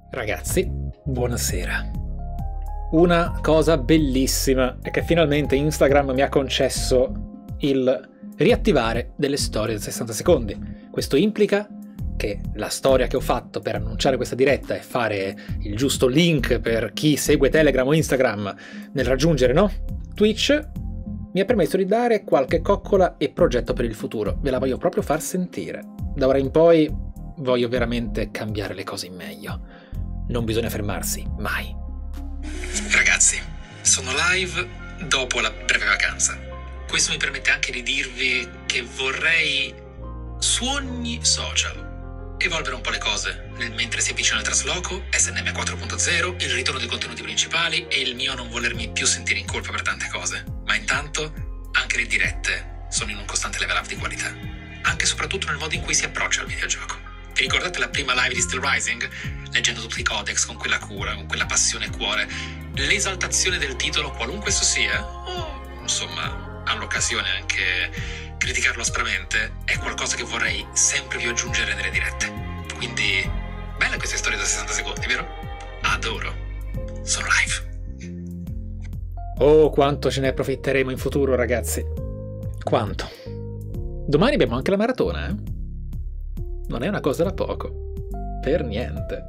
Ragazzi, buonasera. Una cosa bellissima è che finalmente Instagram mi ha concesso il riattivare delle storie da 60 secondi. Questo implica che la storia che ho fatto per annunciare questa diretta e fare il giusto link per chi segue Telegram o Instagram nel raggiungere, Twitch, mi ha permesso di dare qualche coccola e progetto per il futuro. Ve la voglio proprio far sentire. Da ora in poi voglio veramente cambiare le cose in meglio. Non bisogna fermarsi, mai. Ragazzi, sono live dopo la breve vacanza. Questo mi permette anche di dirvi che vorrei, su ogni social, evolvere un po' le cose, mentre si avvicina il trasloco, SNM 4.0, il ritorno dei contenuti principali e il mio non volermi più sentire in colpa per tante cose. Ma intanto, anche le dirette sono in un costante level up di qualità. Anche e soprattutto nel modo in cui si approccia al videogioco. Vi ricordate la prima live di Still Rising? Leggendo tutti i codex con quella cura, con quella passione e cuore. L'esaltazione del titolo, qualunque esso sia, o insomma, all'occasione anche criticarlo aspramente, è qualcosa che vorrei sempre più aggiungere nelle dirette. Quindi, bella questa storia da 60 secondi, vero? Adoro. Sono live. Oh, quanto ce ne approfitteremo in futuro, ragazzi. Quanto. Domani abbiamo anche la maratona, Non è una cosa da poco. Per niente.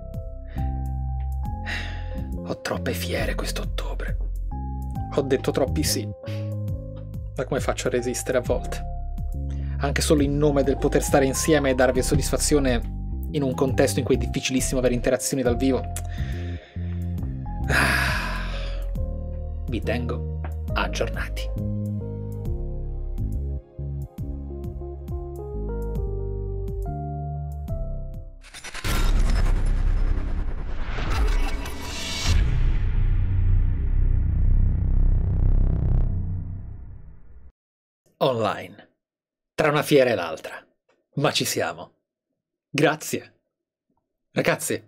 Ho troppe fiere quest'ottobre. Ho detto troppi sì. Ma come faccio a resistere a volte? Anche solo in nome del poter stare insieme e darvi soddisfazione in un contesto in cui è difficilissimo avere interazioni dal vivo. Vi tengo aggiornati. Online, tra una fiera e l'altra, ma ci siamo. Grazie. Ragazzi,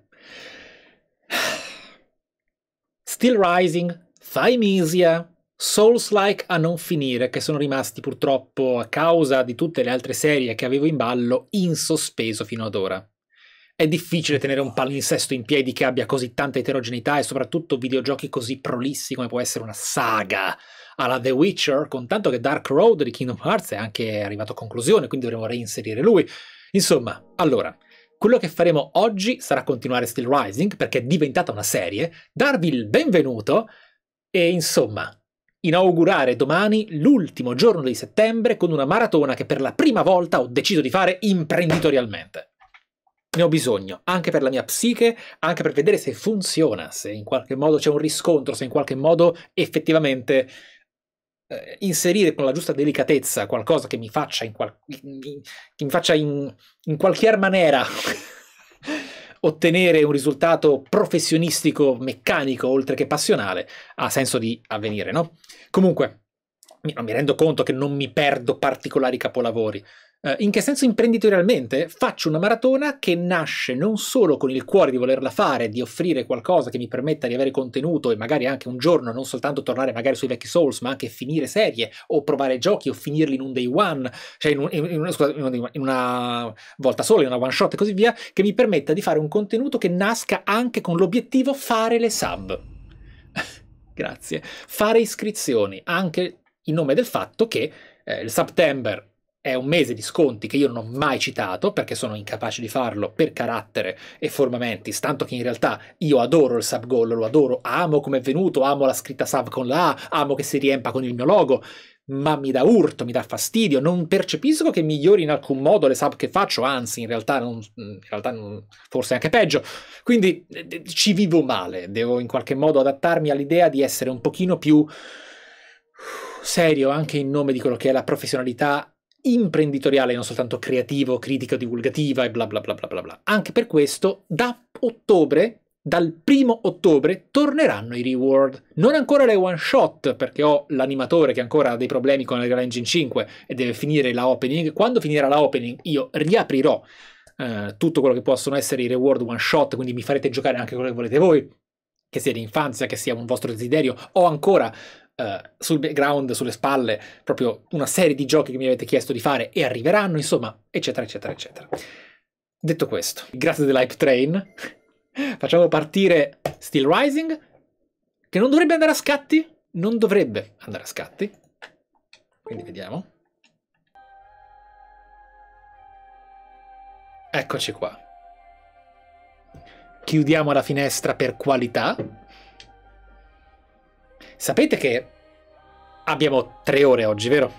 Still Rising, Thymesia, Souls-like a non finire, che sono rimasti purtroppo, a causa di tutte le altre serie che avevo in ballo, in sospeso fino ad ora. È difficile tenere un palinsesto in piedi che abbia così tanta eterogeneità e soprattutto videogiochi così prolissi come può essere una saga alla The Witcher, con tanto che Dark Road di Kingdom Hearts è anche arrivato a conclusione, quindi dovremo reinserire lui. Insomma, allora, quello che faremo oggi sarà continuare Still Rising, perché è diventata una serie, darvi il benvenuto e, insomma, inaugurare domani l'ultimo giorno di settembre con una maratona che per la prima volta ho deciso di fare imprenditorialmente. Ne ho bisogno, anche per la mia psiche, anche per vedere se funziona, se in qualche modo c'è un riscontro, se in qualche modo effettivamente inserire con la giusta delicatezza qualcosa che mi faccia in qualche maniera ottenere un risultato professionistico, meccanico, oltre che passionale, ha senso di avvenire, no? Comunque, mi rendo conto che non mi perdo particolari capolavori. In che senso imprenditorialmente faccio una maratona che nasce non solo con il cuore di volerla fare, di offrire qualcosa che mi permetta di avere contenuto e magari anche un giorno non soltanto tornare magari sui vecchi Souls, ma anche finire serie o provare giochi o finirli in un day one, cioè in una volta sola, in una one shot e così via, che mi permetta di fare un contenuto che nasca anche con l'obiettivo fare le sub. Grazie. Fare iscrizioni, anche in nome del fatto che il September è un mese di sconti che io non ho mai citato perché sono incapace di farlo per carattere e formamenti, tanto che in realtà io adoro il sub goal, lo adoro, amo come è venuto, amo la scritta sub con la A, amo che si riempa con il mio logo, ma mi dà urto, mi dà fastidio, non percepisco che migliori in alcun modo le sub che faccio, anzi in realtà forse anche peggio, quindi ci vivo male, devo in qualche modo adattarmi all'idea di essere un pochino più serio anche in nome di quello che è la professionalità imprenditoriale, non soltanto creativo, critica, divulgativa e bla bla bla bla bla bla. Anche per questo, da ottobre, dal 1° ottobre, torneranno i reward. Non ancora le one shot, perché ho l'animatore che ancora ha dei problemi con Unreal Engine 5 e deve finire la opening. Quando finirà la opening, io riaprirò tutto quello che possono essere i reward one shot, quindi mi farete giocare anche quello che volete voi, che sia di infanzia, che sia un vostro desiderio, o ancora sul background, sulle spalle, proprio una serie di giochi che mi avete chiesto di fare e arriveranno, insomma, eccetera, eccetera, eccetera. Detto questo, grazie dell'hype train, Facciamo partire Steel Rising, che non dovrebbe andare a scatti. Non dovrebbe andare a scatti. Quindi vediamo. Eccoci qua. Chiudiamo la finestra per qualità. Sapete che abbiamo 3 ore oggi, vero?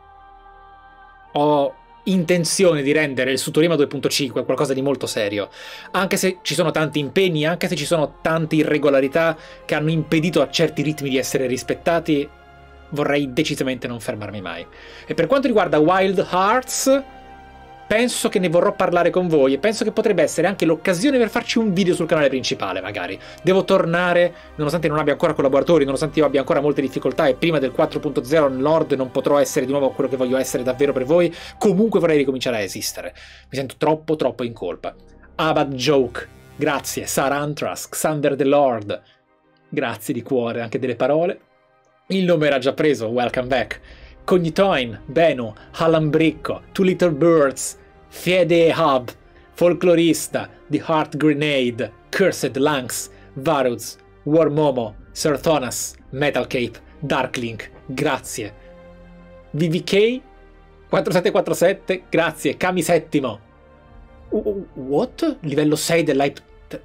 Ho intenzione di rendere il Sutorima 2.5 qualcosa di molto serio, anche se ci sono tanti impegni, anche se ci sono tante irregolarità che hanno impedito a certi ritmi di essere rispettati, vorrei decisamente non fermarmi mai. E per quanto riguarda Wild Hearts, penso che ne vorrò parlare con voi e penso che potrebbe essere anche l'occasione per farci un video sul canale principale, magari. Devo tornare, nonostante non abbia ancora collaboratori, nonostante io abbia ancora molte difficoltà e prima del 4.0 Lord non potrò essere di nuovo quello che voglio essere davvero per voi, comunque vorrei ricominciare a esistere. Mi sento troppo in colpa. Abad Joke, grazie. Saran Trask, Xander the Lord, grazie di cuore, anche delle parole. Il nome era già preso, welcome back. Cognitoin, Beno, Halambricco, Two Little Birds, Fiede Hub, Folklorista, The Heart Grenade, Cursed Lungs, Varuz, War Momo, Serthonas, Metal Cape, Darklink, grazie. VVK 4747, grazie. Kami Settimo. What? Livello 6 dell'hype.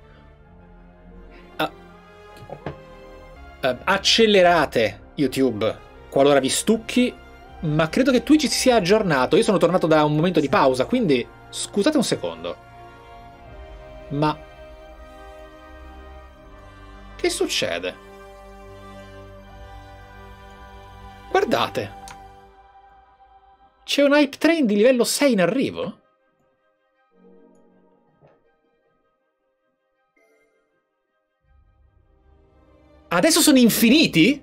Accelerate YouTube qualora vi stucchi, ma credo che Twitch si sia aggiornato. Io sono tornato da un momento di pausa, quindi scusate un secondo. Ma che succede? Guardate, c'è un hype train di livello 6 in arrivo? Adesso sono infiniti?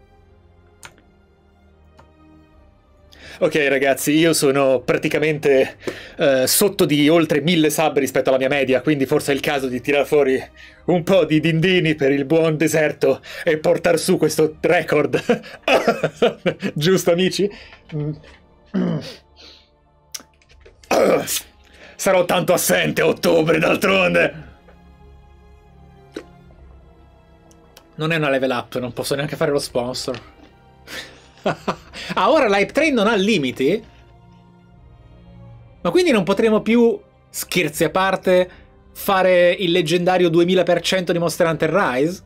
Ok ragazzi, io sono praticamente sotto di oltre 1000 sub rispetto alla mia media, quindi forse è il caso di tirar fuori un po' di dindini per il buon deserto e portare su questo record. Giusto amici? Sarò tanto assente a ottobre d'altronde. Non è una level up, non posso neanche fare lo sponsor. Ah, ora l'hype train non ha limiti? Ma quindi non potremo più, scherzi a parte, fare il leggendario 2000% di Monster Hunter Rise?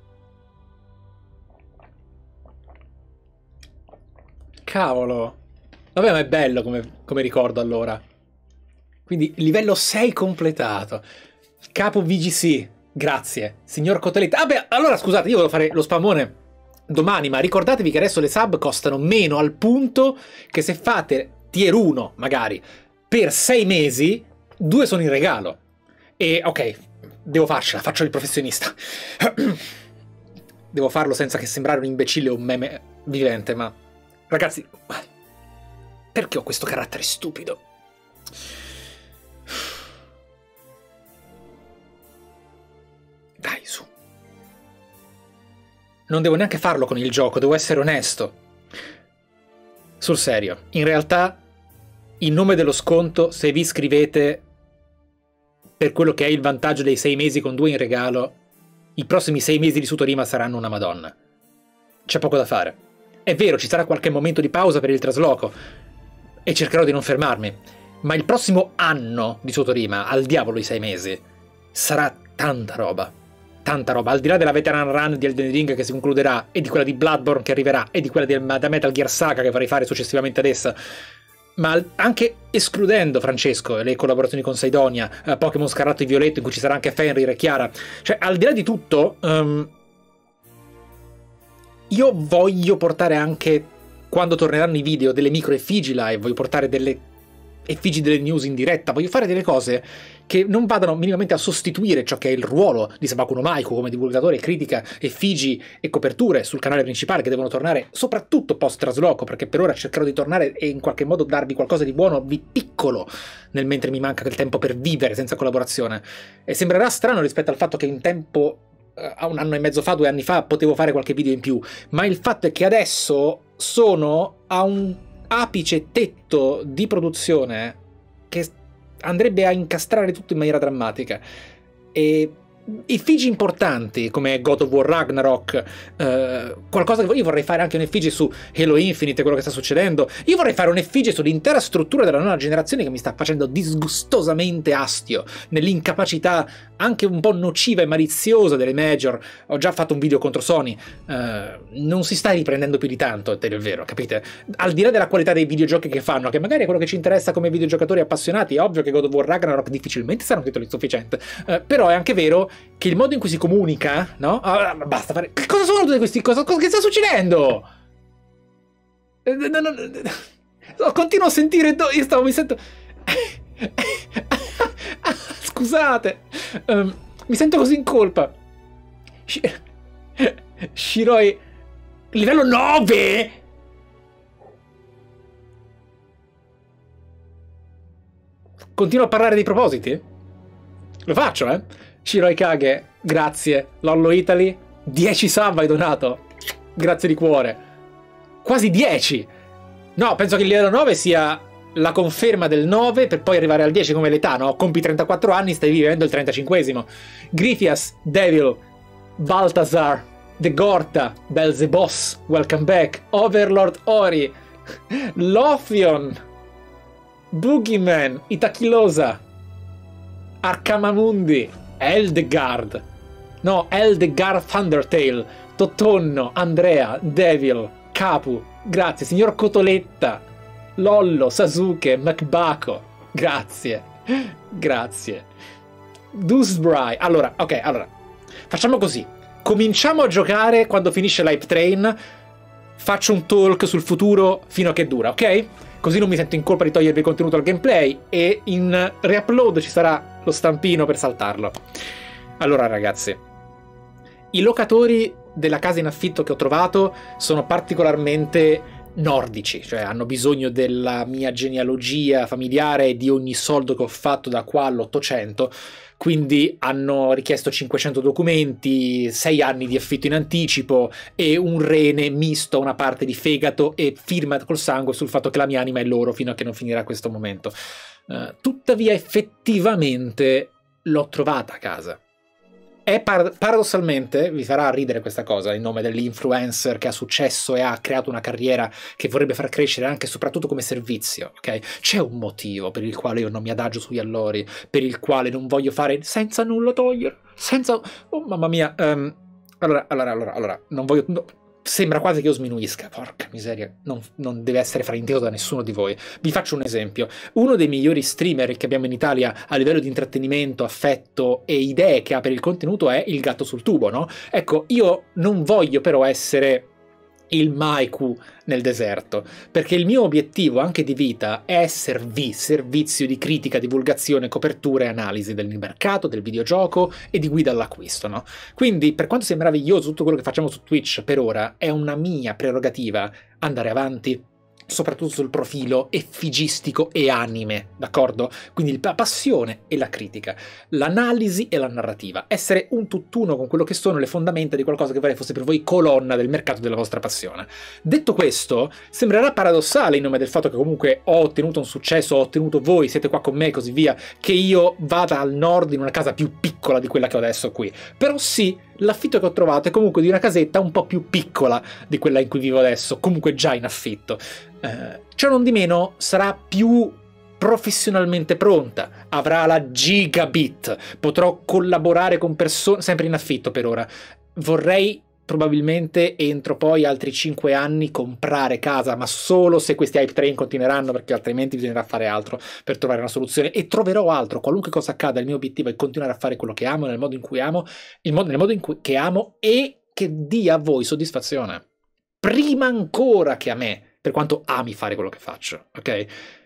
Cavolo. Vabbè, ma è bello come ricordo allora. Quindi livello 6 completato. Capo VGC, grazie. Signor Coteletta. Ah beh, allora scusate, io volevo fare lo spammone domani, ma ricordatevi che adesso le sub costano meno, al punto che se fate tier 1 magari per 6 mesi 2 sono in regalo. E ok, devo farcela, faccio il professionista. Devo farlo senza che sembrare un imbecille o un meme vivente, ma ragazzi, perché ho questo carattere stupido? Dai, su. Non devo neanche farlo con il gioco, devo essere onesto. Sul serio, in realtà, in nome dello sconto, se vi iscrivete per quello che è il vantaggio dei 6 mesi con 2 in regalo, i prossimi 6 mesi di Sutorima saranno una madonna. C'è poco da fare. È vero, ci sarà qualche momento di pausa per il trasloco, e cercherò di non fermarmi, ma il prossimo anno di Sutorima, al diavolo i 6 mesi, sarà tanta roba. Tanta roba, al di là della veteran run di Elden Ring che si concluderà, e di quella di Bloodborne che arriverà, e di quella da Metal Gear Saga che vorrei fare successivamente ad essa, ma anche escludendo, Francesco, le collaborazioni con Saidonia, Pokémon Scarlatto e Violetto, in cui ci sarà anche Fenrir e Chiara, cioè al di là di tutto, io voglio portare anche, quando torneranno i video, delle micro effigi live, voglio portare delle effigi delle news in diretta, voglio fare delle cose che non vadano minimamente a sostituire ciò che è il ruolo di Sabaku no Maiko come divulgatore, critica, effigi e coperture sul canale principale, che devono tornare soprattutto post trasloco, perché per ora cercherò di tornare e in qualche modo darvi qualcosa di buono, di piccolo, nel mentre mi manca quel tempo per vivere senza collaborazione. E sembrerà strano rispetto al fatto che in tempo, a 1 anno e mezzo fa, 2 anni fa, potevo fare qualche video in più, ma il fatto è che adesso sono a un apice tetto di produzione che andrebbe a incastrare tutto in maniera drammatica, e effigi importanti come God of War Ragnarok, qualcosa che io vorrei fare anche un'effigie su Halo Infinite, quello che sta succedendo. Io vorrei fare un'effigie sull'intera struttura della nuova generazione che mi sta facendo disgustosamente astio nell'incapacità anche un po' nociva e maliziosa delle major. Ho già fatto un video contro Sony, non si sta riprendendo più di tanto, è vero, capite? Al di là della qualità dei videogiochi che fanno, che magari è quello che ci interessa come videogiocatori appassionati, è ovvio che God of War Ragnarok difficilmente sarà un titolo insufficiente, però è anche vero che il modo in cui si comunica, no? Basta fare... Cosa sono tutti questi... Cosa che sta succedendo? Continuo a sentire... Mi sento... Scusate. Mi sento così in colpa. Shiroi... Livello 9? Continuo a parlare dei propositi? Lo faccio, Shiroi Kage, grazie. Lollo Italy, 10 sub hai donato. Grazie di cuore. Quasi 10. No, penso che il livello 9 sia la conferma del 9 per poi arrivare al 10 come l'età, no? Compi 34 anni, stai vivendo il 35esimo. Grifias, Devil, Balthazar, The Gorta, Belzeboss, welcome back. Overlord Ori, Lothion, Boogeyman, Itachilosa, Arcamamundi, Eldegard, no, Eldegard Thundertail, Totonno, Andrea, Devil, Capu, grazie, signor Cotoletta, Lollo, Sasuke, MacBaco, grazie, grazie. Dusbry, allora, facciamo così, cominciamo a giocare quando finisce l'Hype Train, faccio un talk sul futuro fino a che dura, ok? Così non mi sento in colpa di togliervi contenuto al gameplay e in reupload ci sarà lo stampino per saltarlo. Allora ragazzi, i locatori della casa in affitto che ho trovato sono particolarmente nordici, cioè hanno bisogno della mia genealogia familiare e di ogni soldo che ho fatto da qua all'800, quindi hanno richiesto 500 documenti, 6 anni di affitto in anticipo e un rene misto a una parte di fegato e firma col sangue sul fatto che la mia anima è loro fino a che non finirà questo momento. Tuttavia effettivamente l'ho trovata a casa. E paradossalmente, vi farà ridere questa cosa, in nome dell'influencer che ha successo e ha creato una carriera che vorrebbe far crescere anche e soprattutto come servizio, ok? C'è un motivo per il quale io non mi adagio sugli allori, per il quale non voglio fare senza nulla togliere, senza... Oh mamma mia, allora, non voglio... No. Sembra quasi che io sminuisca, porca miseria, non deve essere frainteso da nessuno di voi. Vi faccio un esempio. Uno dei migliori streamer che abbiamo in Italia a livello di intrattenimento, affetto e idee che ha per il contenuto è il gatto sul tubo, no? Ecco, io non voglio però essere il Maiku nel deserto, perché il mio obiettivo anche di vita è esservi servizio di critica, divulgazione, copertura e analisi del mercato, del videogioco e di guida all'acquisto, no? Quindi, per quanto sia meraviglioso tutto quello che facciamo su Twitch per ora, è una mia prerogativa andare avanti, soprattutto sul profilo effigistico e anime, d'accordo? Quindi la passione e la critica, l'analisi e la narrativa, essere un tutt'uno con quello che sono le fondamenta di qualcosa che vorrei fosse per voi colonna del mercato della vostra passione. Detto questo, sembrerà paradossale in nome del fatto che comunque ho ottenuto un successo, ho ottenuto voi, siete qua con me e così via, che io vada al nord in una casa più piccola di quella che ho adesso qui. Però sì, l'affitto che ho trovato è comunque di una casetta un po' più piccola di quella in cui vivo adesso, comunque già in affitto. Ciò non di meno sarà più professionalmente pronta, avrà la gigabit, potrò collaborare con persone, sempre in affitto per ora. Vorrei probabilmente entro poi altri 5 anni comprare casa, ma solo se questi hype train continueranno, perché altrimenti bisognerà fare altro per trovare una soluzione, e troverò altro, qualunque cosa accada. Il mio obiettivo è continuare a fare quello che amo, nel modo in cui amo, che amo e che dia a voi soddisfazione, prima ancora che a me, per quanto ami fare quello che faccio, ok?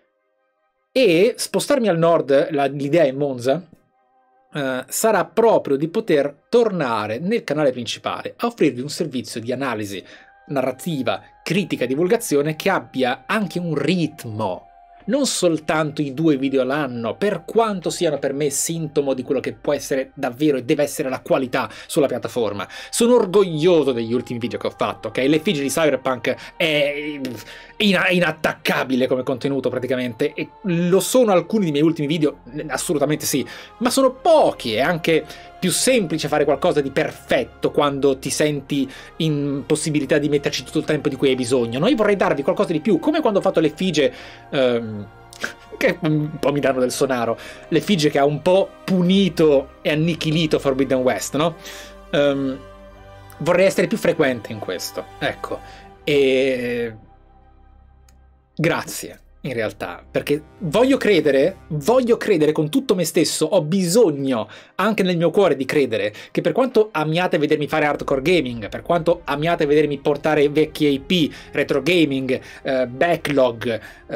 E spostarmi al nord, l'idea è Monza, sarà proprio di poter tornare nel canale principale a offrirvi un servizio di analisi narrativa, critica e divulgazione che abbia anche un ritmo, non soltanto i 2 video all'anno, per quanto siano per me sintomo di quello che può essere davvero e deve essere la qualità sulla piattaforma. Sono orgoglioso degli ultimi video che ho fatto, ok? L'effigie di Cyberpunk è inattaccabile come contenuto praticamente, e lo sono alcuni dei miei ultimi video, assolutamente sì, ma sono pochi e anche più semplice fare qualcosa di perfetto quando ti senti in possibilità di metterci tutto il tempo di cui hai bisogno, no? Io vorrei darvi qualcosa di più, come quando ho fatto l'effigie, che un po' mi danno del sonaro, l'effigie che ha un po' punito e annichilito Forbidden West, no? Vorrei essere più frequente in questo, ecco, e grazie. In realtà, perché voglio credere con tutto me stesso, ho bisogno anche nel mio cuore di credere che per quanto amiate vedermi fare hardcore gaming, per quanto amiate vedermi portare vecchi IP, retro gaming, backlog,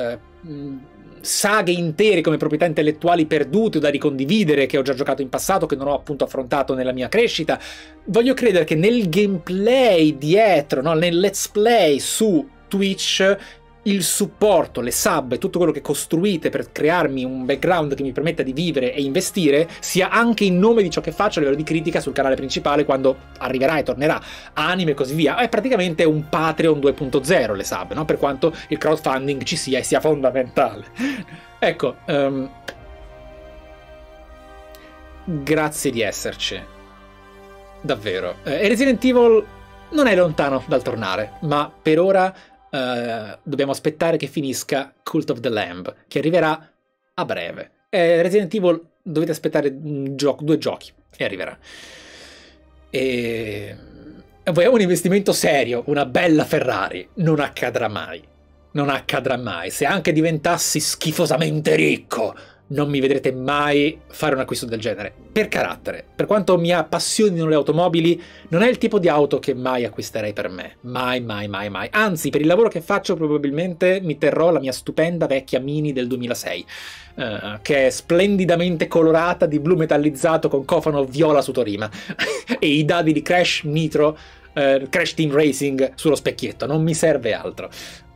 saghe intere come proprietà intellettuali perdute o da ricondividere che ho già giocato in passato, che non ho appunto affrontato nella mia crescita, voglio credere che nel gameplay dietro, no, nel let's play su Twitch, il supporto, le sub e tutto quello che costruite per crearmi un background che mi permetta di vivere e investire sia anche in nome di ciò che faccio a livello di critica sul canale principale quando arriverà e tornerà, anime e così via. È praticamente un Patreon 2.0 le sub, no? Per quanto il crowdfunding ci sia e sia fondamentale. Ecco, grazie di esserci. Davvero. E Resident Evil non è lontano dal tornare, ma per ora dobbiamo aspettare che finisca Cult of the Lamb, che arriverà a breve. Resident Evil dovete aspettare due giochi e arriverà. E vogliamo un investimento serio, una bella Ferrari. Non accadrà mai. Non accadrà mai. Se anche diventassi schifosamente ricco, non mi vedrete mai fare un acquisto del genere. Per carattere. Per quanto mi appassionino le automobili, non è il tipo di auto che mai acquisterei per me. Mai, mai, mai, mai. Anzi, per il lavoro che faccio probabilmente mi terrò la mia stupenda vecchia Mini del 2006, che è splendidamente colorata di blu metallizzato con cofano viola su Torima e i dadi di Crash Nitro, Crash Team Racing sullo specchietto. Non mi serve altro.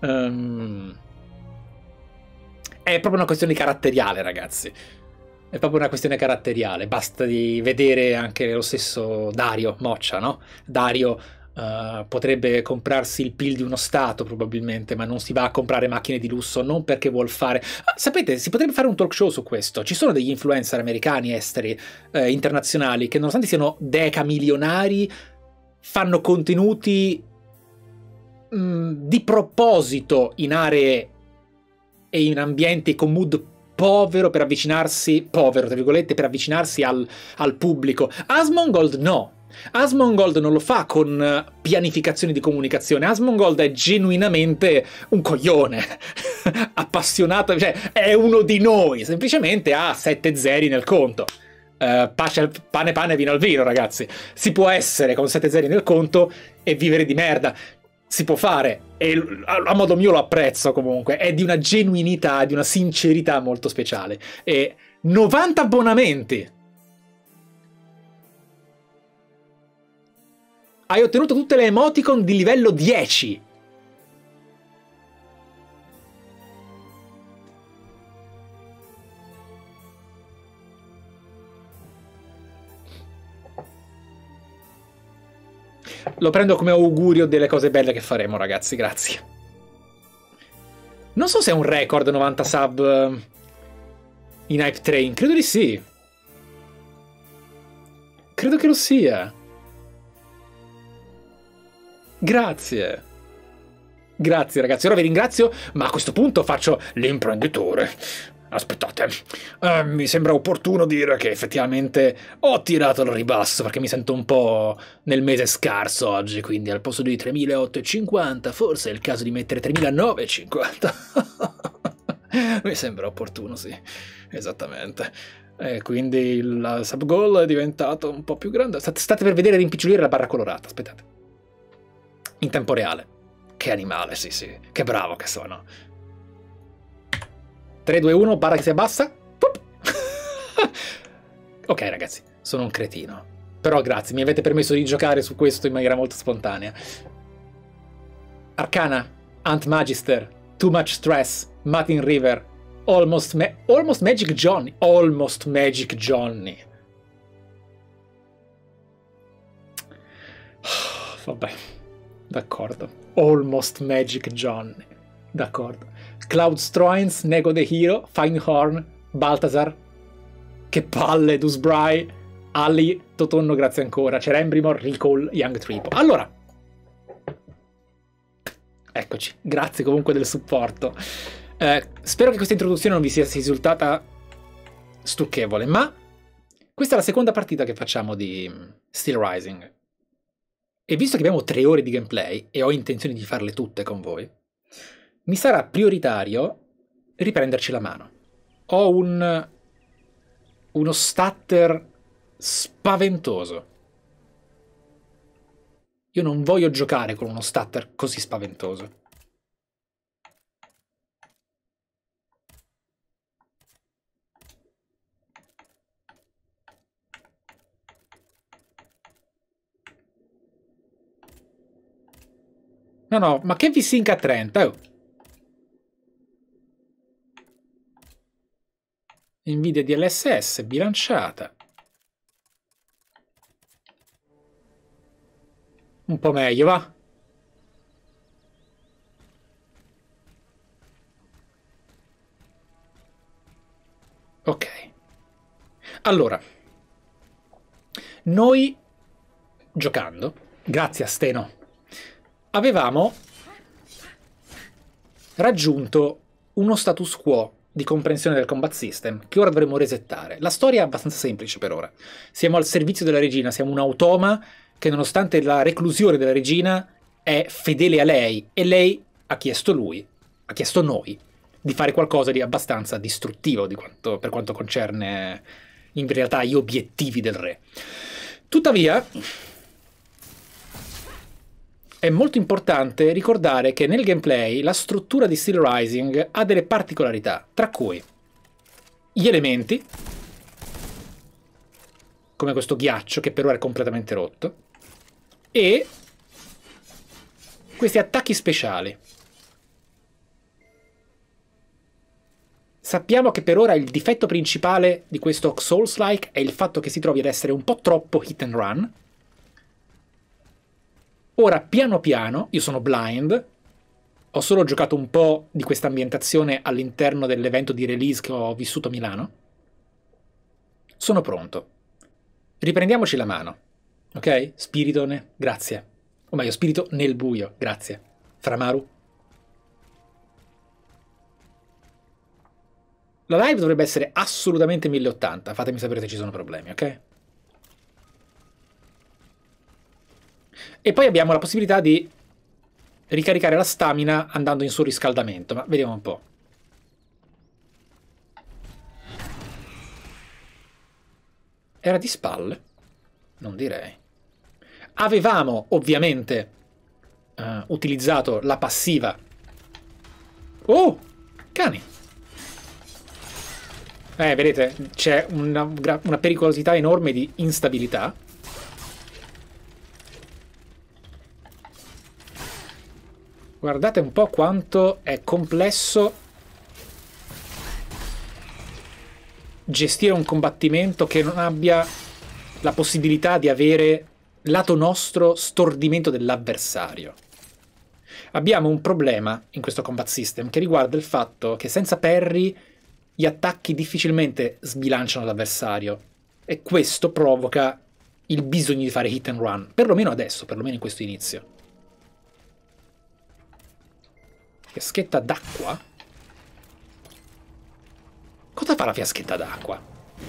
È proprio una questione caratteriale, ragazzi. È proprio una questione caratteriale. Basta di vedere anche lo stesso Dario Moccia, no? Dario potrebbe comprarsi il PIL di uno Stato, probabilmente, ma non si va a comprare macchine di lusso, non perché vuol fare... sapete, si potrebbe fare un talk show su questo. Ci sono degli influencer americani, esteri, internazionali, che nonostante siano decamilionari, fanno contenuti di proposito in aree e in ambienti con mood povero per avvicinarsi, povero tra virgolette, per avvicinarsi al pubblico. Asmongold no. Asmongold non lo fa con pianificazioni di comunicazione. Asmongold è genuinamente un coglione appassionato, cioè è uno di noi, semplicemente ha 7 zeri nel conto. Pane pane, vino al vino, ragazzi. Si può essere con 7 zeri nel conto e vivere di merda. Si può fare, e a modo mio lo apprezzo comunque, è di una genuinità, di una sincerità molto speciale. E 90 abbonamenti! Hai ottenuto tutte le emoticon di livello 10! Lo prendo come augurio delle cose belle che faremo, ragazzi, grazie. Non so se è un record 90 sub in Hype Train, credo di sì. Credo che lo sia. Grazie. Grazie, ragazzi, ora vi ringrazio, ma a questo punto faccio l'imprenditore. Aspettate, mi sembra opportuno dire che effettivamente ho tirato al ribasso perché mi sento un po' nel mese scarso oggi, quindi al posto di 3.850 forse è il caso di mettere 3.950. Mi sembra opportuno, sì, esattamente. E quindi la sub goal è diventato un po' più grande. State per vedere rimpicciolire la barra colorata, aspettate. In tempo reale. Che animale, sì, sì, che bravo che sono. 3, 2, 1, barra che si abbassa. Ok, ragazzi, sono un cretino. Però grazie, mi avete permesso di giocare su questo in maniera molto spontanea. Arcana, Ant Magister, Too Much Stress, Martin River, Almost Magic Johnny. Almost Magic Johnny. Vabbè, d'accordo. Almost Magic Johnny. D'accordo. Cloud Stroins, Nego the Hero, Finehorn, Balthazar. Che palle, Dusbray. Ali, Totonno, grazie ancora. C'era Embrimore, Recall, Young Tripo. Allora, eccoci. Grazie comunque del supporto. Spero che questa introduzione non vi sia risultata stucchevole, ma questa è la seconda partita che facciamo di Steel Rising. E visto che abbiamo 3 ore di gameplay e ho intenzione di farle tutte con voi, mi sarà prioritario riprenderci la mano. Ho uno stutter spaventoso. Io non voglio giocare con uno stutter così spaventoso. No, ma che vi sync a 30? Oh. Nvidia DLSS bilanciata. Un po' meglio, va? Ok. Allora, noi giocando, grazie a Steno, avevamo raggiunto uno status quo di comprensione del combat system che ora dovremo resettare. La storia è abbastanza semplice per ora. Siamo al servizio della regina, siamo un automa che nonostante la reclusione della regina è fedele a lei e lei ha chiesto noi di fare qualcosa di abbastanza distruttivo per quanto concerne in realtà gli obiettivi del re. Tuttavia è molto importante ricordare che nel gameplay la struttura di Steel Rising ha delle particolarità, tra cui gli elementi, come questo ghiaccio che per ora è completamente rotto, e questi attacchi speciali. Sappiamo che per ora il difetto principale di questo Souls-like è il fatto che si trovi ad essere un po' troppo hit and run. Ora, piano piano, io sono blind, ho solo giocato un po' di questa ambientazione all'interno dell'evento di release che ho vissuto a Milano. Sono pronto. Riprendiamoci la mano, ok? Spiritone, grazie. O meglio, spirito nel buio, grazie. Framaru. La live dovrebbe essere assolutamente 1080, fatemi sapere se ci sono problemi, ok? E poi abbiamo la possibilità di ricaricare la stamina andando in surriscaldamento, ma vediamo un po'. Era di spalle? Non direi. Avevamo, ovviamente, utilizzato la passiva. Oh! Cani! Vedete, c'è una pericolosità enorme di instabilità. Guardate un po' quanto è complesso gestire un combattimento che non abbia la possibilità di avere lato nostro stordimento dell'avversario. Abbiamo un problema in questo combat system che riguarda il fatto che senza parry gli attacchi difficilmente sbilanciano l'avversario e questo provoca il bisogno di fare hit and run, perlomeno adesso, perlomeno in questo inizio. Fiaschetta d'acqua? Cosa fa la fiaschetta d'acqua?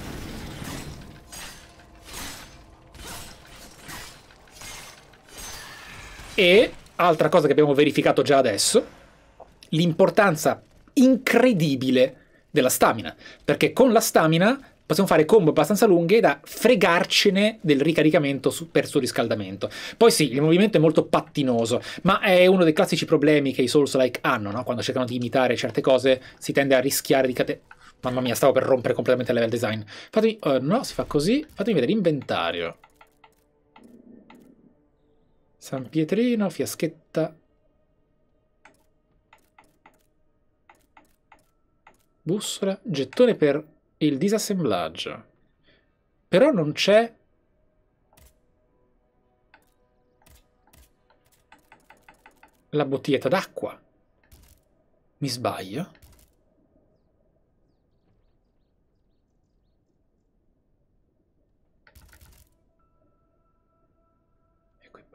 E, altra cosa che abbiamo verificato già adesso, l'importanza incredibile della stamina, perché con la stamina possiamo fare combo abbastanza lunghe da fregarcene del ricaricamento per surriscaldamento. Poi sì, il movimento è molto pattinoso, ma è uno dei classici problemi che i Souls-like hanno, no? Quando cercano di imitare certe cose si tende a rischiare di cadere. Mamma mia, stavo per rompere completamente il level design. Fatemi... no, si fa così. Fatemi vedere inventario. San Pietrino, fiaschetta... bussola, gettone per il disassemblaggio. Però non c'è... la bottiglietta d'acqua. Mi sbaglio?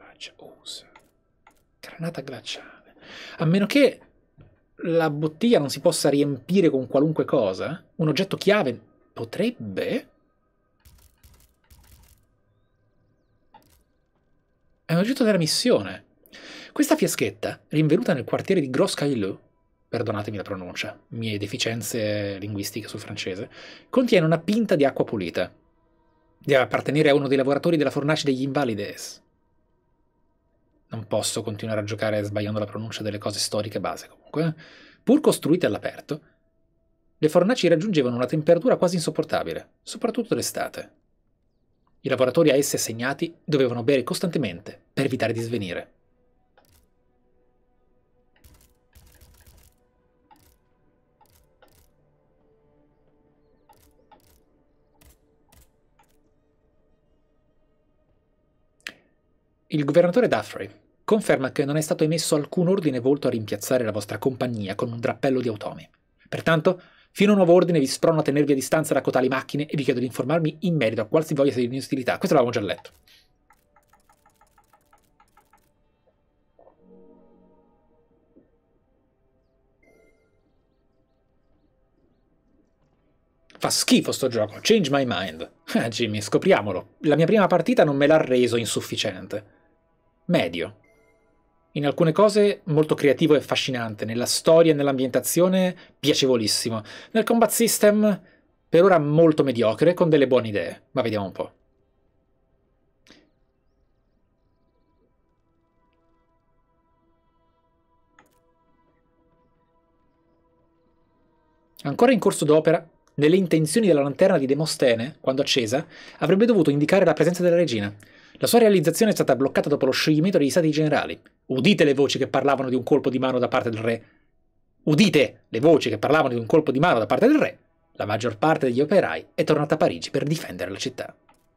Salvaggia. Usa. Granata glaciale. A meno che la bottiglia non si possa riempire con qualunque cosa, un oggetto chiave potrebbe... È un oggetto della missione. Questa fiaschetta, rinvenuta nel quartiere di Gros Caillou, perdonatemi la pronuncia, mie deficienze linguistiche sul francese, contiene una pinta di acqua pulita. Deve appartenere a uno dei lavoratori della fornace degli Invalides. Non posso continuare a giocare sbagliando la pronuncia delle cose storiche base, comunque. Pur costruite all'aperto, le fornaci raggiungevano una temperatura quasi insopportabile, soprattutto d'estate. I lavoratori a esse assegnati dovevano bere costantemente per evitare di svenire. Il governatore Daffrey conferma che non è stato emesso alcun ordine volto a rimpiazzare la vostra compagnia con un drappello di automi. Pertanto, fino a nuovo ordine vi sprono a tenervi a distanza da cotali macchine e vi chiedo di informarmi in merito a qualsivoglia serie di ostilità. Questo l'avevamo già letto. Fa schifo sto gioco. Change my mind. Jimmy, scopriamolo. La mia prima partita non me l'ha reso insufficiente. Medio. In alcune cose molto creativo e affascinante, nella storia e nell'ambientazione piacevolissimo. Nel combat system per ora molto mediocre, con delle buone idee, ma vediamo un po'. Ancora in corso d'opera, nelle intenzioni della lanterna di Demostene, quando accesa, avrebbe dovuto indicare la presenza della regina. La sua realizzazione è stata bloccata dopo lo scioglimento degli stati generali. Udite le voci che parlavano di un colpo di mano da parte del re. Udite le voci che parlavano di un colpo di mano da parte del re. La maggior parte degli operai è tornata a Parigi per difendere la città.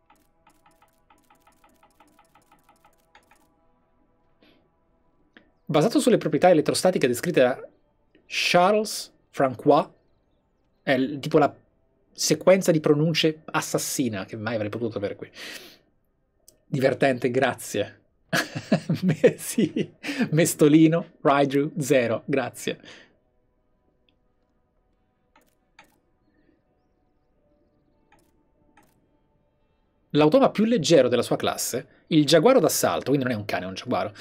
Basato sulle proprietà elettrostatiche descritte da Charles Francois, è tipo la sequenza di pronunce assassina che mai avrei potuto avere qui. Divertente, grazie. Sì. Mestolino, Raidru, 0, grazie. L'automa più leggero della sua classe, il giaguaro d'assalto, quindi non è un cane, è un giaguaro,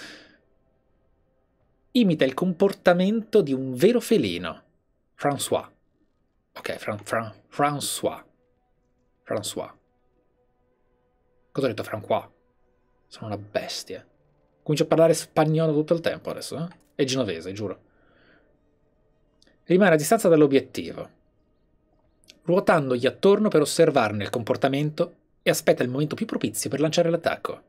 imita il comportamento di un vero felino. François. Ok, François. François. Cosa ho detto? Francois. Sono una bestia. Comincio a parlare spagnolo tutto il tempo adesso, eh? È genovese, giuro. Rimane a distanza dall'obiettivo, ruotandogli attorno per osservarne il comportamento e aspetta il momento più propizio per lanciare l'attacco.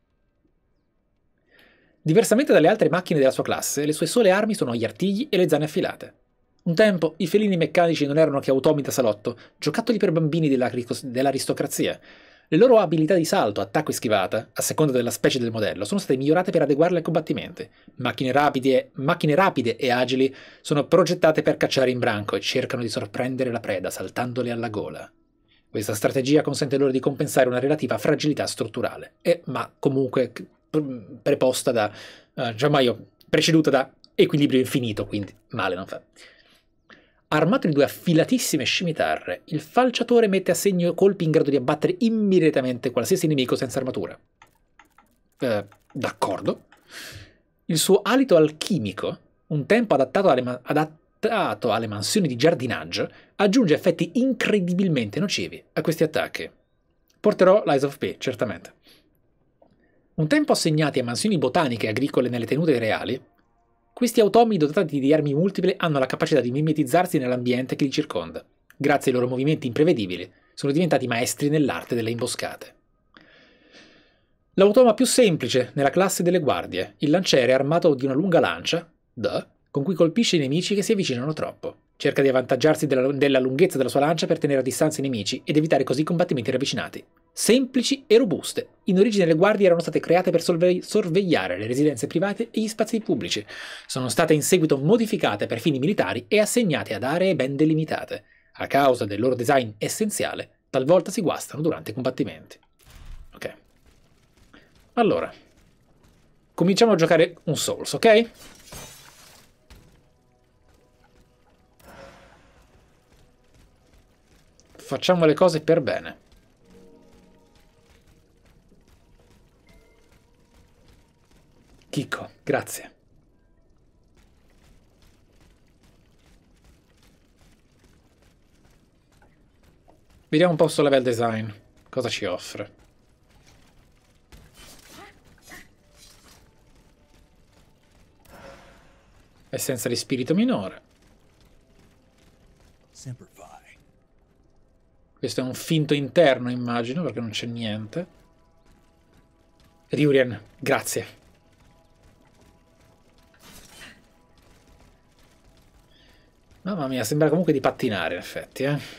Diversamente dalle altre macchine della sua classe, le sue sole armi sono gli artigli e le zanne affilate. Un tempo i felini meccanici non erano che automi da salotto, giocattoli per bambini dell'aristocrazia. Le loro abilità di salto, attacco e schivata, a seconda della specie del modello, sono state migliorate per adeguarle ai combattimenti. Macchine rapide e agili sono progettate per cacciare in branco e cercano di sorprendere la preda saltandole alla gola. Questa strategia consente loro di compensare una relativa fragilità strutturale, ma comunque preposta da, preceduta da equilibrio infinito, quindi male non fa. Armato di 2 affilatissime scimitarre, il falciatore mette a segno colpi in grado di abbattere immediatamente qualsiasi nemico senza armatura. D'accordo. Il suo alito alchimico, un tempo adattato alle mansioni di giardinaggio, aggiunge effetti incredibilmente nocivi a questi attacchi. Porterò l'Eyes of P, certamente. Un tempo assegnati a mansioni botaniche e agricole nelle tenute reali, questi automi dotati di armi multiple hanno la capacità di mimetizzarsi nell'ambiente che li circonda. Grazie ai loro movimenti imprevedibili, sono diventati maestri nell'arte delle imboscate. L'automa più semplice nella classe delle guardie, il lanciere è armato di una lunga lancia, con cui colpisce i nemici che si avvicinano troppo. Cerca di avvantaggiarsi della lunghezza della sua lancia per tenere a distanza i nemici ed evitare così combattimenti ravvicinati. Semplici e robuste. In origine le guardie erano state create per sorvegliare le residenze private e gli spazi pubblici. Sono state in seguito modificate per fini militari e assegnate ad aree ben delimitate. A causa del loro design essenziale, talvolta si guastano durante i combattimenti. Ok. Allora. cominciamo a giocare un Souls, ok? Facciamo le cose per bene. Chicco, grazie. Vediamo un po' sto level design. Cosa ci offre? Essenza di spirito minore. Questo è un finto interno, immagino, perché non c'è niente. Ryurian, grazie. Mamma mia, sembra comunque di pattinare, in effetti, eh.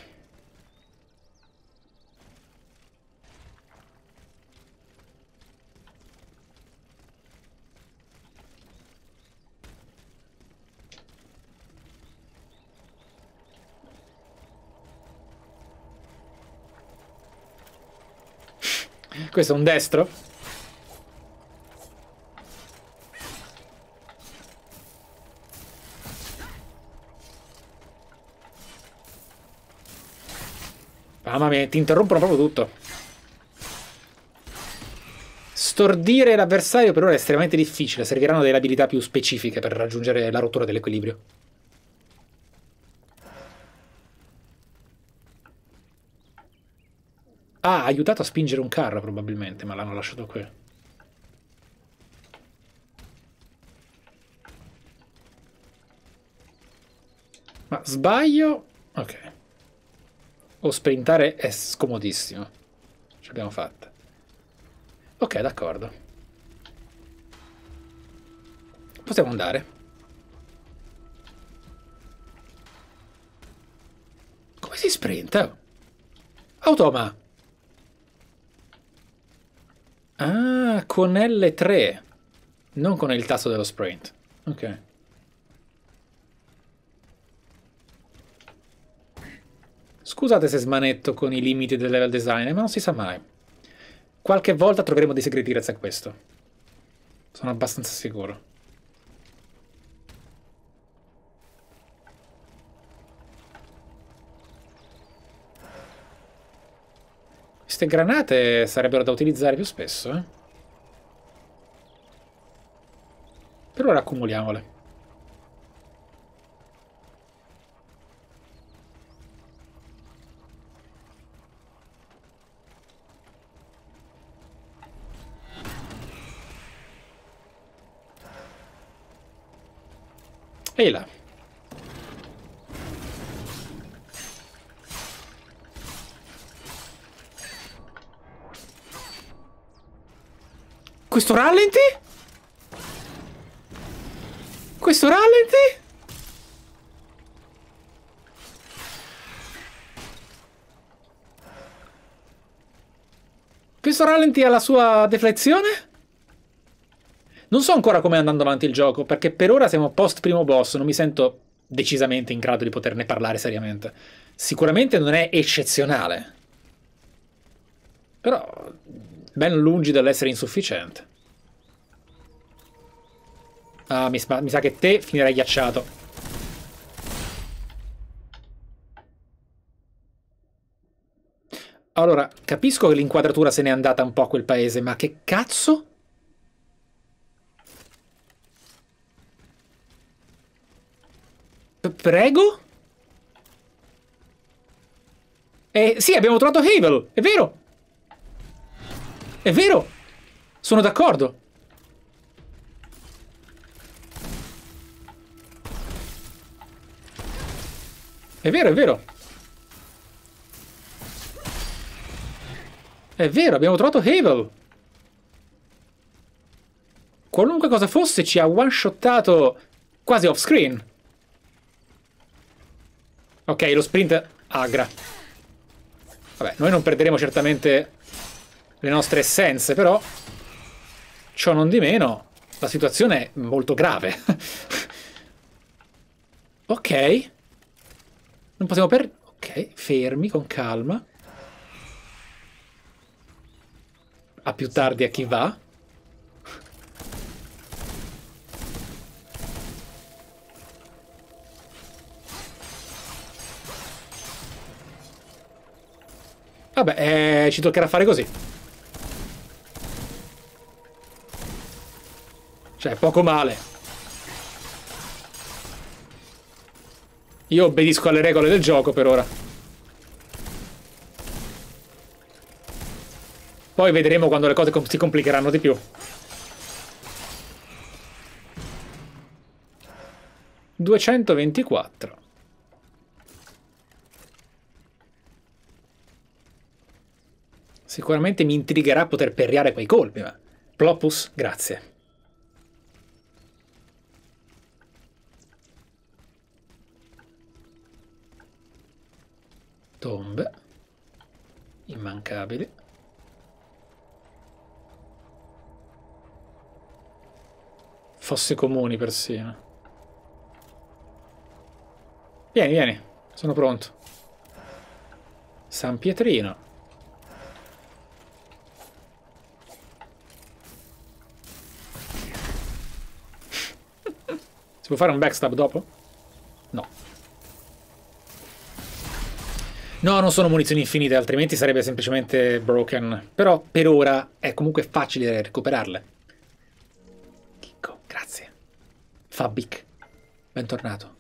Questo è un destro? Mamma mia, ti interrompono proprio tutto. Stordire l'avversario per ora è estremamente difficile. Serviranno delle abilità più specifiche per raggiungere la rottura dell'equilibrio. Ah, ha aiutato a spingere un carro probabilmente, ma l'hanno lasciato qui. Ma sbaglio? Ok. O sprintare è scomodissimo. Ce l'abbiamo fatta. Ok, d'accordo. Possiamo andare. Come si sprinta? Automa! Ah, con L3. Non con il tasto dello sprint. Ok. Scusate se smanetto con i limiti del level design, ma non si sa mai. Qualche volta troveremo dei segreti grazie a questo. Sono abbastanza sicuro. Queste granate sarebbero da utilizzare più spesso, eh? Per ora accumuliamole. Ehi là. Questo rallenti? Questo rallenti? Questo rallenti ha la sua deflezione? Non so ancora come andando avanti il gioco, perché per ora siamo post primo boss, non mi sento decisamente in grado di poterne parlare seriamente. Sicuramente non è eccezionale. Però ben lungi dall'essere insufficiente. Ah, mi sa che te finirai ghiacciato. Allora, capisco che l'inquadratura se n'è andata un po' a quel paese, ma che cazzo? Prego? Sì, abbiamo trovato Havel, è vero. È vero. Sono d'accordo. È vero, è vero. È vero, abbiamo trovato Havel. Qualunque cosa fosse ci ha one-shottato quasi off-screen. Ok, lo sprint agra. Vabbè, noi non perderemo certamente le nostre essenze, però ciò non di meno la situazione è molto grave. Ok. Non possiamo ok, fermi, con calma. A più tardi a chi va. Vabbè, ci toccherà fare così. Cioè, poco male. Io obbedisco alle regole del gioco per ora. Poi vedremo quando le cose si complicheranno di più. 224. Sicuramente mi intrigherà poter perriare quei colpi, ma... Plopus, grazie. Tombe. Immancabili. Fosse comuni persino. Vieni, vieni. Sono pronto. San Pietrino. Si può fare un backstab dopo? No. No, non sono munizioni infinite, altrimenti sarebbe semplicemente broken. Però per ora è comunque facile recuperarle. Chicco, grazie. Fabic, bentornato.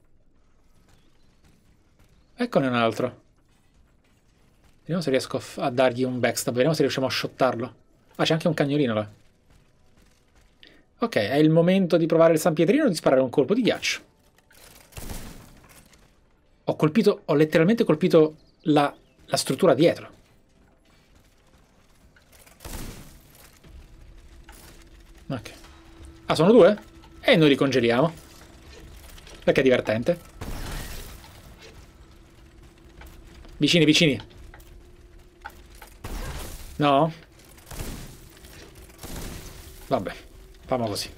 Eccone un altro. Vediamo se riesco a dargli un backstab. Vediamo se riusciamo a shottarlo. Ah, c'è anche un cagnolino là. Ok, è il momento di provare il San Pietrino o di sparare un colpo di ghiaccio. Ho letteralmente colpito la struttura dietro. Ok. Ah, sono due? E noi li congeliamo. Perché è divertente. Vicini, vicini. No? Vabbè, facciamo così.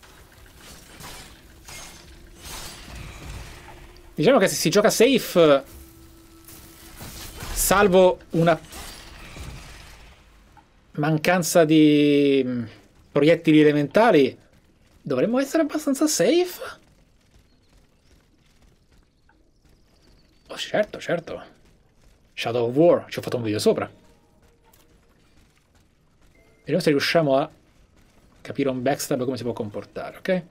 Diciamo che se si gioca safe, salvo una mancanza di proiettili elementali, dovremmo essere abbastanza safe. Oh, certo, certo. Shadow of War, ci ho fatto un video sopra. Vediamo se riusciamo a capire un backstab come si può comportare, ok?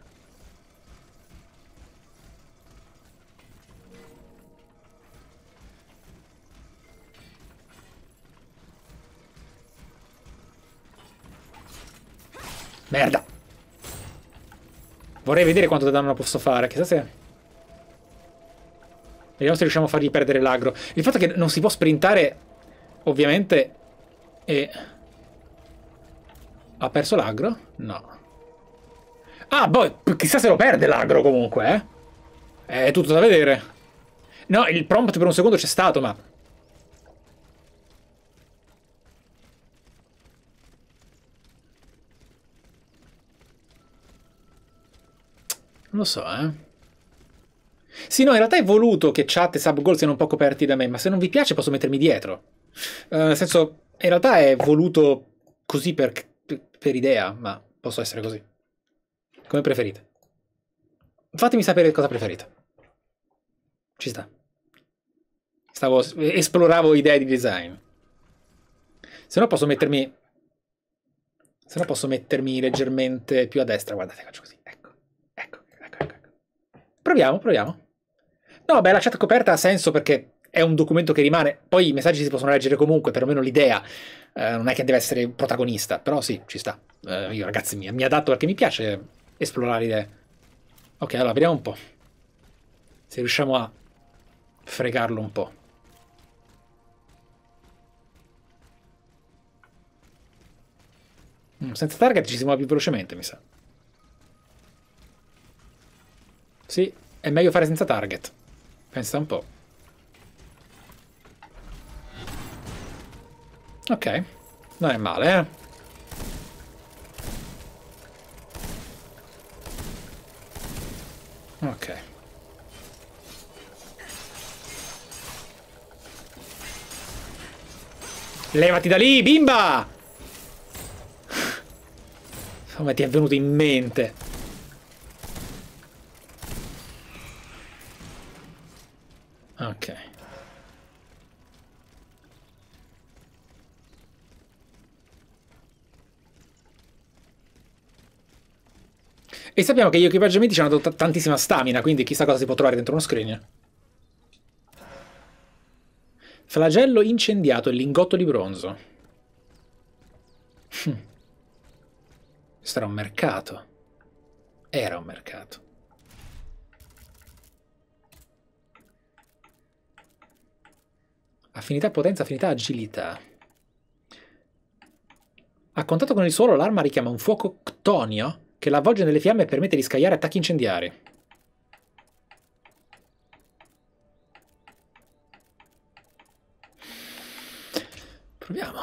Merda! Vorrei vedere quanto danno posso fare, chissà se... Vediamo se riusciamo a fargli perdere l'agro. Il fatto è che non si può sprintare, ovviamente, e... Ha perso l'agro? No. Ah, boh, chissà se lo perde l'agro comunque, eh? È tutto da vedere. No, il prompt per un secondo c'è stato, ma... Non lo so, eh. Sì, no, in realtà è voluto che chat e subgoal siano un po' coperti da me, ma se non vi piace posso mettermi dietro. Nel senso, in realtà è voluto così per idea, ma posso essere così. Come preferite. Fatemi sapere cosa preferite. Ci sta. Esploravo idee di design. Se no posso mettermi... Se no posso mettermi leggermente più a destra. Guardate, faccio così. Ecco. Ecco. Proviamo, proviamo. No, beh, la chat coperta ha senso perché è un documento che rimane. Poi i messaggi si possono leggere comunque, perlomeno l'idea. Non è che deve essere protagonista, però sì, ci sta. Io, ragazzi, mi adatto perché mi piace esplorare idee. Ok, allora, vediamo un po'. Se riusciamo a fregarlo un po'. Senza target ci si muove più velocemente, mi sa. Sì, è meglio fare senza target. Pensa un po'. Ok, non è male, eh? Ok. Levati da lì, bimba! Come ti è venuto in mente? Ok. E sappiamo che gli equipaggiamenti hanno tantissima stamina, quindi chissà cosa si può trovare dentro uno scrigno. Flagello incendiato e lingotto di bronzo. Questo era un mercato. Era un mercato. Affinità potenza, affinità agilità. A contatto con il suolo l'arma richiama un fuoco ctonio che la avvolge nelle fiamme e permette di scagliare attacchi incendiari. Proviamo.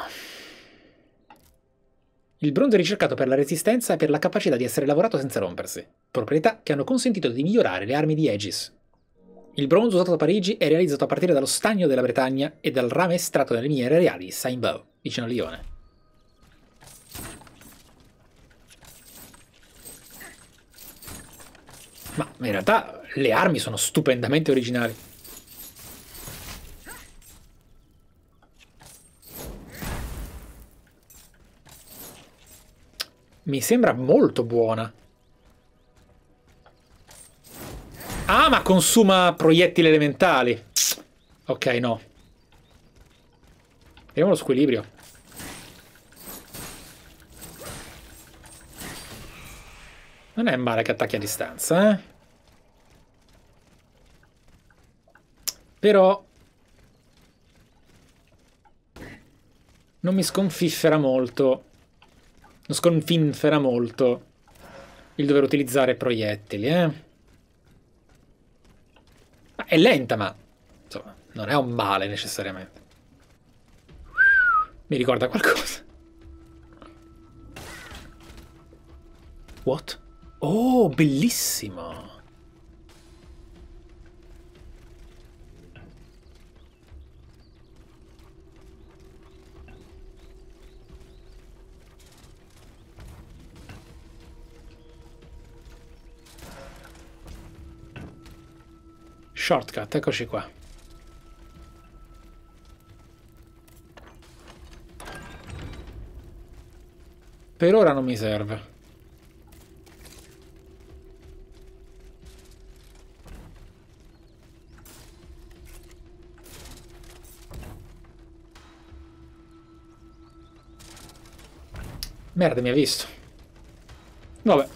Il bronzo è ricercato per la resistenza e per la capacità di essere lavorato senza rompersi, proprietà che hanno consentito di migliorare le armi di Aegis. Il bronzo usato da Parigi è realizzato a partire dallo stagno della Bretagna e dal rame estratto dalle miniere reali di Saint-Beuve, vicino a Lione. Ma in realtà le armi sono stupendamente originali. Mi sembra molto buona. Ah, ma consuma proiettili elementali. Ok, no. Vediamo lo squilibrio. Non è male che attacchi a distanza, eh? Però non mi sconfiffera molto. Non sconfinfera molto il dover utilizzare proiettili, eh? È lenta, ma insomma, non è un male necessariamente. Mi ricorda qualcosa. What? Oh, bellissimo! Shortcut, eccoci qua. Per ora non mi serve. Merda, mi ha visto. Vabbè.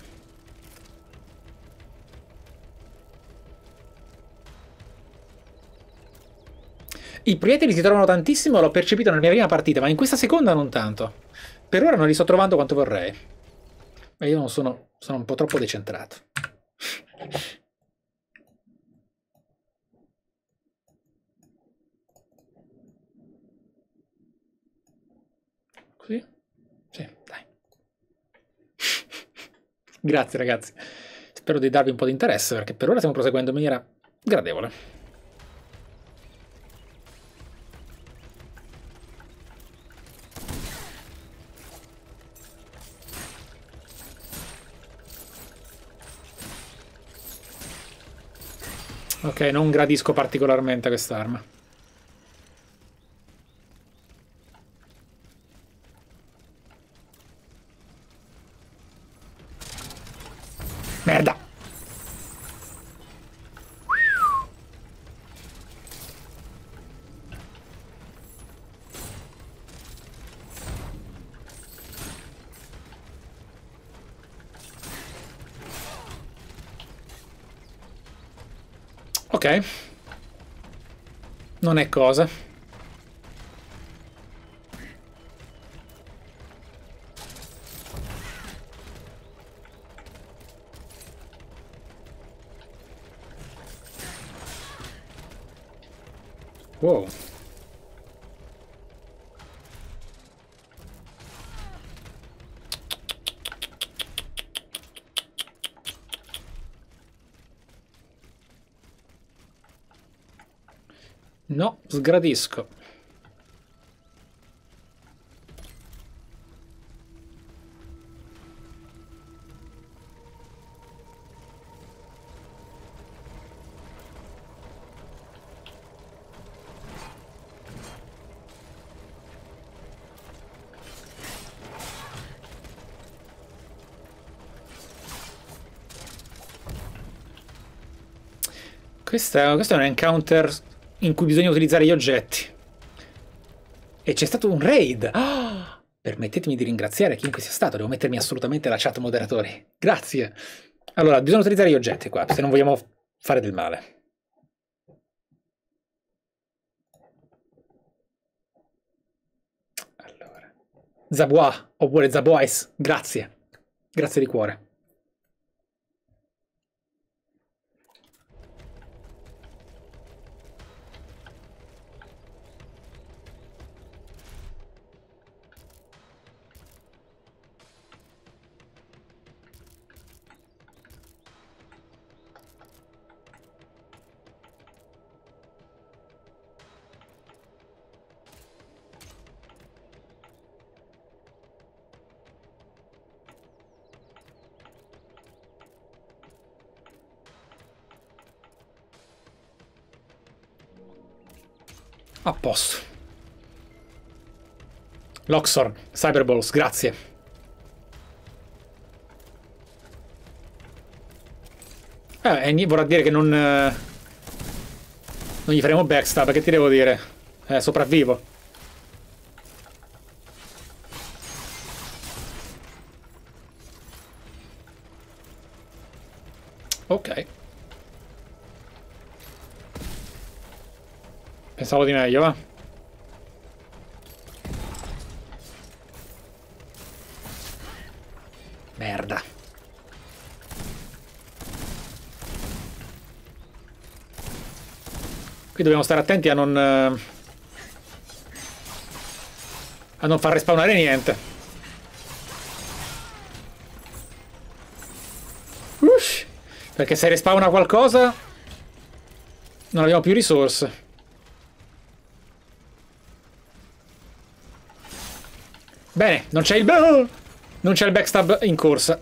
I proiettili si trovano tantissimo, l'ho percepito nella mia prima partita, ma in questa seconda non tanto. Per ora non li sto trovando quanto vorrei. Ma io non sono un po' troppo decentrato. Così? Sì, dai. Grazie ragazzi. Spero di darvi un po' di interesse, perché per ora stiamo proseguendo in maniera gradevole. Ok, non gradisco particolarmente quest'arma. Merda! Ok. Non è cosa. Wow. No, sgradisco. Questo è un encounter in cui bisogna utilizzare gli oggetti. E c'è stato un raid. Oh, permettetemi di ringraziare chiunque sia stato. Devo mettermi assolutamente la chat moderatori. Grazie. Allora, bisogna utilizzare gli oggetti qua, se non vogliamo fare del male. Allora. Zabois, oppure Zabois, grazie. Grazie di cuore. A posto. Loxor, Cyberballs, grazie. Vorrà dire che non gli faremo backstab, che ti devo dire? Sopravvivo. Ok. Pensavo di meglio, va? Merda. Qui dobbiamo stare attenti a non far respawnare niente. Uff, perché se respawna qualcosa non abbiamo più risorse. Bene, non c'è il backstab in corsa.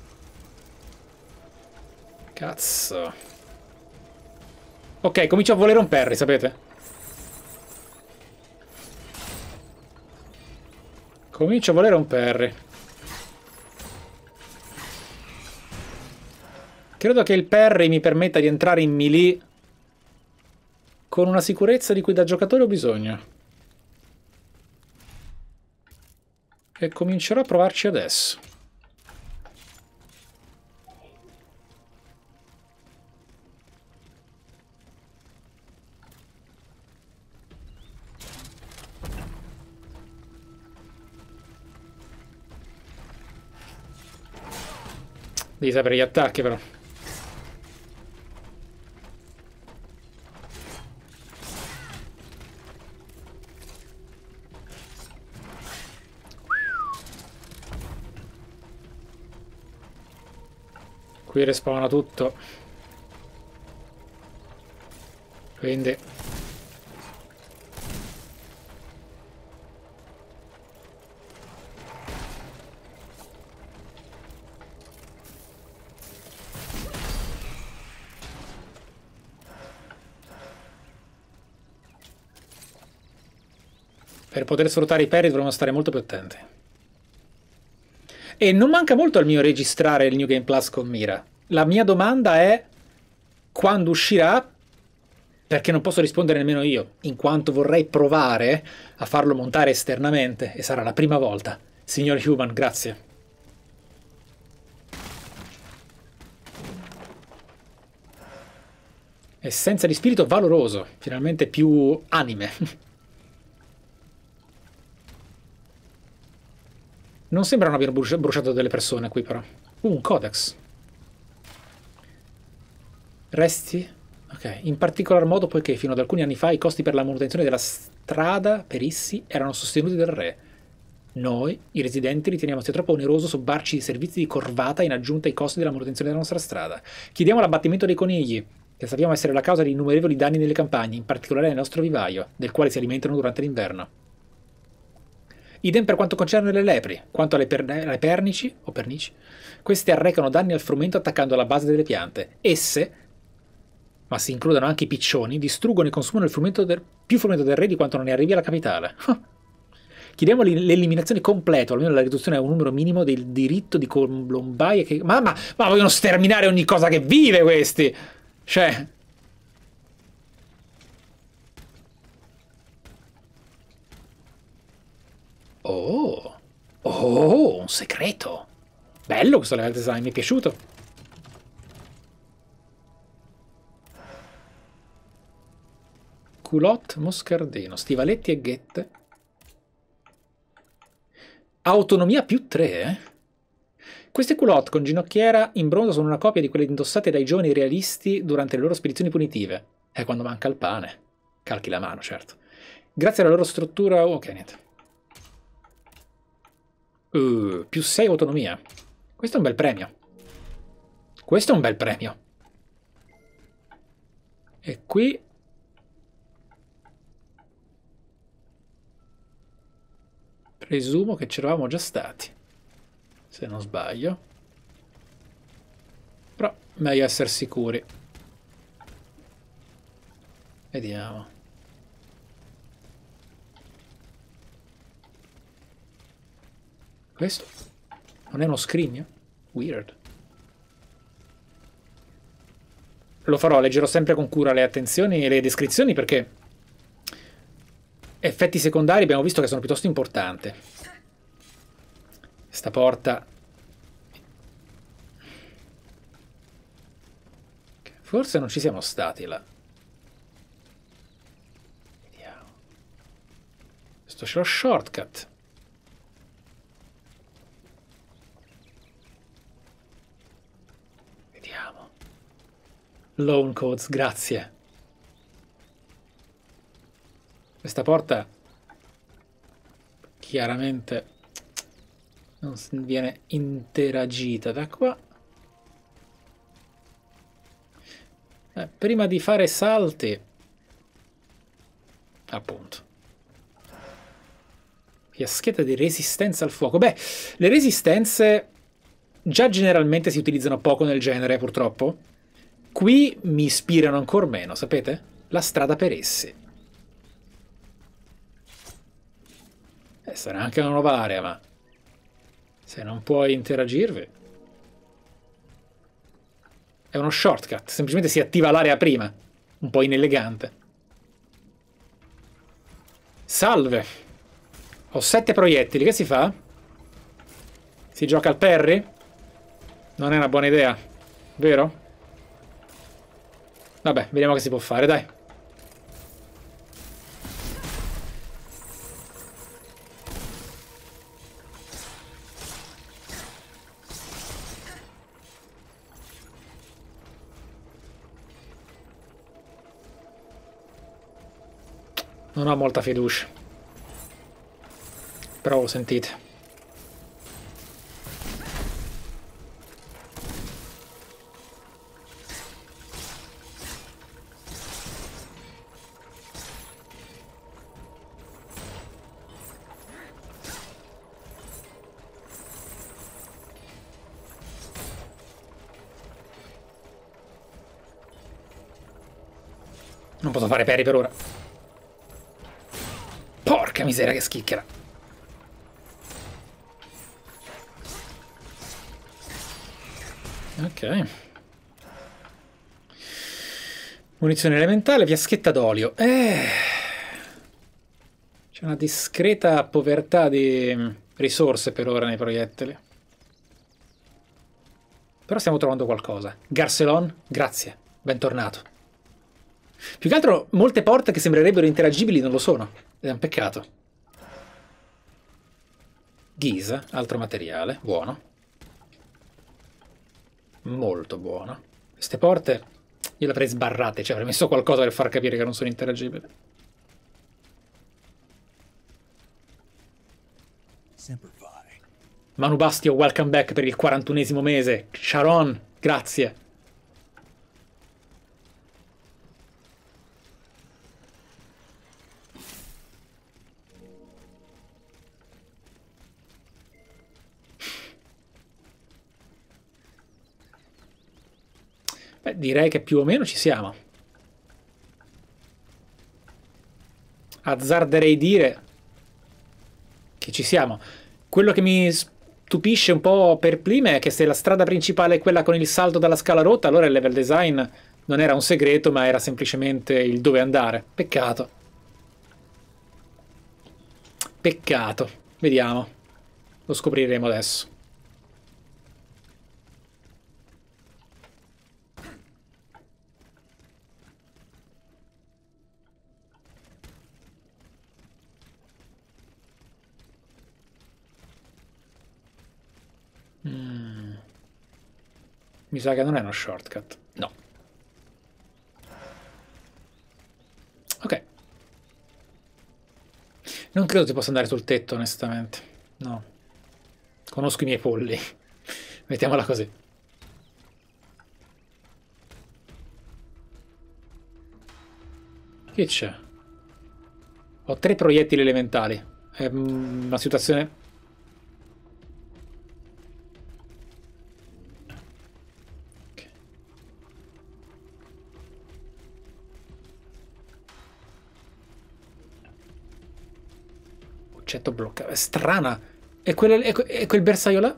Cazzo. Ok, comincio a volere un parry, sapete? Comincio a volere un parry. Credo che il parry mi permetta di entrare in melee con una sicurezza di cui da giocatore ho bisogno. E comincerò a provarci adesso. Devi sapere gli attacchi però. Qui respawna tutto. Quindi per poter sfruttare i parry dovremo stare molto più attenti. E non manca molto al mio registrare il New Game Plus con Mira. La mia domanda è quando uscirà, perché non posso rispondere nemmeno io, in quanto vorrei provare a farlo montare esternamente, e sarà la prima volta. Signor Human, grazie. Essenza di spirito valoroso, finalmente più anime. Non sembrano aver bruciato delle persone qui, però. Un codex. Resti? Ok. In particolar modo poiché fino ad alcuni anni fa i costi per la manutenzione della strada per issi erano sostenuti dal re. Noi, i residenti, riteniamo sia troppo oneroso sobbarci i servizi di corvata in aggiunta ai costi della manutenzione della nostra strada. Chiediamo l'abbattimento dei conigli, che sappiamo essere la causa di innumerevoli danni nelle campagne, in particolare nel nostro vivaio, del quale si alimentano durante l'inverno. Idem per quanto concerne le lepri. Quanto alle pernici, o pernici, queste arrecano danni al frumento attaccando alla base delle piante. Esse, ma si includono anche i piccioni, distruggono e consumano il più frumento del re di quanto non ne arrivi alla capitale. Chiediamo l'eliminazione completa, o almeno la riduzione a un numero minimo del diritto di colombaie che... Ma vogliono sterminare ogni cosa che vive questi! Cioè... Oh, oh, un segreto. Bello questo level design, mi è piaciuto. Culotte moscardino, stivaletti e ghette. Autonomia più 3, eh? Queste culotte con ginocchiera in bronzo sono una copia di quelle indossate dai giovani realisti durante le loro spedizioni punitive. È quando manca il pane. Calchi la mano, certo. Grazie alla loro struttura... Ok, niente. Più 6 autonomia. Questo è un bel premio. Questo è un bel premio. E qui... presumo che c'eravamo già stati. Se non sbaglio. Però meglio essere sicuri. Vediamo. Questo? Non è uno scrigno? Weird. Lo farò, leggerò sempre con cura le attenzioni e le descrizioni perché effetti secondari abbiamo visto che sono piuttosto importanti. Sta porta... Forse non ci siamo stati là. Vediamo. Questo c'è lo shortcut. Vediamo. Loan codes, grazie. Questa porta chiaramente non viene interagita da qua. Prima di fare salti, appunto. Fiaschetta di resistenza al fuoco. Beh, le resistenze già generalmente si utilizzano poco nel genere, purtroppo. Qui mi ispirano ancora meno, sapete? La strada per essi. Sarà anche una nuova area, ma se non puoi interagirvi... È uno shortcut, semplicemente si attiva l'area prima. Un po' inelegante. Salve. Ho 7 proiettili, che si fa? Si gioca al parry? Non è una buona idea, vero? Vabbè, vediamo che si può fare, dai. Non ho molta fiducia. Però lo sentite. Non posso fare parry per ora. Porca miseria, che schicchera. Ok. Munizione elementale, fiaschetta d'olio. C'è una discreta povertà di risorse per ora nei proiettili. Però stiamo trovando qualcosa. Garcelon, grazie. Bentornato. Più che altro, molte porte che sembrerebbero interagibili non lo sono. Ed è un peccato. Ghisa, altro materiale. Buono. Molto buono. Queste porte io le avrei sbarrate, cioè avrei messo qualcosa per far capire che non sono interagibili. Manu Bastio, welcome back per il 41esimo mese. Sharon, grazie. Beh, direi che più o meno ci siamo. Azzarderei dire che ci siamo. Quello che mi stupisce un po' per prima è che se la strada principale è quella con il salto dalla scala rotta, allora il level design non era un segreto, ma era semplicemente il dove andare. Peccato. Peccato. Vediamo. Lo scopriremo adesso. Mi sa che non è uno shortcut. No. Ok. Non credo si possa andare sul tetto, onestamente. No. Conosco i miei polli. Mettiamola così. Che c'è? Ho 3 proiettili elementali. È una situazione... Okay. Oggetto bloccato. È strana. È quel bersaglio là?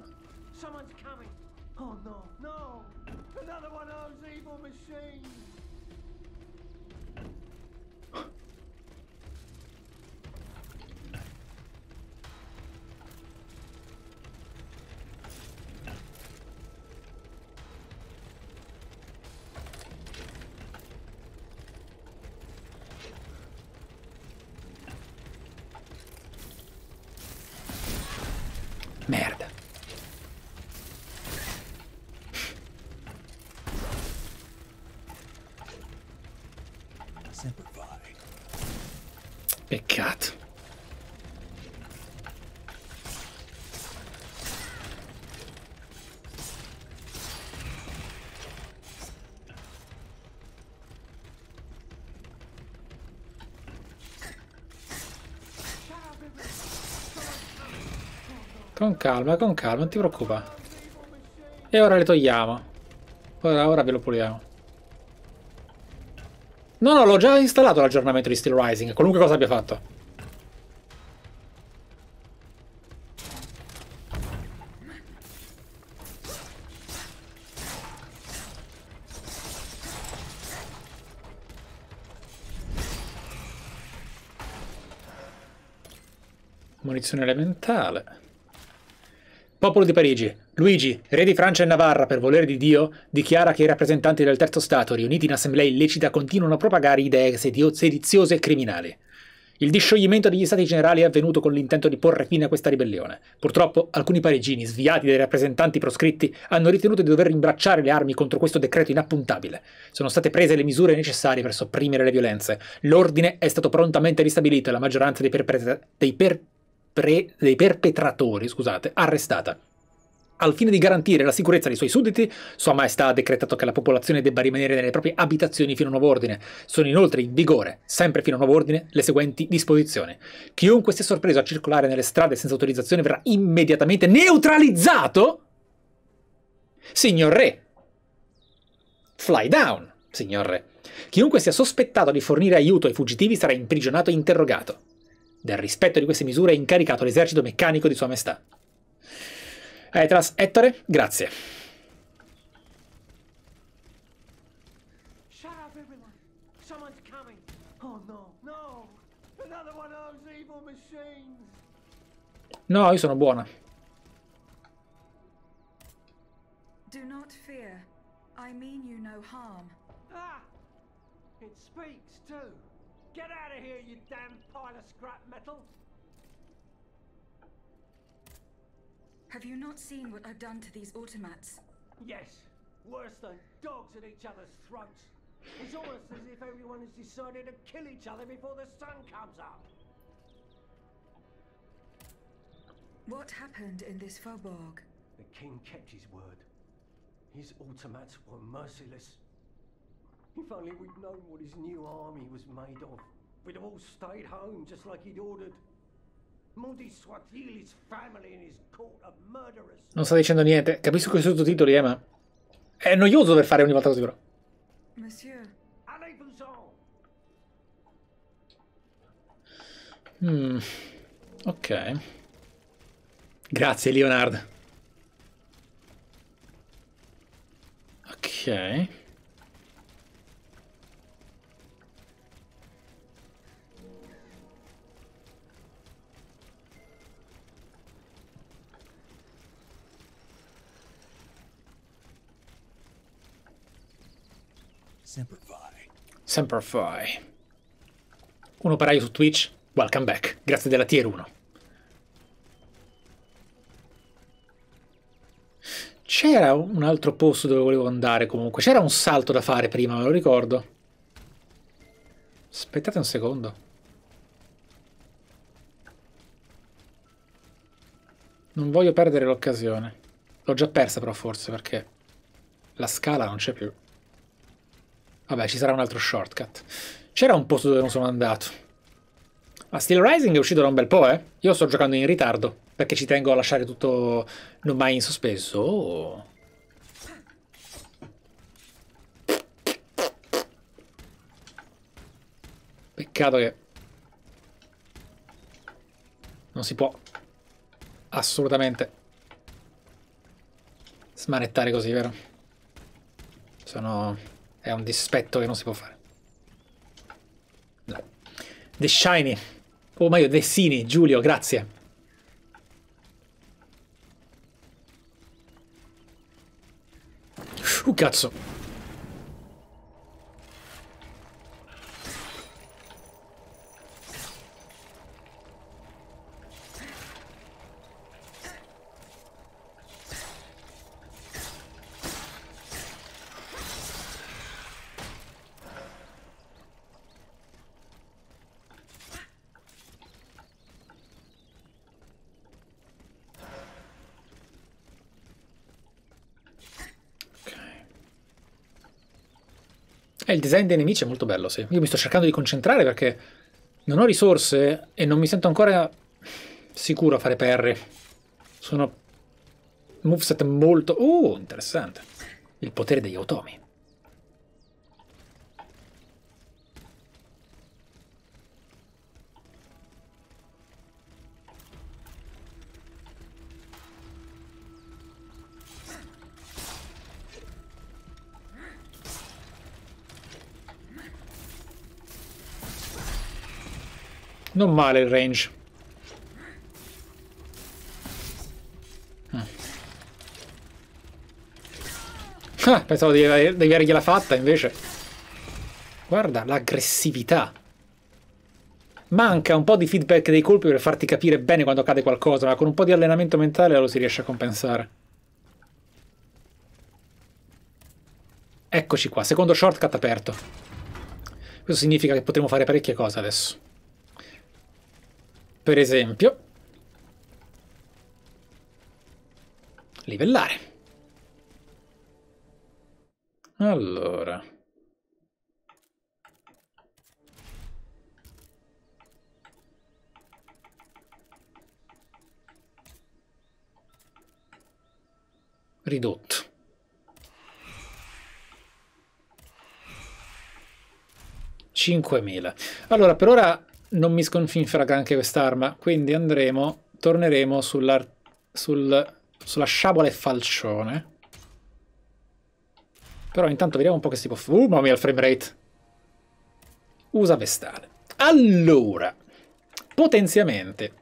Merda. Peccato. Con calma, non ti preoccupare. E ora le togliamo. Ora ve lo puliamo. No, l'ho già installato l'aggiornamento di Steel Rising, qualunque cosa abbia fatto. Munizione elementale. Popolo di Parigi. Luigi, re di Francia e Navarra, per volere di Dio, dichiara che i rappresentanti del Terzo Stato, riuniti in assemblea illecita, continuano a propagare idee sediziose e criminali. Il discioglimento degli Stati Generali è avvenuto con l'intento di porre fine a questa ribellione. Purtroppo, alcuni parigini, sviati dai rappresentanti proscritti, hanno ritenuto di dover rimbracciare le armi contro questo decreto inappuntabile. Sono state prese le misure necessarie per sopprimere le violenze. L'ordine è stato prontamente ristabilito e la maggioranza dei perpetratori, scusate, arrestata. Al fine di garantire la sicurezza dei suoi sudditi, Sua Maestà ha decretato che la popolazione debba rimanere nelle proprie abitazioni fino a nuovo ordine. Sono inoltre in vigore, sempre fino a nuovo ordine, le seguenti disposizioni. Chiunque sia sorpreso a circolare nelle strade senza autorizzazione verrà immediatamente neutralizzato. Signor Re. Fly down, signor Re. Chiunque sia sospettato di fornire aiuto ai fuggitivi sarà imprigionato e interrogato. Del rispetto di queste misure è incaricato l'esercito meccanico di Sua Maestà. Etras, Ettore, grazie. No, io sono buona. Do not fear. I mean you no harm. Ah! It speaks too. Get out of here, you damn pile of scrap metal! Have you not seen what I've done to these automats? Yes, worse than dogs at each other's throats. It's almost as if everyone has decided to kill each other before the sun comes up. What happened in this faubourg? The king kept his word. His automats were merciless. If only we'd known what his new army was made of, we'd have all stayed home just like he'd ordered. Monty Swatil, his family and his court of murderers. Non sta dicendo niente. Capisco che i sottotitoli, ma è noioso per fare ogni volta così, però. Monsieur. Ok. Grazie, Leonard. Ok. Semper Fi. Un operaio su Twitch. Welcome back. Grazie della tier 1. C'era un altro posto dove volevo andare comunque. C'era un salto da fare prima, me lo ricordo. Aspettate un secondo. Non voglio perdere l'occasione. L'ho già persa però forse perché la scala non c'è più. Vabbè, ci sarà un altro shortcut. C'era un posto dove non sono andato. Ma Steel Rising è uscito da un bel po', eh? Io sto giocando in ritardo perché ci tengo a lasciare tutto non mai in sospeso. Oh. Peccato che non si può assolutamente smanettare così, vero? È un dispetto che non si può fare. Dai. The Shiny. Oh, ma io, Dessini, Giulio, grazie. Cazzo. Il design dei nemici è molto bello, sì. Io mi sto cercando di concentrare perché non ho risorse e non mi sento ancora sicuro a fare parry. Sono moveset molto... interessante. Il potere degli automi. Non male il range. Pensavo di avergliela fatta, invece. Guarda l'aggressività. Manca un po' di feedback dei colpi per farti capire bene quando cade qualcosa, ma con un po' di allenamento mentale lo si riesce a compensare. Eccoci qua, secondo shortcut aperto. Questo significa che potremo fare parecchie cose adesso. Per esempio, livellare. Allora. Ridotto. $5.000. Allora, per ora non mi sconfinfera anche quest'arma, quindi torneremo sulla sciabola e falcione. Però intanto vediamo un po' che si può fare. Mamma mia, il frame rate. Usa vestale. Allora, potenziamenti.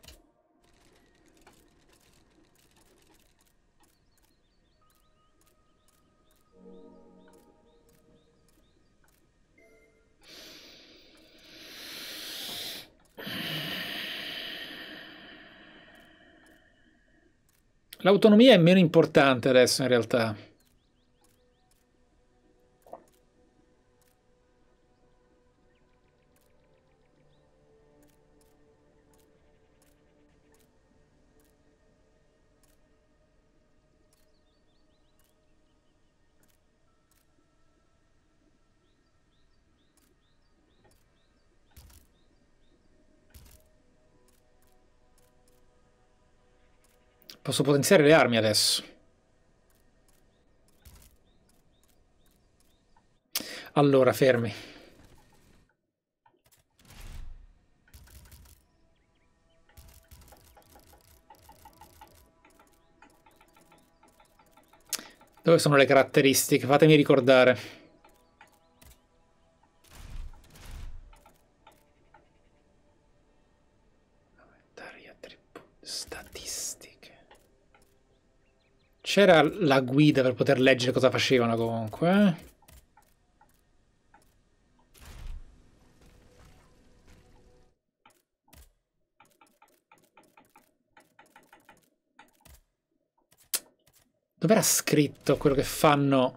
L'autonomia è meno importante adesso in realtà. Posso potenziare le armi adesso. Allora, fermi. Dove sono le caratteristiche? Fatemi ricordare. Statistiche. C'era la guida per poter leggere cosa facevano comunque. Dov'era scritto quello che fanno?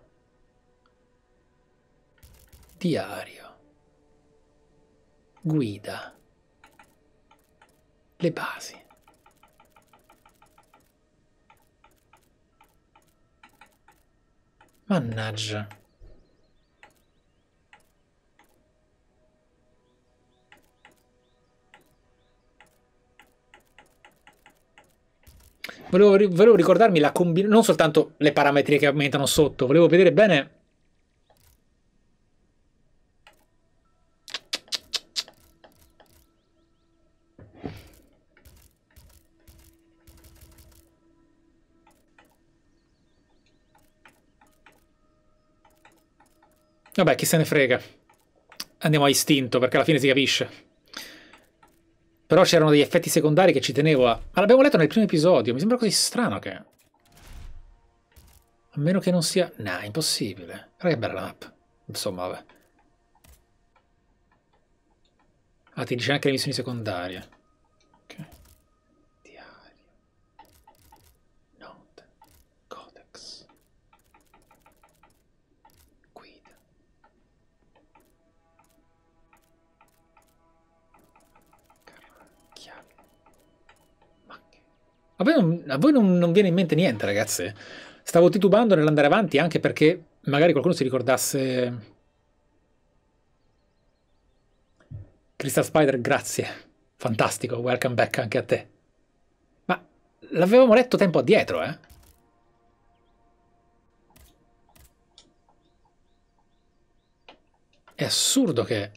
Diario. Guida. Le basi. Mannaggia. Volevo ricordarmi la combinazione, non soltanto le parametri che aumentano sotto, volevo vedere bene. Vabbè, chi se ne frega. Andiamo a istinto, perché alla fine si capisce. Però c'erano degli effetti secondari che ci tenevo a... Ma l'abbiamo letto nel primo episodio, mi sembra così strano che... A meno che non sia... No, impossibile. Guarda che bella la mappa. Insomma, vabbè. Ah, ti dice anche le missioni secondarie. Ok. Diario. Note. Codex. Guida. Chiavi. Macchine. A voi non viene in mente niente, ragazzi? Stavo titubando nell'andare avanti anche perché magari qualcuno si ricordasse... Crystal Spider, grazie. Fantastico, welcome back anche a te. Ma l'avevamo letto tempo addietro, eh? È assurdo che...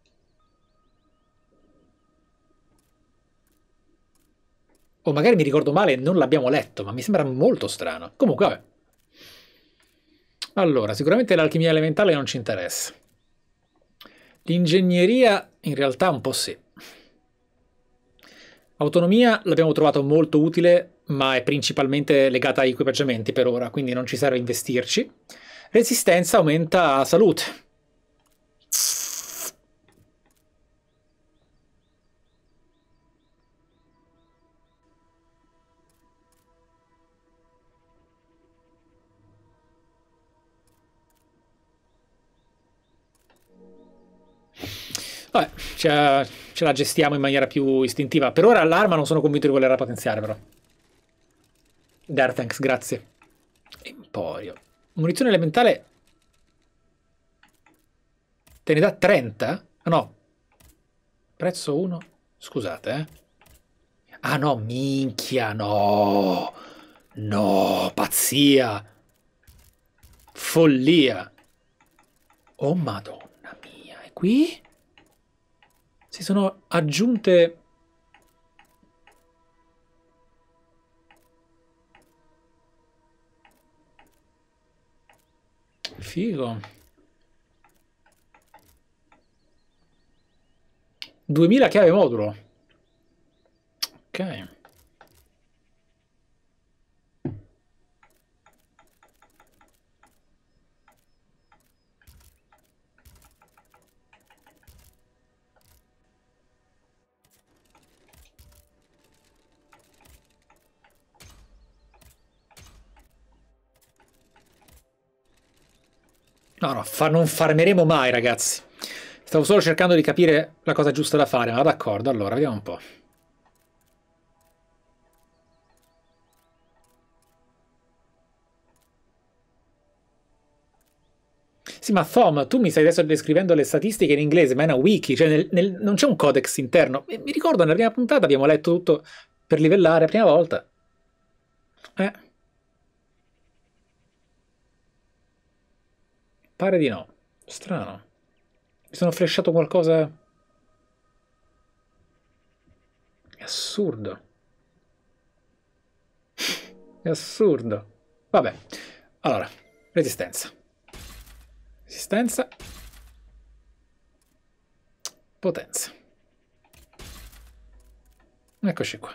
O magari mi ricordo male e non l'abbiamo letto, ma mi sembra molto strano. Comunque, vabbè. Allora, sicuramente l'alchimia elementale non ci interessa. L'ingegneria in realtà un po' sì. Autonomia l'abbiamo trovato molto utile, ma è principalmente legata agli equipaggiamenti per ora, quindi non ci serve investirci. Resistenza aumenta salute. Vabbè, ce la gestiamo in maniera più istintiva. Per ora l'arma non sono convinto di volerla potenziare, però. Darthanks, grazie. Emporio. Munizione elementale... Te ne dà 30? Ah, no. Prezzo 1. Scusate, eh. Ah, no, minchia, no. No, pazzia. Follia. Oh, madonna mia. E qui? Si sono aggiunte... Figo. 2000 chiave modulo. Ok. No, no, non farmeremo mai, ragazzi. Stavo solo cercando di capire la cosa giusta da fare, ma d'accordo, allora, vediamo un po'. Sì, ma Thom, tu mi stai adesso descrivendo le statistiche in inglese, ma è una wiki, cioè non c'è un codex interno. Mi ricordo, nella prima puntata abbiamo letto tutto per livellare la prima volta. Pare di no. Strano. Mi sono flashato qualcosa... È assurdo. È assurdo. Vabbè. Allora, resistenza. Resistenza. Potenza. Eccoci qua.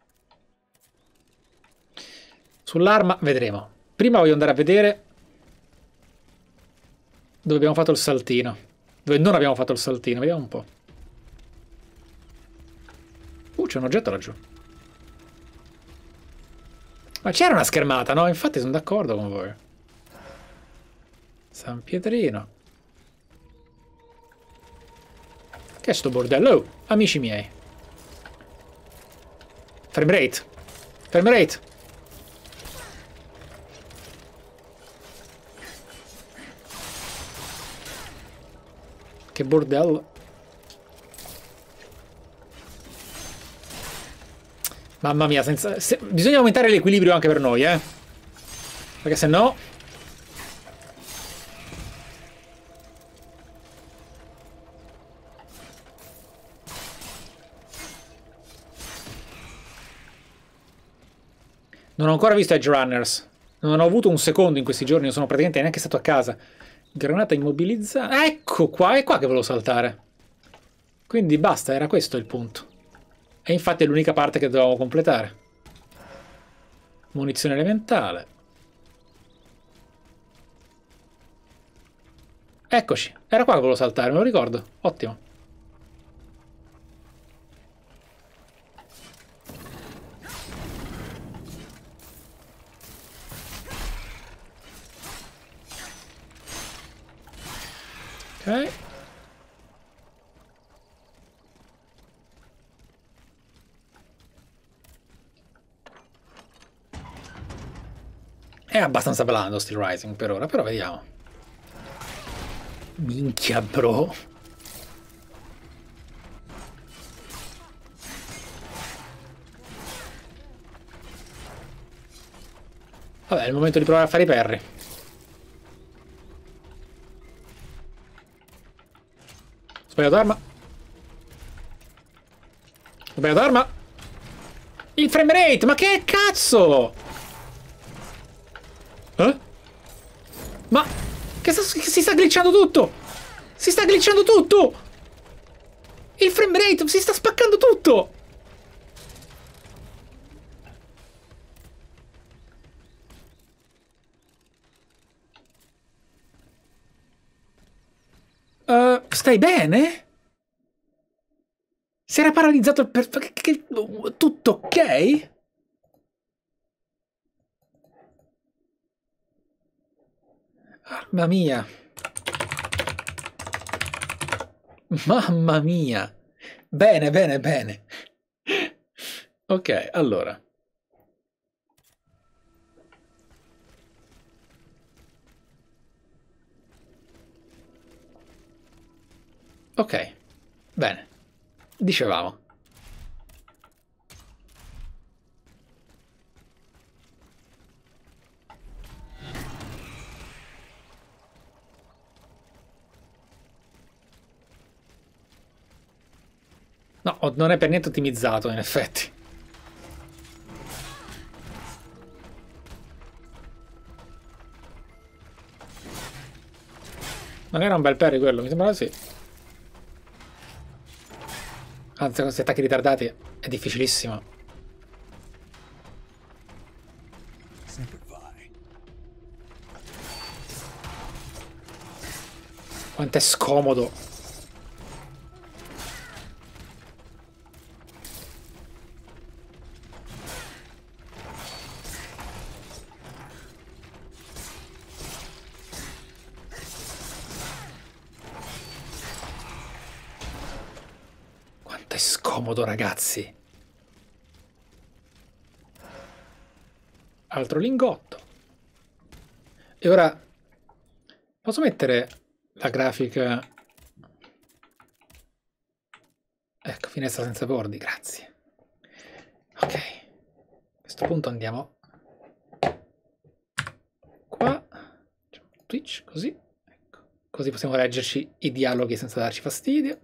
Sull'arma vedremo. Prima voglio andare a vedere dove abbiamo fatto il saltino. Dove non abbiamo fatto il saltino. Vediamo un po'. C'è un oggetto laggiù. Ma c'era una schermata, no? Infatti sono d'accordo con voi. San Pietrino. Che è sto bordello? Oh, amici miei. Frame rate. Frame rate. Che bordello. Mamma mia, bisogna aumentare l'equilibrio anche per noi, eh. Perché se no... Non ho ancora visto Edge Runners. Non ho avuto un secondo in questi giorni, non sono praticamente neanche stato a casa. Granata immobilizzata. Ecco qua, è qua che volevo saltare. Quindi basta, era questo il punto. E infatti è l'unica parte che dovevamo completare. Munizione elementale. Eccoci, era qua che volevo saltare, me lo ricordo. Ottimo. Ok. È abbastanza blando Steel Rising per ora, però vediamo. Minchia, bro. Vabbè, è il momento di provare a fare i parry. Sbagliato arma. Sbagliato arma. Il frame rate, ma che cazzo? Eh? Ma che si sta glitchando tutto? Si sta glitchando tutto! Il frame rate si sta spaccando tutto! Stai bene? Si era paralizzato il tutto ok? Mamma mia. Mamma mia. Bene, bene, bene. Ok, allora. Ok, bene. Dicevamo. No, non è per niente ottimizzato, in effetti. Non era un bel parry quello, mi sembrava sì. Anzi, con questi attacchi ritardati è difficilissimo. Quanto è scomodo. Quanto è scomodo, ragazzi. Altro lingotto. E ora posso mettere la grafica. Ecco, finestra senza bordi, grazie. Ok. A questo punto andiamo qua. Twitch, così. Ecco. Così possiamo leggerci i dialoghi senza darci fastidio.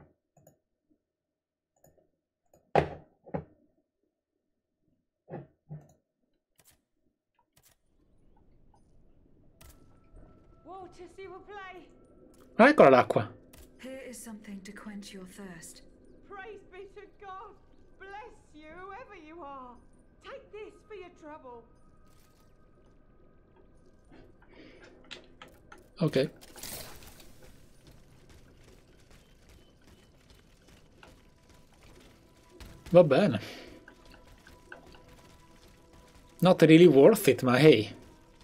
Ah, eccola l'acqua. Here is something to quench your thirst. Praise be to God. Bless you, whoever you are. Take this for your trouble. Ok. Va bene. Not really worth it, ma hey.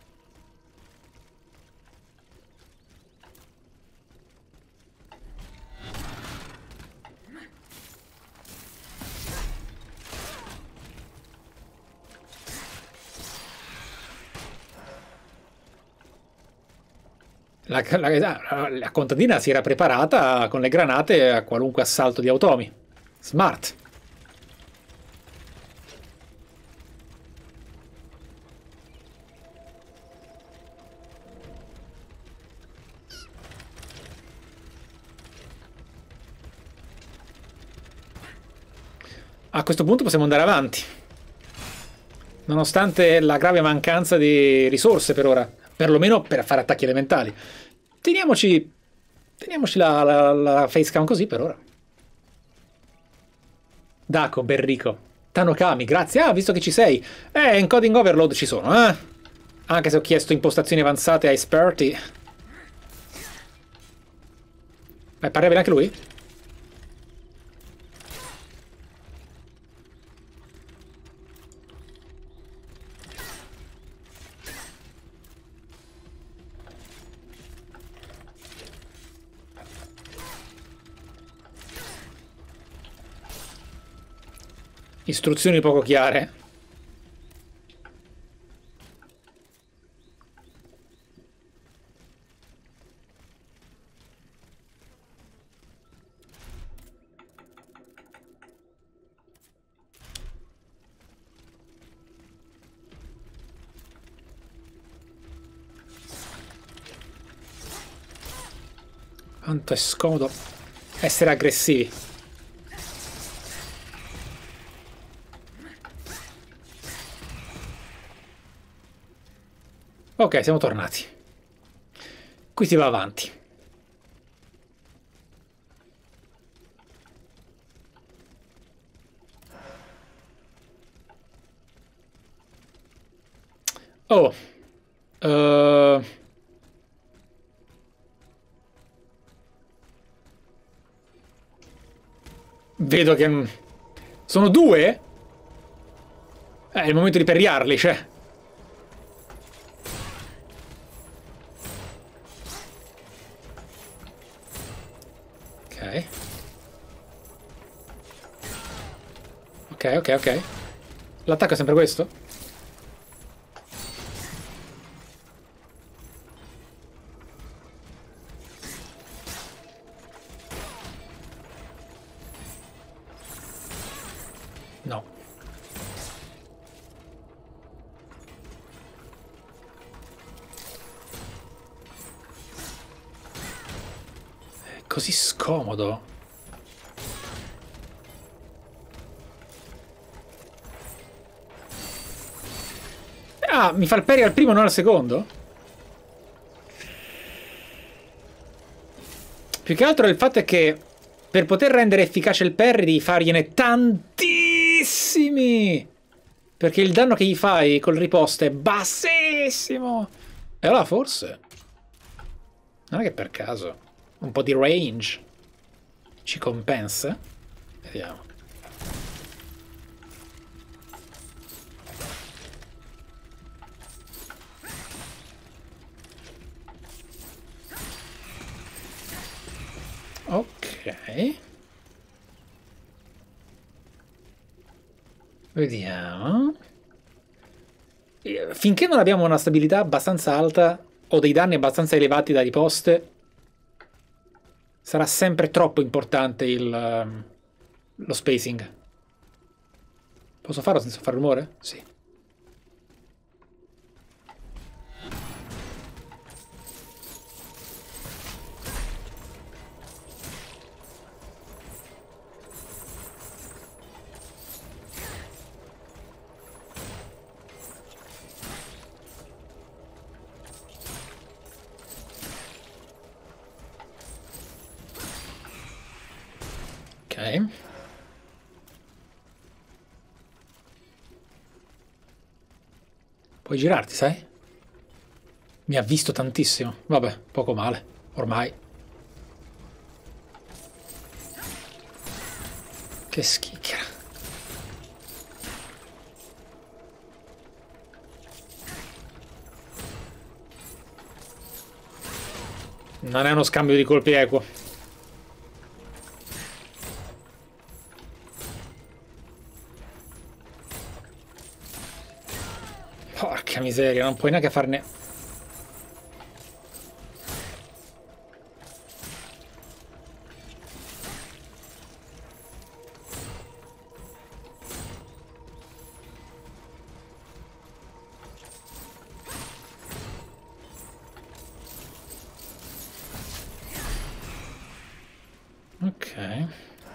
La contadina si era preparata con le granate a qualunque assalto di automi. Smart. A questo punto possiamo andare avanti. Nonostante la grave mancanza di risorse per ora. Perlomeno per fare attacchi elementali. Teniamoci la face cam così per ora. Dako, Berrico. Tanokami, grazie. Ah, visto che ci sei. Encoding overload ci sono, eh? Anche se ho chiesto impostazioni avanzate ai esperti. Parla bene anche lui? Istruzioni poco chiare. Quanto è scomodo essere aggressivi. Ok, siamo tornati. Qui si va avanti. Oh. Vedo che... Sono due? È il momento di perriarli, cioè... Ok. L'attacco è sempre questo? No. È così scomodo. Ah, mi fa il parry al primo, non al secondo? Più che altro il fatto è che per poter rendere efficace il parry devi fargliene tantissimi. Perché il danno che gli fai col riposto è bassissimo. E allora forse... Non è che per caso un po' di range ci compensa? Vediamo. Ok. Vediamo. Finché non abbiamo una stabilità abbastanza alta o dei danni abbastanza elevati da riposte, sarà sempre troppo importante lo spacing. Posso farlo senza fare rumore? Sì. Ok. Puoi girarti, sai? Mi ha visto tantissimo. Vabbè, poco male, ormai. Che schicchera. Non è uno scambio di colpi equo. Porca miseria, non puoi neanche farne... Ok.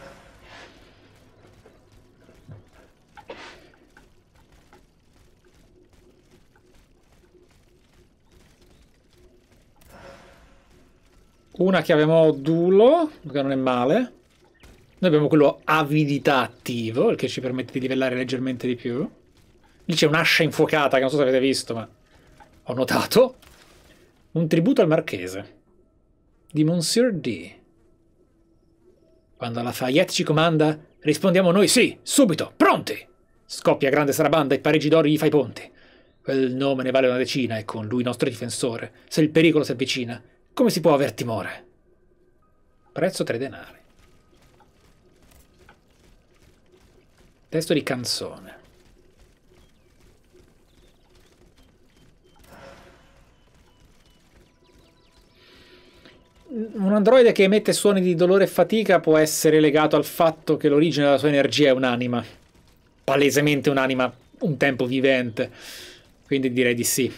Una chiave modulo, che non è male. Noi abbiamo quello avidità attivo, il che ci permette di livellare leggermente di più. Lì c'è un'ascia infuocata, che non so se avete visto, ma ho notato. Un tributo al marchese. Di Monsieur D. Quando la Fayette ci comanda, rispondiamo noi sì, subito, pronti! Scoppia grande sarabanda e pareggi d'oro gli fai ponti. Quel nome ne vale una decina e con lui nostro difensore. Se il pericolo si avvicina, come si può aver timore? Prezzo 3 denari. Testo di canzone. Un androide che emette suoni di dolore e fatica può essere legato al fatto che l'origine della sua energia è un'anima. Palesemente un'anima un tempo vivente. Quindi direi di sì.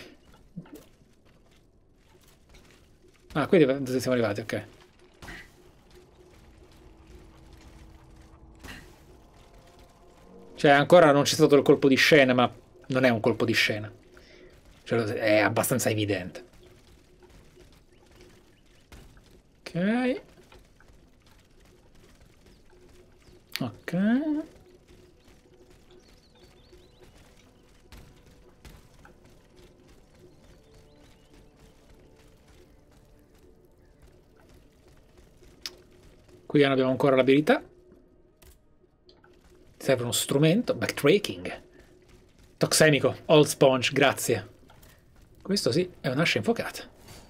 Ah, qui siamo arrivati, ok. Cioè, ancora non c'è stato il colpo di scena, ma non è un colpo di scena. Cioè, è abbastanza evidente. Ok. Ok. Qui non abbiamo ancora l'abilità. Serve uno strumento. Backtracking. Toxemico. Old Sponge, grazie. Questo sì, è un'ascia infuocata.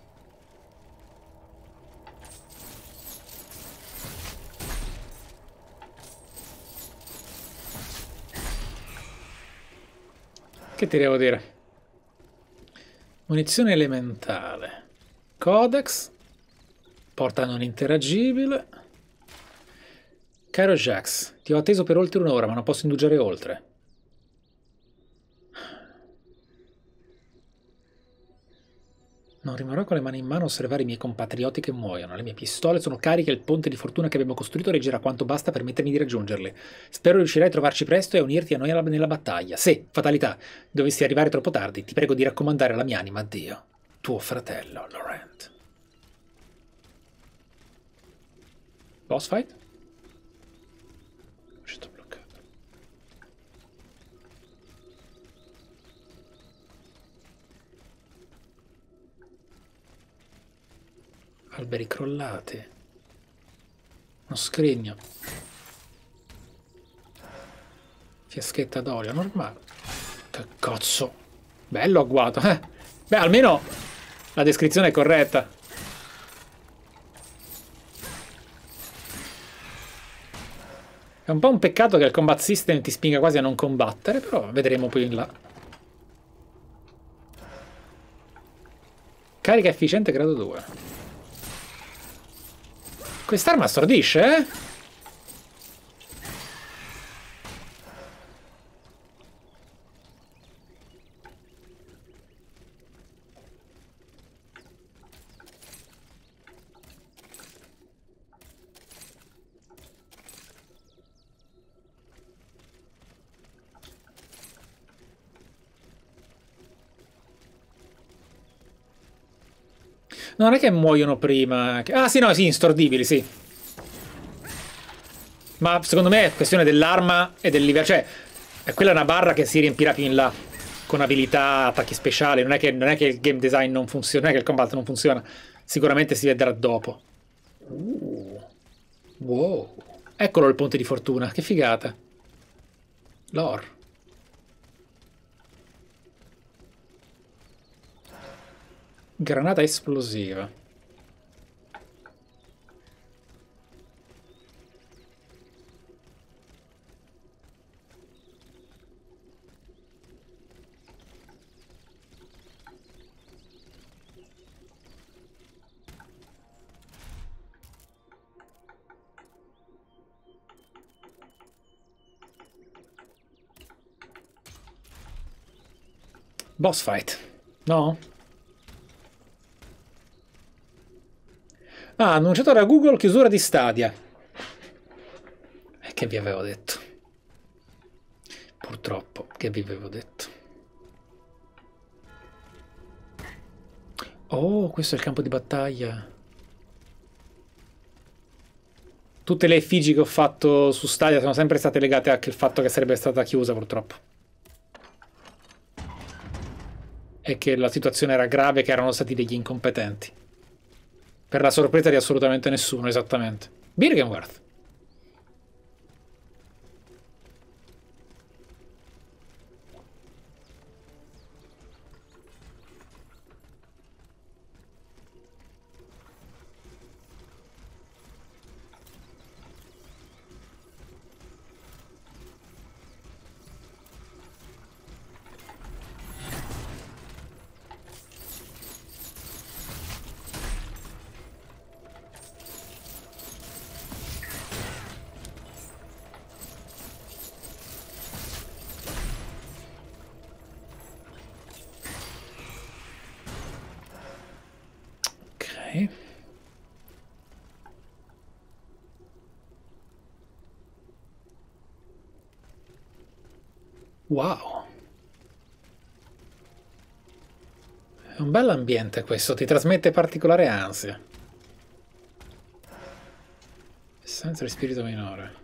Che ti devo dire? Munizione elementale. Codex. Porta non interagibile. Caro Jax, ti ho atteso per oltre un'ora, ma non posso indugiare oltre. Non rimarrò con le mani in mano a osservare i miei compatrioti che muoiono. Le mie pistole sono cariche e il ponte di fortuna che abbiamo costruito reggerà quanto basta per permettermi di raggiungerle. Spero riuscirai a trovarci presto e a unirti a noi nella battaglia. Se, fatalità, dovessi arrivare troppo tardi, ti prego di raccomandare la mia anima a Dio. Tuo fratello, Laurent. Boss fight? Uscito bloccato. Alberi crollati. Uno scrigno. Fiaschetta d'olio, normale. Che cazzo. Bello agguato, eh. Beh, almeno la descrizione è corretta. È un po' un peccato che il combat system ti spinga quasi a non combattere, però vedremo più in là. Carica efficiente grado 2. Quest'arma stordisce, eh? No, non è che muoiono prima. Ah, sì, no, sì, instardibili, sì. Ma secondo me è questione dell'arma e del livello. Cioè, quella è una barra che si riempirà più in là. Con abilità, attacchi speciali. Non è che il game design non funziona, non è che il combat non funziona. Sicuramente si vedrà dopo. Wow. Eccolo il ponte di fortuna. Che figata. Lore. Granata esplosiva. Boss fight. No? Ah, annunciato da Google chiusura di Stadia. Che vi avevo detto? Purtroppo, che vi avevo detto? Oh, questo è il campo di battaglia. Tutte le effigi che ho fatto su Stadia sono sempre state legate anche al fatto che sarebbe stata chiusa, purtroppo. E che la situazione era grave, che erano stati degli incompetenti. Per la sorpresa di assolutamente nessuno, esattamente. Birkenworth. Wow. È un bell'ambiente questo, ti trasmette particolare ansia. Essenza di spirito minore.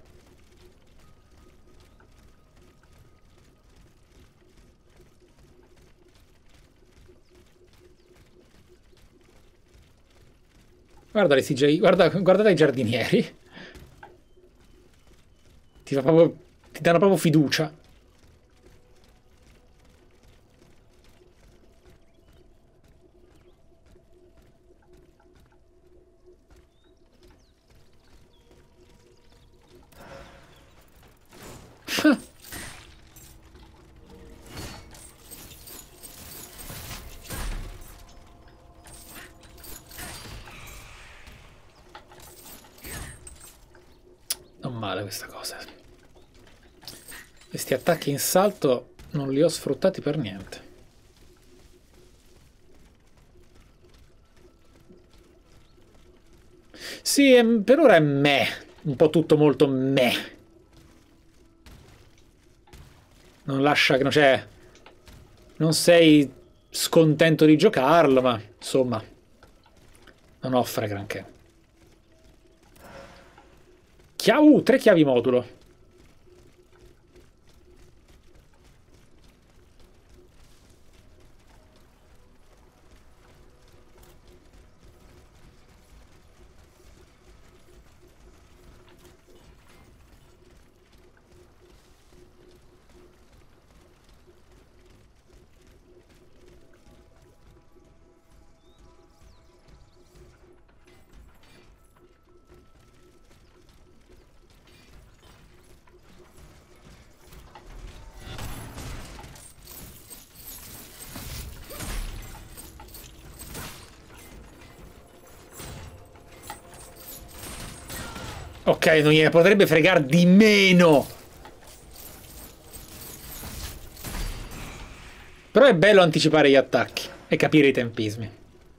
Guarda le CGI, guardate i giardinieri. Ti danno proprio fiducia. Non male questa cosa. Questi attacchi in salto non li ho sfruttati per niente. Sì, per ora è meh. Un po' tutto molto meh. Non lascia che non c'è. Non sei scontento di giocarlo, ma insomma non offre granché. 3 chiavi modulo. Ok, non gliene potrebbe fregare di meno. Però è bello anticipare gli attacchi e capire i tempismi.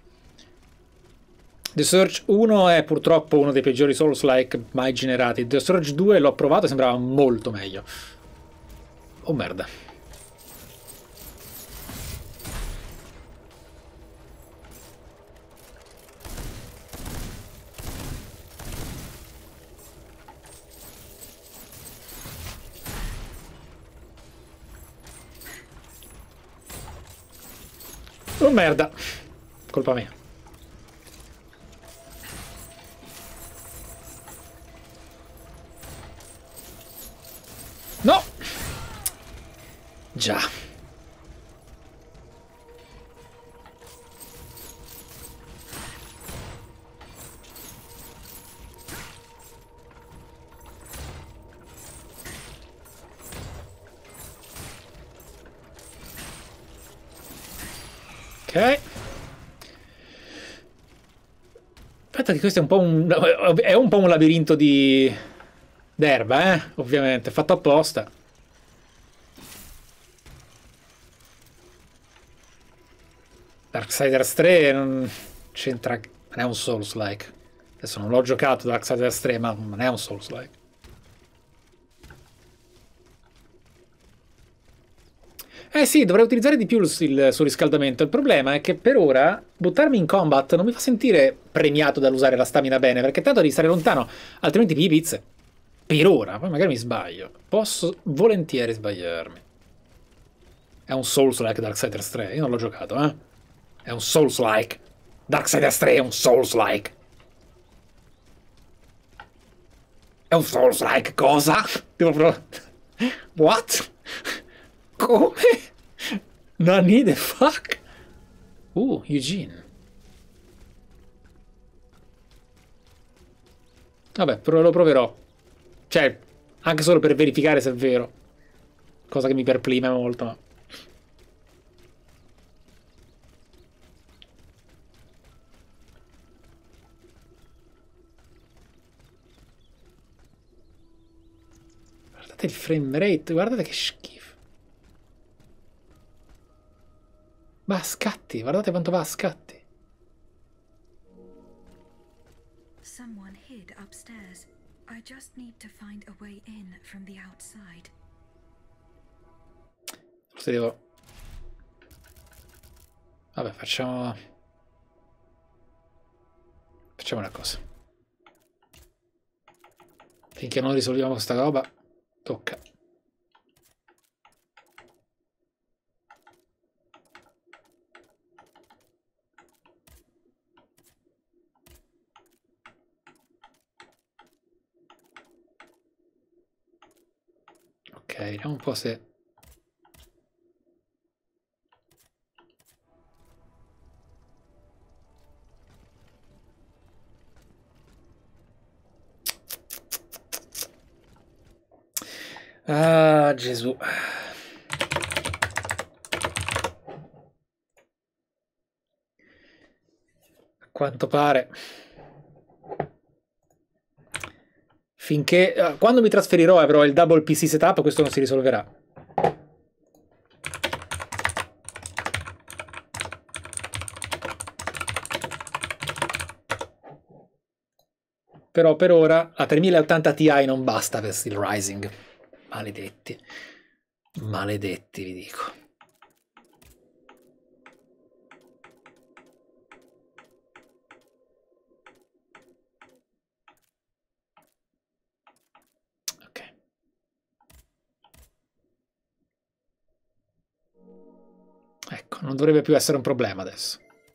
The Surge 1 è purtroppo uno dei peggiori Souls-like mai generati. The Surge 2 l'ho provato e sembrava molto meglio. Oh merda. Oh merda. Colpa mia. No! Già. Ok. Aspetta che questo è un po' un labirinto di d'erba, ovviamente, fatto apposta. Darksiders 3 non c'entra... Non è un Souls-like. Adesso non l'ho giocato Darksiders 3, ma non è un Souls-like. Eh sì, dovrei utilizzare di più il surriscaldamento. Il problema è che per ora buttarmi in combat non mi fa sentire premiato dall'usare la stamina bene, perché tanto devi stare lontano, altrimenti pigli pizze. Per ora, poi magari mi sbaglio. Posso volentieri sbagliarmi. È un Souls-like Darksiders 3, io non l'ho giocato, eh. È un Souls-like. Darksiders 3 è un Souls-like. È un Souls-like cosa? Devo provare... What? Come? Nani the fuck? Eugene. Vabbè, lo proverò. Cioè, anche solo per verificare se è vero. Cosa che mi perplime molto, ma... Guardate il frame rate, guardate che schifo. Va a scatti, guardate quanto va a scatti. Someone hid upstairs. I just need to find a way in from the outside. Forse devo... Vabbè, facciamo una cosa. Finché non risolviamo questa roba, tocca. Ok, vediamo un po' se... Ah, Gesù. A quanto pare... Finché... quando mi trasferirò e avrò il double PC setup, questo non si risolverà. Però per ora la 3080 Ti non basta per Steel Rising. Maledetti. Maledetti, vi dico. Ok. Ecco, non dovrebbe più essere un problema adesso.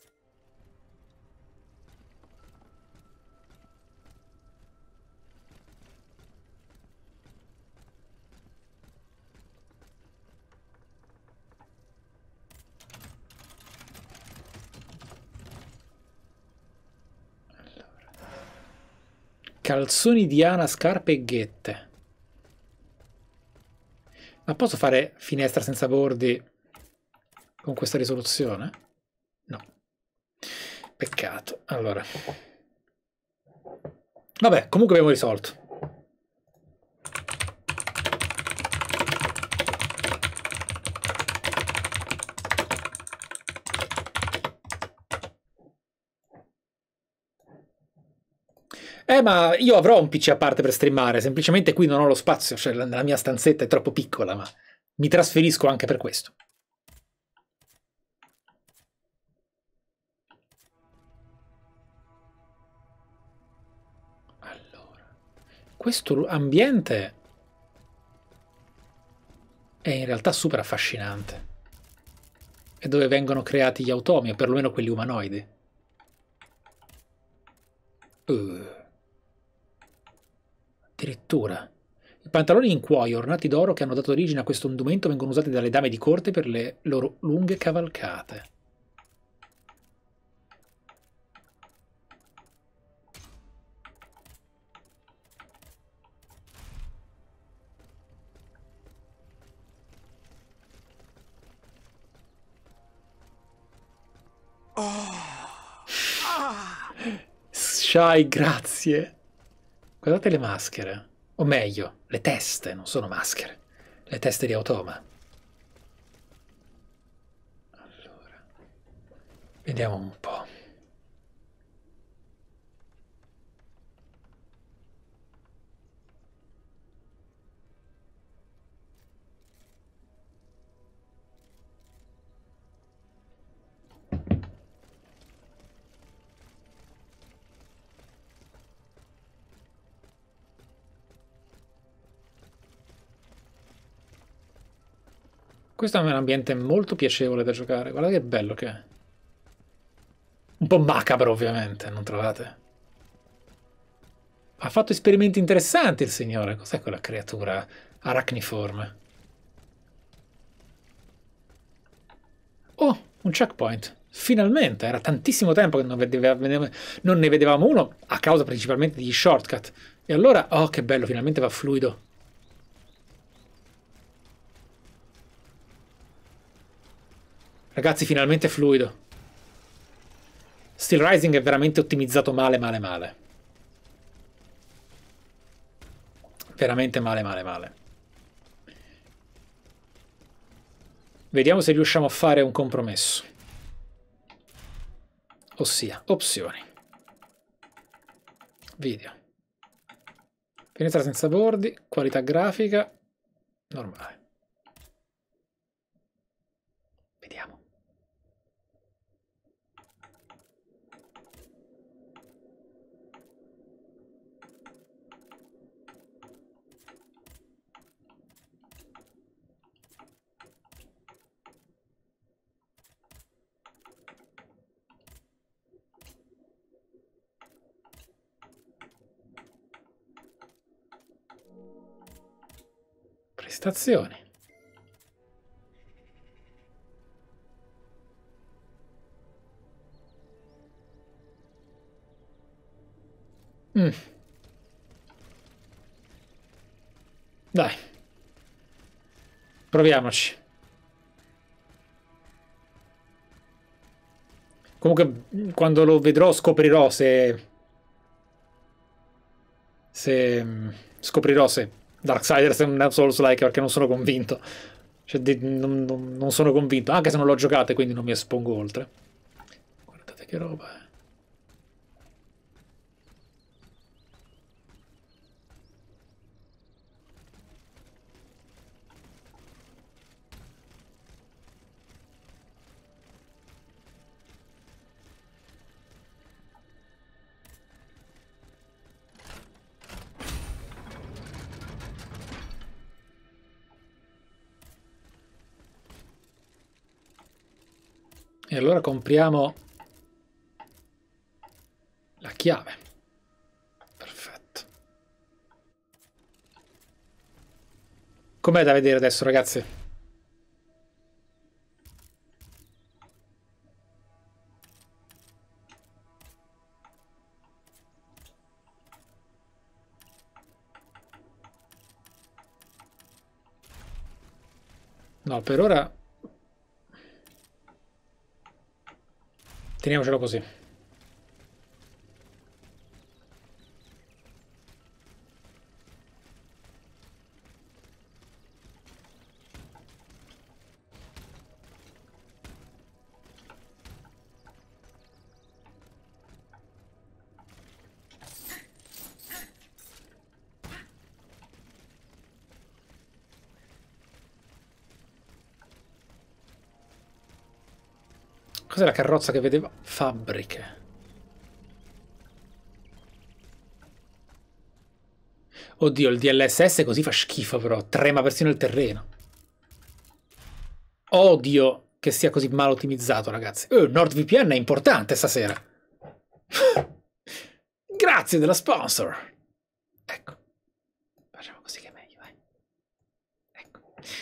Calzoni di Ana, scarpe e ghette. Ma posso fare finestra senza bordi con questa risoluzione? No. Peccato. Allora. Vabbè, comunque abbiamo risolto. Ma io avrò un PC a parte per streamare, semplicemente qui non ho lo spazio, cioè la mia stanzetta è troppo piccola, ma mi trasferisco anche per questo. Allora, questo ambiente è in realtà super affascinante. È dove vengono creati gli automi, o perlomeno quelli umanoidi. Addirittura. I pantaloni in cuoio ornati d'oro che hanno dato origine a questo indumento vengono usati dalle dame di corte per le loro lunghe cavalcate. Shai, grazie. Guardate le maschere. O meglio, le teste, non sono maschere. Le teste di automa. Allora. Vediamo un po'. Questo è un ambiente molto piacevole da giocare. Guarda che bello che è. Un po' macabro, ovviamente, non trovate? Ha fatto esperimenti interessanti il signore. Cos'è quella creatura aracniforme? Oh, un checkpoint. Finalmente, era tantissimo tempo che non ne vedevamo uno, a causa principalmente degli shortcut. E allora, oh che bello, finalmente va fluido. Ragazzi, finalmente fluido. Steel Rising è veramente ottimizzato male, male, male. Veramente male, male, male. Vediamo se riusciamo a fare un compromesso. Ossia, opzioni. Video. Finestra senza bordi, qualità grafica, normale. Vediamo. Prestazioni. Dai. Proviamoci. Comunque, quando lo vedrò scoprirò se scoprirò se Darksiders è un Souls-like, perché non sono convinto. Cioè, non sono convinto, anche se non l'ho giocato, quindi non mi espongo oltre. Guardate che roba è. E allora compriamo la chiave. Perfetto. Com'è da vedere adesso, ragazzi? No, per ora teniamocelo così. Cos'è la carrozza che vedeva? Fabbriche. Oddio, il DLSS così fa schifo però. Trema persino il terreno. Odio che sia così mal ottimizzato, ragazzi. NordVPN è importante stasera. Grazie della sponsor. Ecco. Facciamo così che è meglio, dai. Ecco.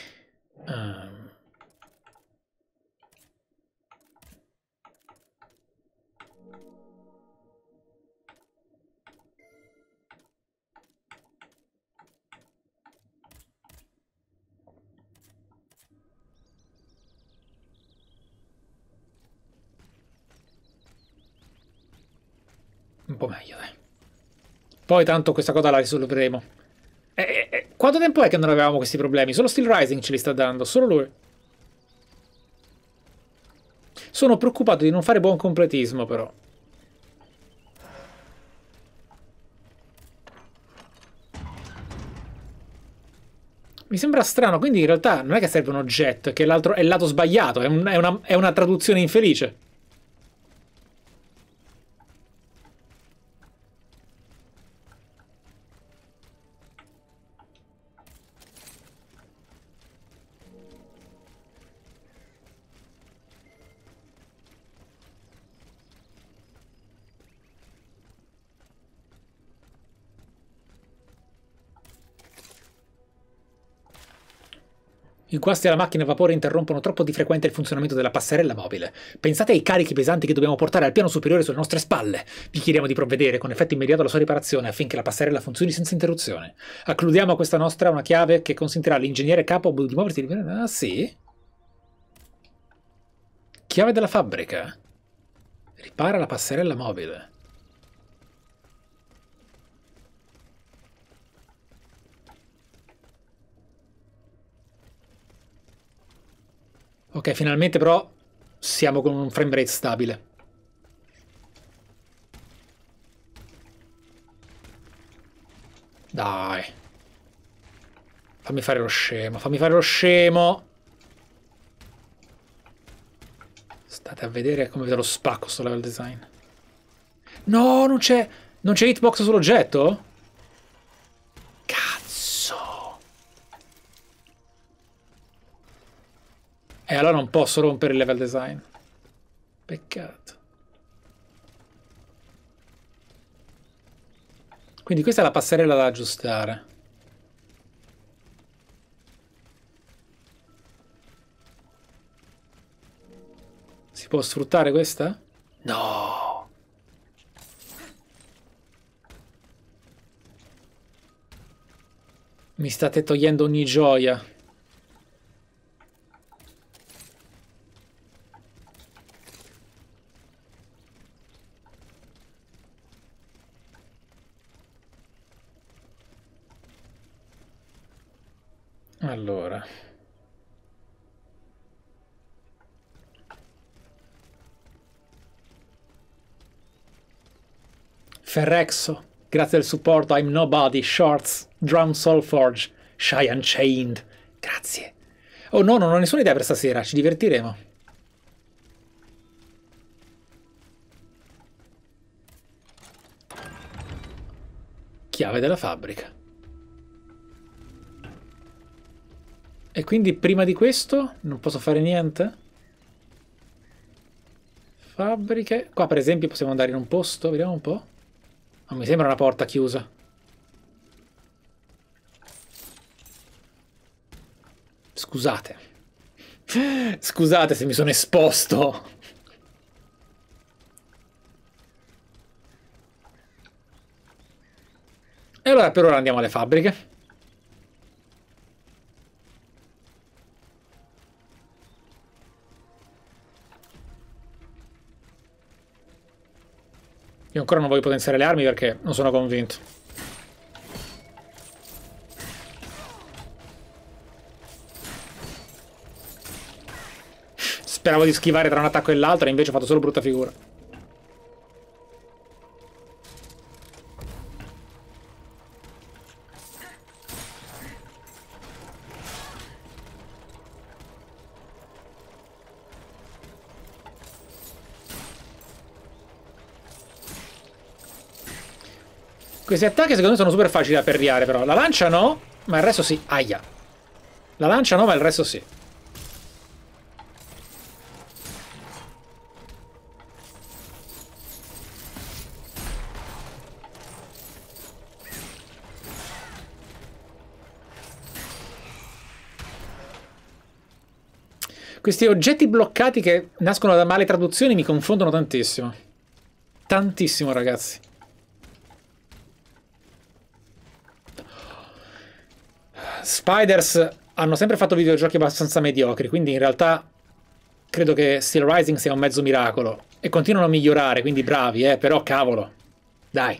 Un po' meglio, dai. Poi tanto questa cosa la risolveremo. Quanto tempo è che non avevamo questi problemi? Solo Steel Rising ce li sta dando, solo lui. Sono preoccupato di non fare buon completismo, però. Mi sembra strano, quindi in realtà non è che serve un oggetto, è che l'altro è il lato sbagliato, è una traduzione infelice. I guasti alla macchina a vapore interrompono troppo di frequente il funzionamento della passerella mobile. Pensate ai carichi pesanti che dobbiamo portare al piano superiore sulle nostre spalle. Vi chiediamo di provvedere con effetto immediato alla sua riparazione affinché la passerella funzioni senza interruzione. Accludiamo a questa nostra una chiave che consentirà all'ingegnere capo di muoversi. Ah, sì? Chiave della fabbrica. Ripara la passerella mobile. Ok, finalmente però siamo con un frame rate stabile. Dai. Fammi fare lo scemo, fammi fare lo scemo. State a vedere come vedo lo spacco sto level design. No, non c'è hitbox sull'oggetto? Cazzo. E allora non posso rompere il level design. Peccato. Quindi questa è la passerella da aggiustare. Si può sfruttare questa? No! Mi state togliendo ogni gioia. Allora. Ferrexo, grazie del supporto. I'm Nobody, Shorts, Drum Soulforge, Shy Unchained. Grazie. Oh no, non ho nessuna idea per stasera, ci divertiremo. Chiave della fabbrica. E quindi prima di questo non posso fare niente? Fabbriche. Qua per esempio possiamo andare in un posto, vediamo un po'. Non mi sembra una porta chiusa. Scusate. Scusate se mi sono esposto. E allora per ora andiamo alle fabbriche. Io ancora non voglio potenziare le armi perché non sono convinto. Speravo di schivare tra un attacco e l'altro e invece ho fatto solo brutta figura. Questi attacchi secondo me sono super facili da perriare però. La lancia no, ma il resto sì. Aia. La lancia no, ma il resto sì. Questi oggetti bloccati che nascono da male traduzioni mi confondono tantissimo. Tantissimo, ragazzi. Spiders hanno sempre fatto videogiochi abbastanza mediocri, quindi in realtà credo che Steel Rising sia un mezzo miracolo. E continuano a migliorare, quindi bravi, però cavolo. Dai.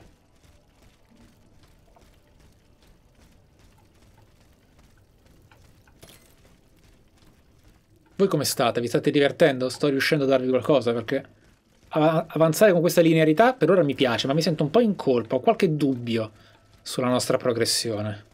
Voi come state? Vi state divertendo? Sto riuscendo a darvi qualcosa? Perché avanzare con questa linearità per ora mi piace, ma mi sento un po' in colpa, ho qualche dubbio sulla nostra progressione.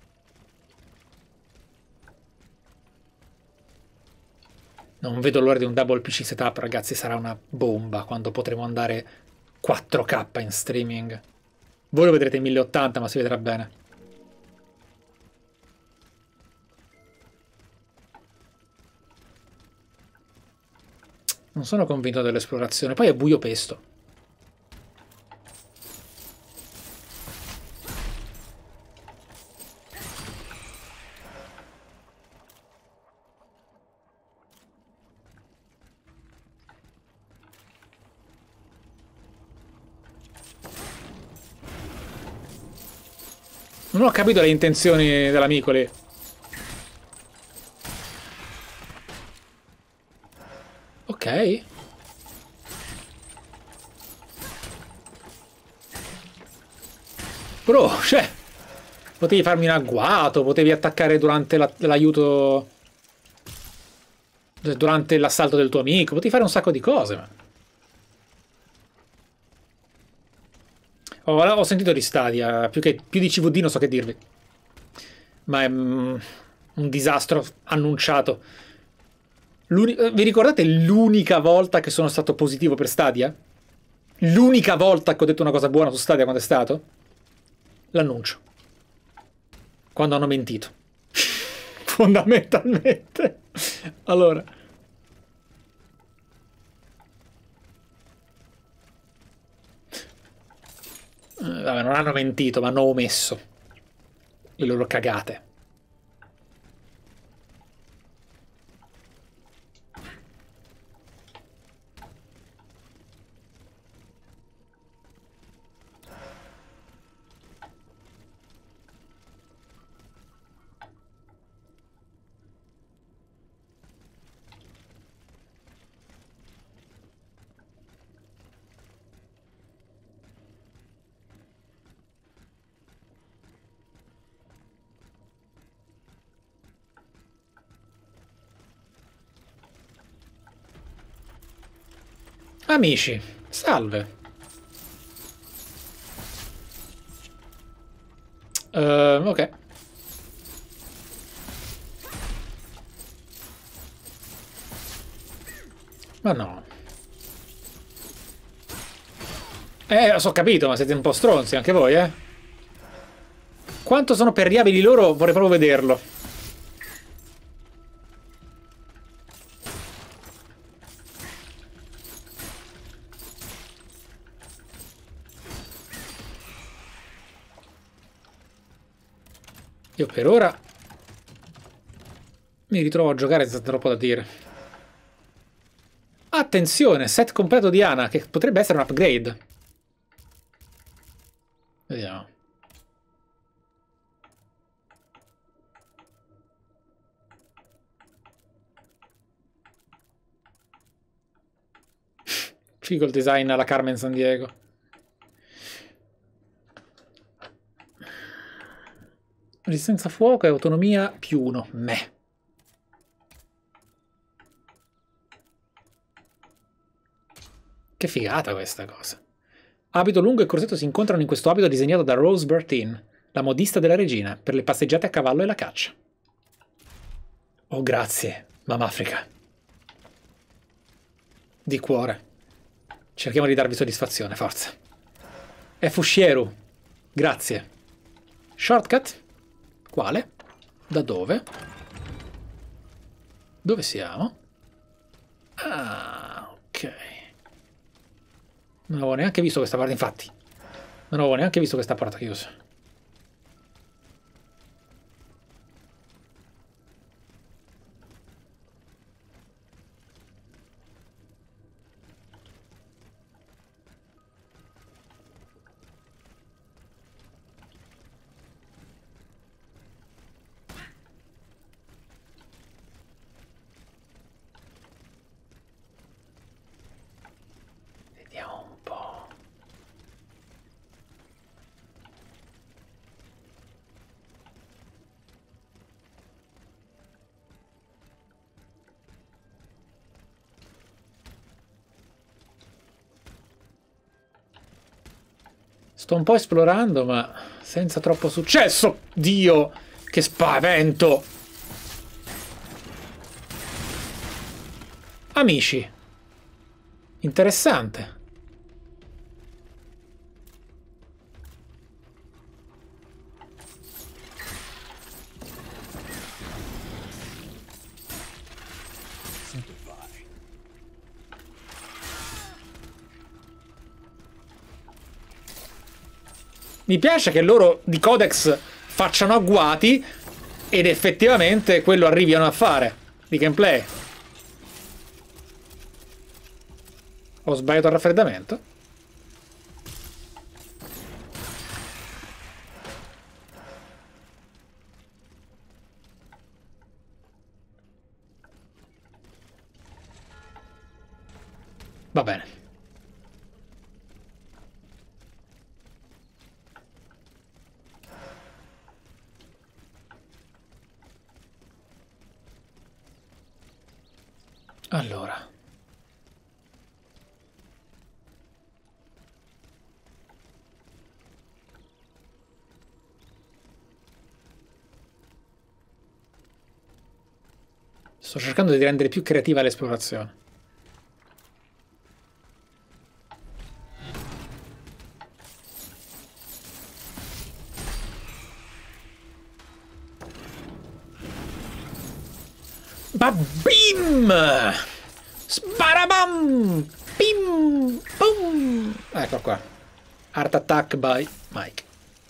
Non vedo l'ora di un double PC setup, ragazzi, sarà una bomba quando potremo andare 4K in streaming. Voi lo vedrete in 1080, ma si vedrà bene. Non sono convinto dell'esplorazione, poi è buio pesto. Non ho capito le intenzioni dell'amico lì. Ok. Bro, cioè, potevi farmi un agguato, potevi attaccare durante l'aiuto, durante l'assalto del tuo amico, potevi fare un sacco di cose, ma... Ho sentito di Stadia, più di CVD non so che dirvi. Ma è un disastro annunciato. Vi ricordate l'unica volta che sono stato positivo per Stadia? L'unica volta che ho detto una cosa buona su Stadia quando è stato? L'annuncio. Quando hanno mentito. Fondamentalmente. Allora... vabbè, non hanno mentito, ma hanno omesso le loro cagate. Amici, salve. Ok. Ma no. Ho capito, ma siete un po' stronzi anche voi, eh? Quanto sono perriabili loro, vorrei proprio vederlo. Io per ora mi ritrovo a giocare senza troppo da dire. Attenzione, set completo di Ana, che potrebbe essere un upgrade. Vediamo. Figo il design alla Carmen Sandiego. Resistenza a fuoco e autonomia +1. Meh. Che figata questa cosa. Abito lungo e corsetto si incontrano in questo abito disegnato da Rose Bertin, la modista della regina, per le passeggiate a cavallo e la caccia. Oh, grazie, Mamma Africa. Di cuore. Cerchiamo di darvi soddisfazione, forza. E Fushieru. Grazie. Shortcut? Quale? Da dove? Dove siamo? Ah, ok. Non avevo neanche visto questa parte, infatti. Non avevo neanche visto questa porta chiusa. Vediamo un po'. Sto un po' esplorando, ma senza troppo successo. Dio, che spavento! Amici. Interessante. Mi piace che loro di Codex facciano agguati ed effettivamente quello arriviano a fare di gameplay. Ho sbagliato il raffreddamento? Va bene. Allora. Sto cercando di rendere più creativa l'esplorazione. Babim! Sparabam! Bim! Boom! Ecco qua. Art Attack by Mike.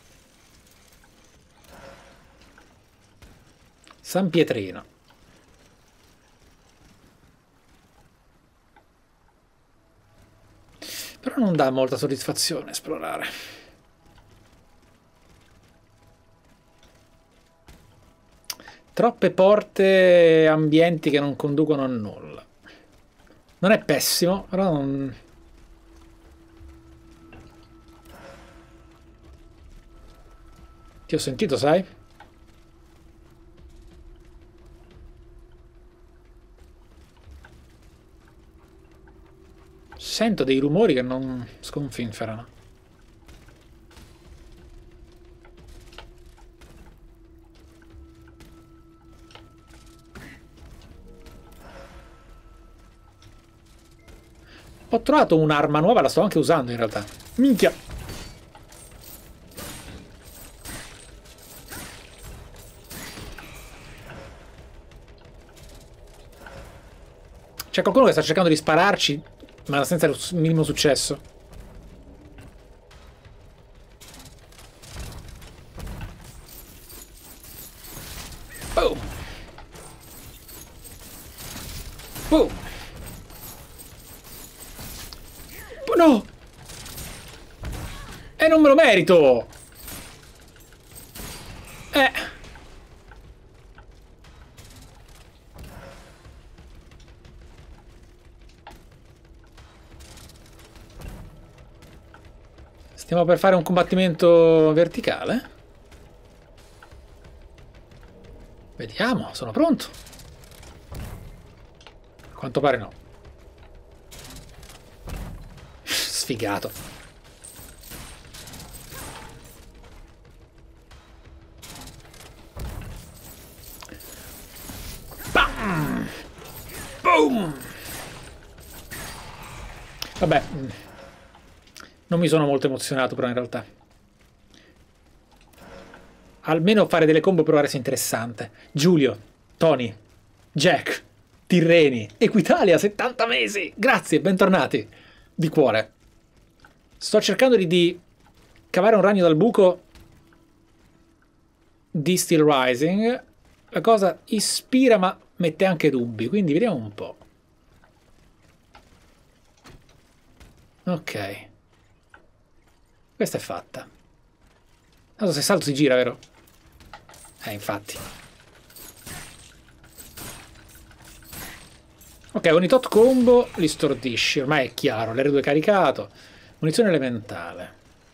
San Pietrino. Però non dà molta soddisfazione esplorare. Troppe porte, ambienti che non conducono a nulla. Non è pessimo, però non... Ti ho sentito, sai? Sento dei rumori che non sconfinferano. Ho trovato un'arma nuova, la sto anche usando in realtà. Minchia! C'è qualcuno che sta cercando di spararci, ma senza il minimo successo. Boom! Boom! No! E non me lo merito! Stiamo per fare un combattimento verticale? Vediamo, sono pronto. A quanto pare no. Sfigato. Bam! Boom! Vabbè. Non mi sono molto emozionato però in realtà. Almeno fare delle combo per ora sia interessante. Giulio, Tony, Jack, Tirreni, Equitalia, 70 mesi! Grazie, bentornati. Di cuore. Sto cercando di cavare un ragno dal buco di Steel Rising. La cosa ispira ma mette anche dubbi, quindi vediamo un po'. Ok. Questa è fatta. Adesso se salto si gira, vero? Infatti. Ok, ogni tot combo li stordisci. Ormai è chiaro. L'R2 caricato. Munizione elementale.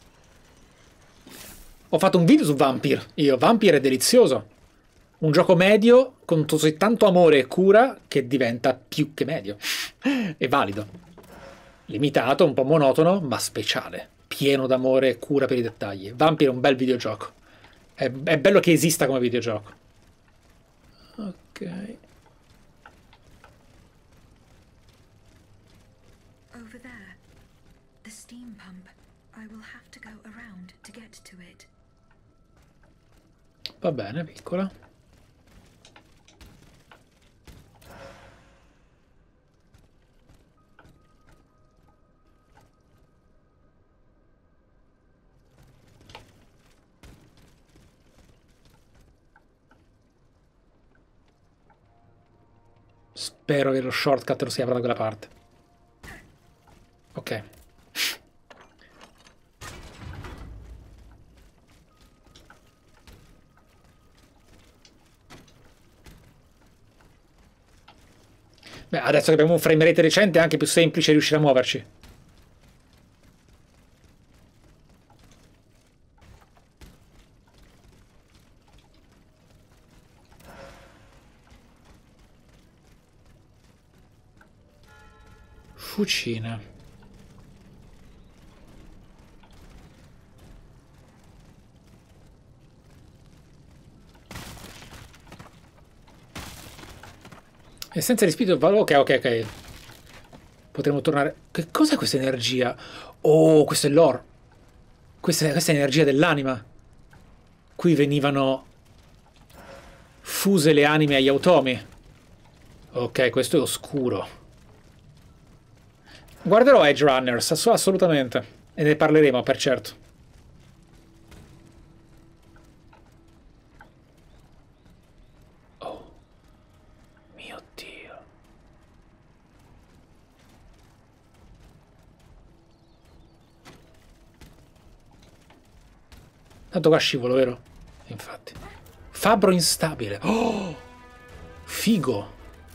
Ho fatto un video su Vampire. Vampire è delizioso. Un gioco medio con così tanto amore e cura che diventa più che medio. È valido. Limitato, un po' monotono, ma speciale. pieno d'amore e cura per i dettagli. Vampire è un bel videogioco. È bello che esista come videogioco. Ok. Over there. The steam pump. I will have to go around to get to it. Va bene, piccola. Spero che lo shortcut non si apra da quella parte. Ok. Beh, adesso che abbiamo un frame rate recente è anche più semplice riuscire a muoverci. Fucina. Essenza di spirito. Ok, ok, ok. Potremmo tornare. Che cos'è questa energia? Oh, questo è l'oro. Questa è energia dell'anima. Qui venivano fuse le anime agli automi. Ok, questo è oscuro. Guarderò Edge Runners, assolutamente. E ne parleremo, per certo. Oh. Mio Dio. Tanto qua scivolo, vero? Infatti. Fabbro instabile. Oh! Figo.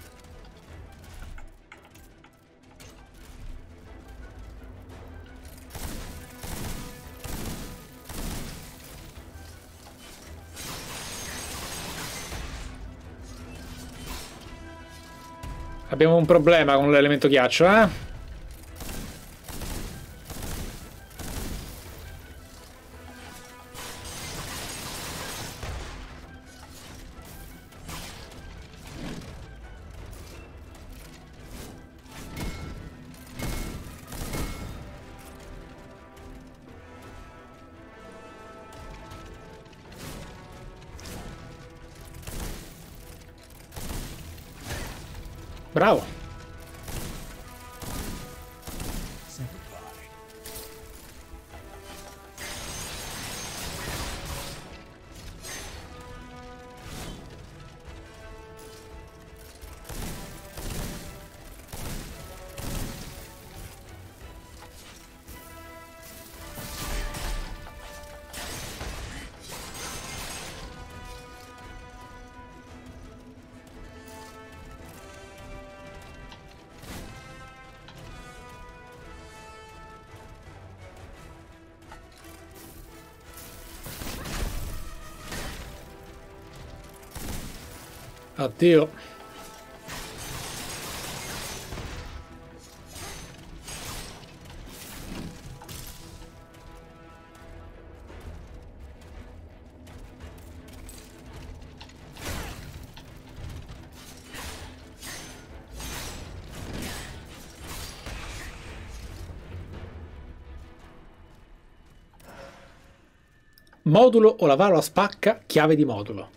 Abbiamo un problema con l'elemento ghiaccio, eh? Bravo. Addio. Modulo o lavaro a spacca, chiave di modulo.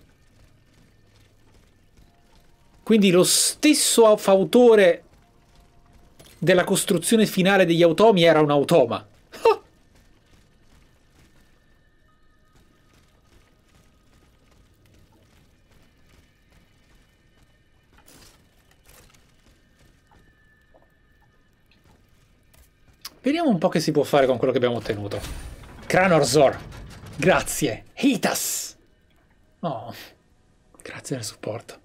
Quindi lo stesso fautore della costruzione finale degli automi era un automa. Ah! Vediamo un po' che si può fare con quello che abbiamo ottenuto. Cranorzor, grazie. Hitas. Oh, grazie del supporto.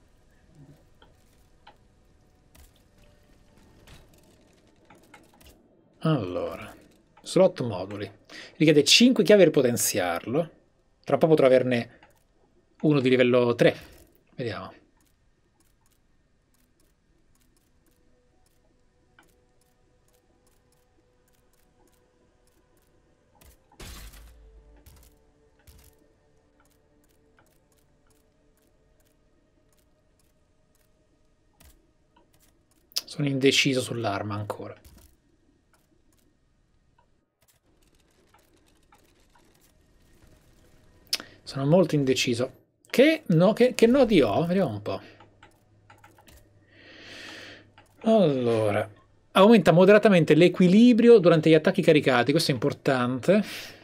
Allora, slot moduli. Richiede 5 chiavi per potenziarlo. Tra poco potrò averne uno di livello 3. Vediamo. Sono indeciso sull'arma ancora. Sono molto indeciso. Che nodi ho? Vediamo un po'. Allora, aumenta moderatamente l'equilibrio durante gli attacchi caricati, questo è importante.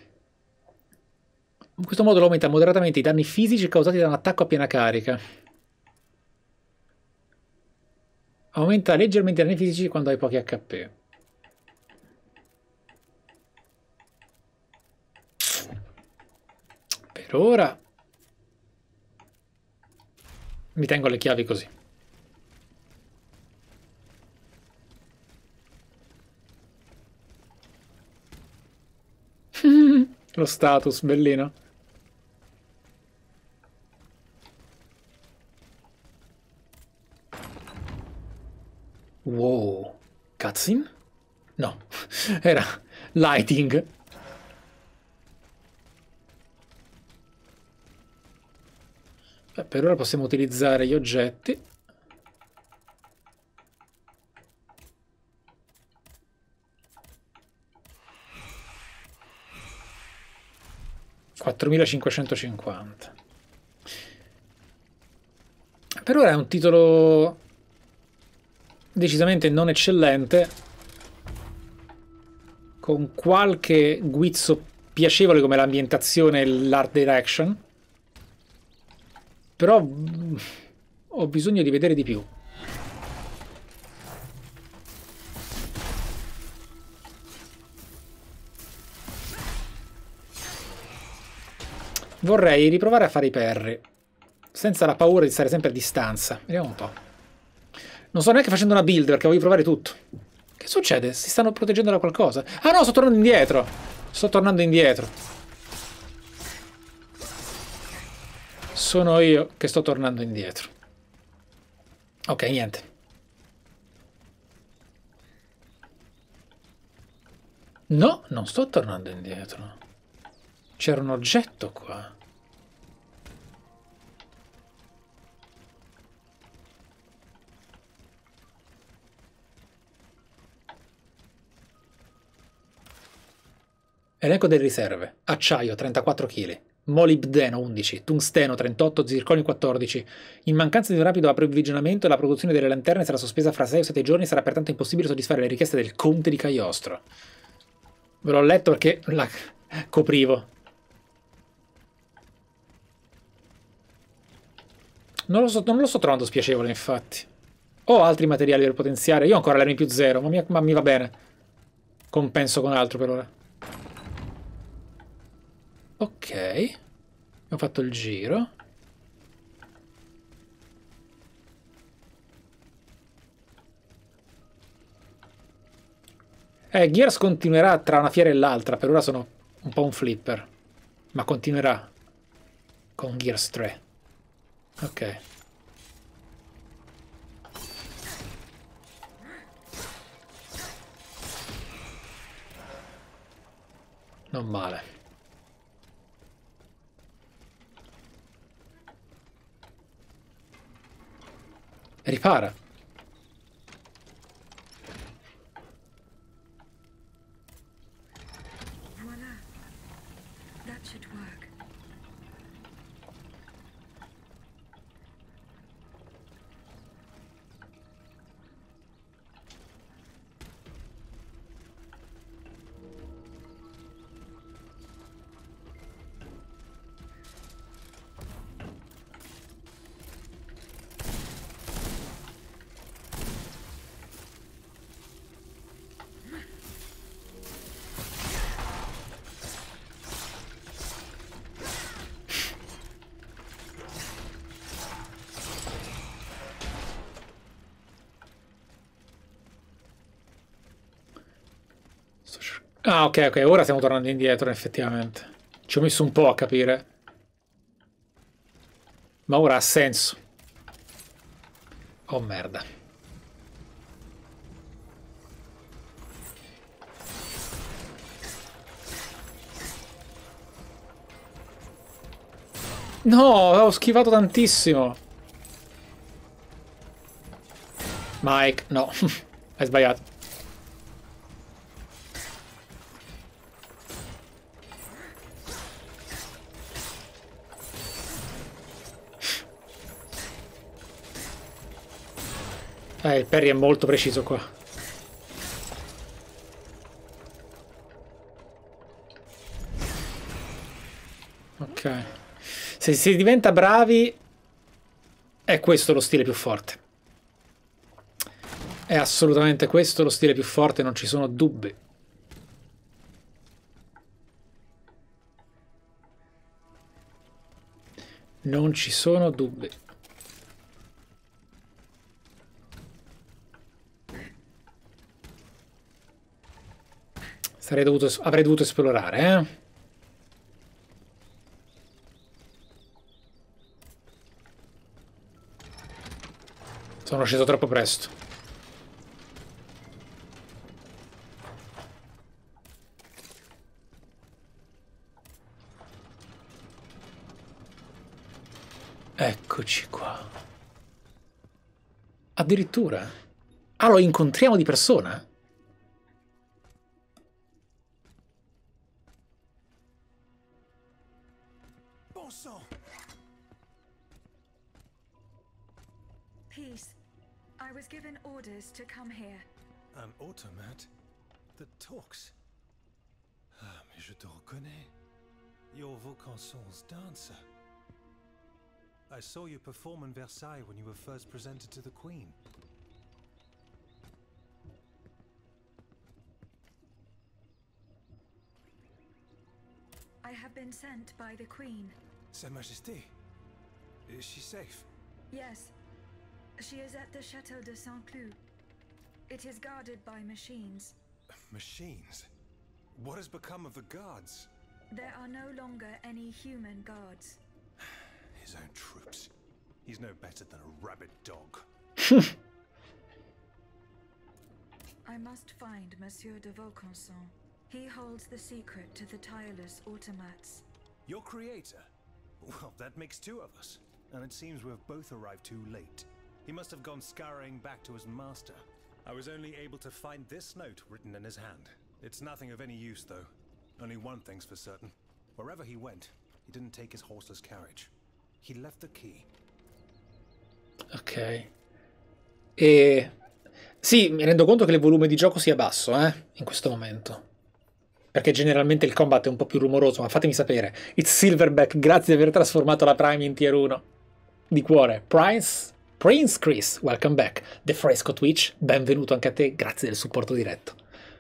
In questo modo aumenta moderatamente i danni fisici causati da un attacco a piena carica. Aumenta leggermente i danni fisici quando hai pochi HP. Per ora mi tengo le chiavi così. Lo status, bellino. Wow. Cutscene? No. Era lighting. Beh, per ora possiamo utilizzare gli oggetti. $4.550. Per ora è un titolo decisamente non eccellente, con qualche guizzo piacevole come l'ambientazione e l'art direction, però ho bisogno di vedere di più. Vorrei riprovare a fare i parry, senza la paura di stare sempre a distanza. Vediamo un po'. Non sto neanche facendo una build perché voglio provare tutto. Che succede? Si stanno proteggendo da qualcosa? Ah no, sto tornando indietro. Sto tornando indietro. Sono io che sto tornando indietro. Ok, niente. No, non sto tornando indietro. C'era un oggetto qua. Elenco delle riserve. Acciaio 34 kg, molibdeno 11, tungsteno 38, zirconio 14. In mancanza di un rapido approvvigionamento la produzione delle lanterne sarà sospesa fra 6 o 7 giorni e sarà pertanto impossibile soddisfare le richieste del conte di Cagliostro. Ve l'ho letto perché la coprivo. Non lo sto trovando spiacevole, infatti. Ho altri materiali per potenziare. Io ho ancora l'M più 0, ma mi va bene. Compenso con altro per ora. Ok, ho fatto il giro. Gears continuerà tra una fiera e l'altra, per ora sono un po' un flipper, ma continuerà con Gears 3. Ok. Non male. Ripara. Voila. That should work. Ah, ok, ok, ora stiamo tornando indietro, effettivamente. Ci ho messo un po' a capire. Ma ora ha senso. Oh, merda. No, ho schivato tantissimo. Mike, no. Hai sbagliato. Il parry è molto preciso qua. Ok. Se si diventa bravi, è questo lo stile più forte. È assolutamente questo lo stile più forte, non ci sono dubbi. Non ci sono dubbi. Avrei dovuto esplorare, eh? Sono sceso troppo presto. Eccoci qua. Addirittura? Ah, lo incontriamo di persona? Peace. I was given orders to come here. An automat that talks. Ah, mais je te reconnais. You're Vaucanson's dancer. I saw you perform in Versailles when you were first presented to the Queen. I have been sent by the Queen. Sa Majesté, is she safe? Yes. She is at the Chateau de Saint-Cloud. It is guarded by machines. Machines? What has become of the guards? There are no longer any human guards. His own troops. He's no better than a rabid dog. I must find Monsieur de Vaucanson. He holds the secret to the tireless automats. Your creator? Well, that makes two of us. And it seems we've both arrived too late. He must have gone scurrying back to his master. I was only able to find this note written in his hand. It's nothing of any use, though. Only one thing's for certain. Wherever he went, he didn't take his horseless carriage. He left the key. Ok. E... Sì, mi rendo conto che il volume di gioco sia basso, in questo momento. Perché generalmente il combat è un po' più rumoroso, ma fatemi sapere. It's Silverback, grazie di aver trasformato la Prime in tier 1. Di cuore. Prince Chris, welcome back. The Fresco Twitch, benvenuto anche a te, grazie del supporto diretto.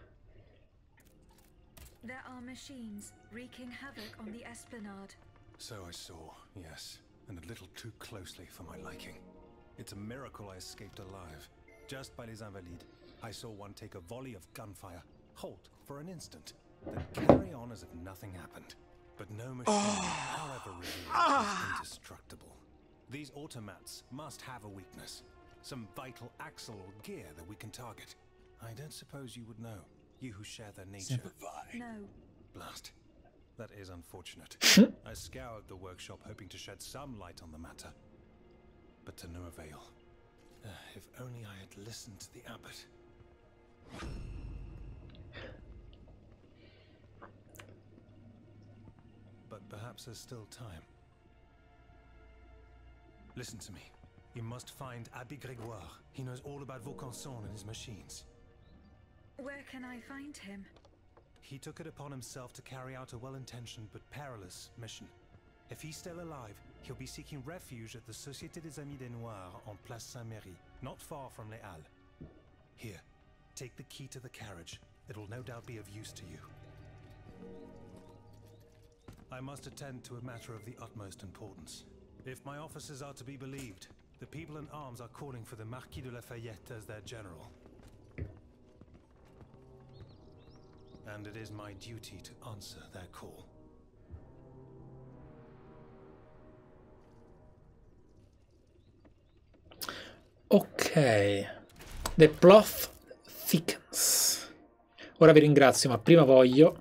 There are machines wreaking havoc on the Esplanade. So I saw, yes. And a little too closely for my liking. It's a miracle I escaped alive. Just by les Invalides, I saw one take a volley of gunfire, halt for an instant, then carry on as if nothing happened. But no machine, however revealed, is indestructible. These automats must have a weakness. Some vital axle or gear that we can target. I don't suppose you would know, you who share their nature. No. Blast. That is unfortunate. I scoured the workshop hoping to shed some light on the matter. But to no avail. If only I had listened to the abbot. But perhaps there's still time. Listen to me. You must find Abbé Grégoire. He knows all about Vaucanson and his machines. Where can I find him? He took it upon himself to carry out a well-intentioned but perilous mission. If he's still alive, he'll be seeking refuge at the Société des Amis des Noirs on Place Saint-Méry, not far from Les Halles. Here, take the key to the carriage. It'll no doubt be of use to you. I must attend to a matter of the utmost importance. If my officers are to be believed, the people in arms are calling for the Marquis de Lafayette as their general. And it is my duty to answer their call. Ok. The plot thickens. Ora vi ringrazio, ma prima voglio...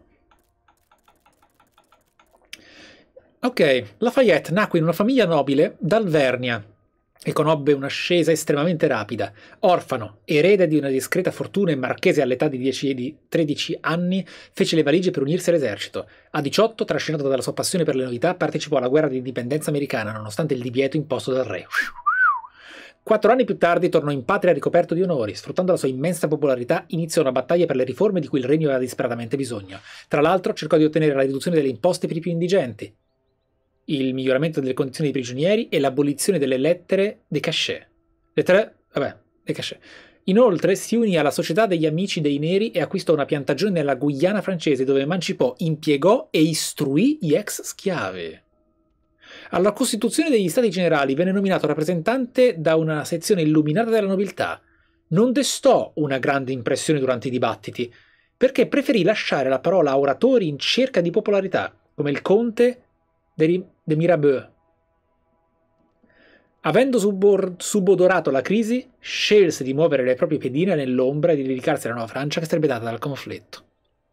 Ok, Lafayette nacque in una famiglia nobile d'Alvernia. e conobbe un'ascesa estremamente rapida. Orfano, erede di una discreta fortuna e marchese all'età di 13 anni, fece le valigie per unirsi all'esercito. A 18, trascinato dalla sua passione per le novità, partecipò alla guerra di indipendenza americana, nonostante il divieto imposto dal re. 4 anni più tardi tornò in patria ricoperto di onori. Sfruttando la sua immensa popolarità, iniziò una battaglia per le riforme di cui il regno aveva disperatamente bisogno. Tra l'altro, cercò di ottenere la riduzione delle imposte per i più indigenti, il miglioramento delle condizioni dei prigionieri e l'abolizione delle lettere dei cachet. Dei cachet. Inoltre si unì alla Società degli Amici dei Neri e acquistò una piantagione nella Guyana francese, dove emancipò, impiegò e istruì gli ex schiavi. Alla Costituzione degli Stati Generali venne nominato rappresentante da una sezione illuminata della nobiltà. Non destò una grande impressione durante i dibattiti, perché preferì lasciare la parola a oratori in cerca di popolarità, come il conte de Mirabeau. Avendo subodorato la crisi, scelse di muovere le proprie pedine nell'ombra e di dedicarsi alla Nuova Francia che sarebbe data dal conflitto.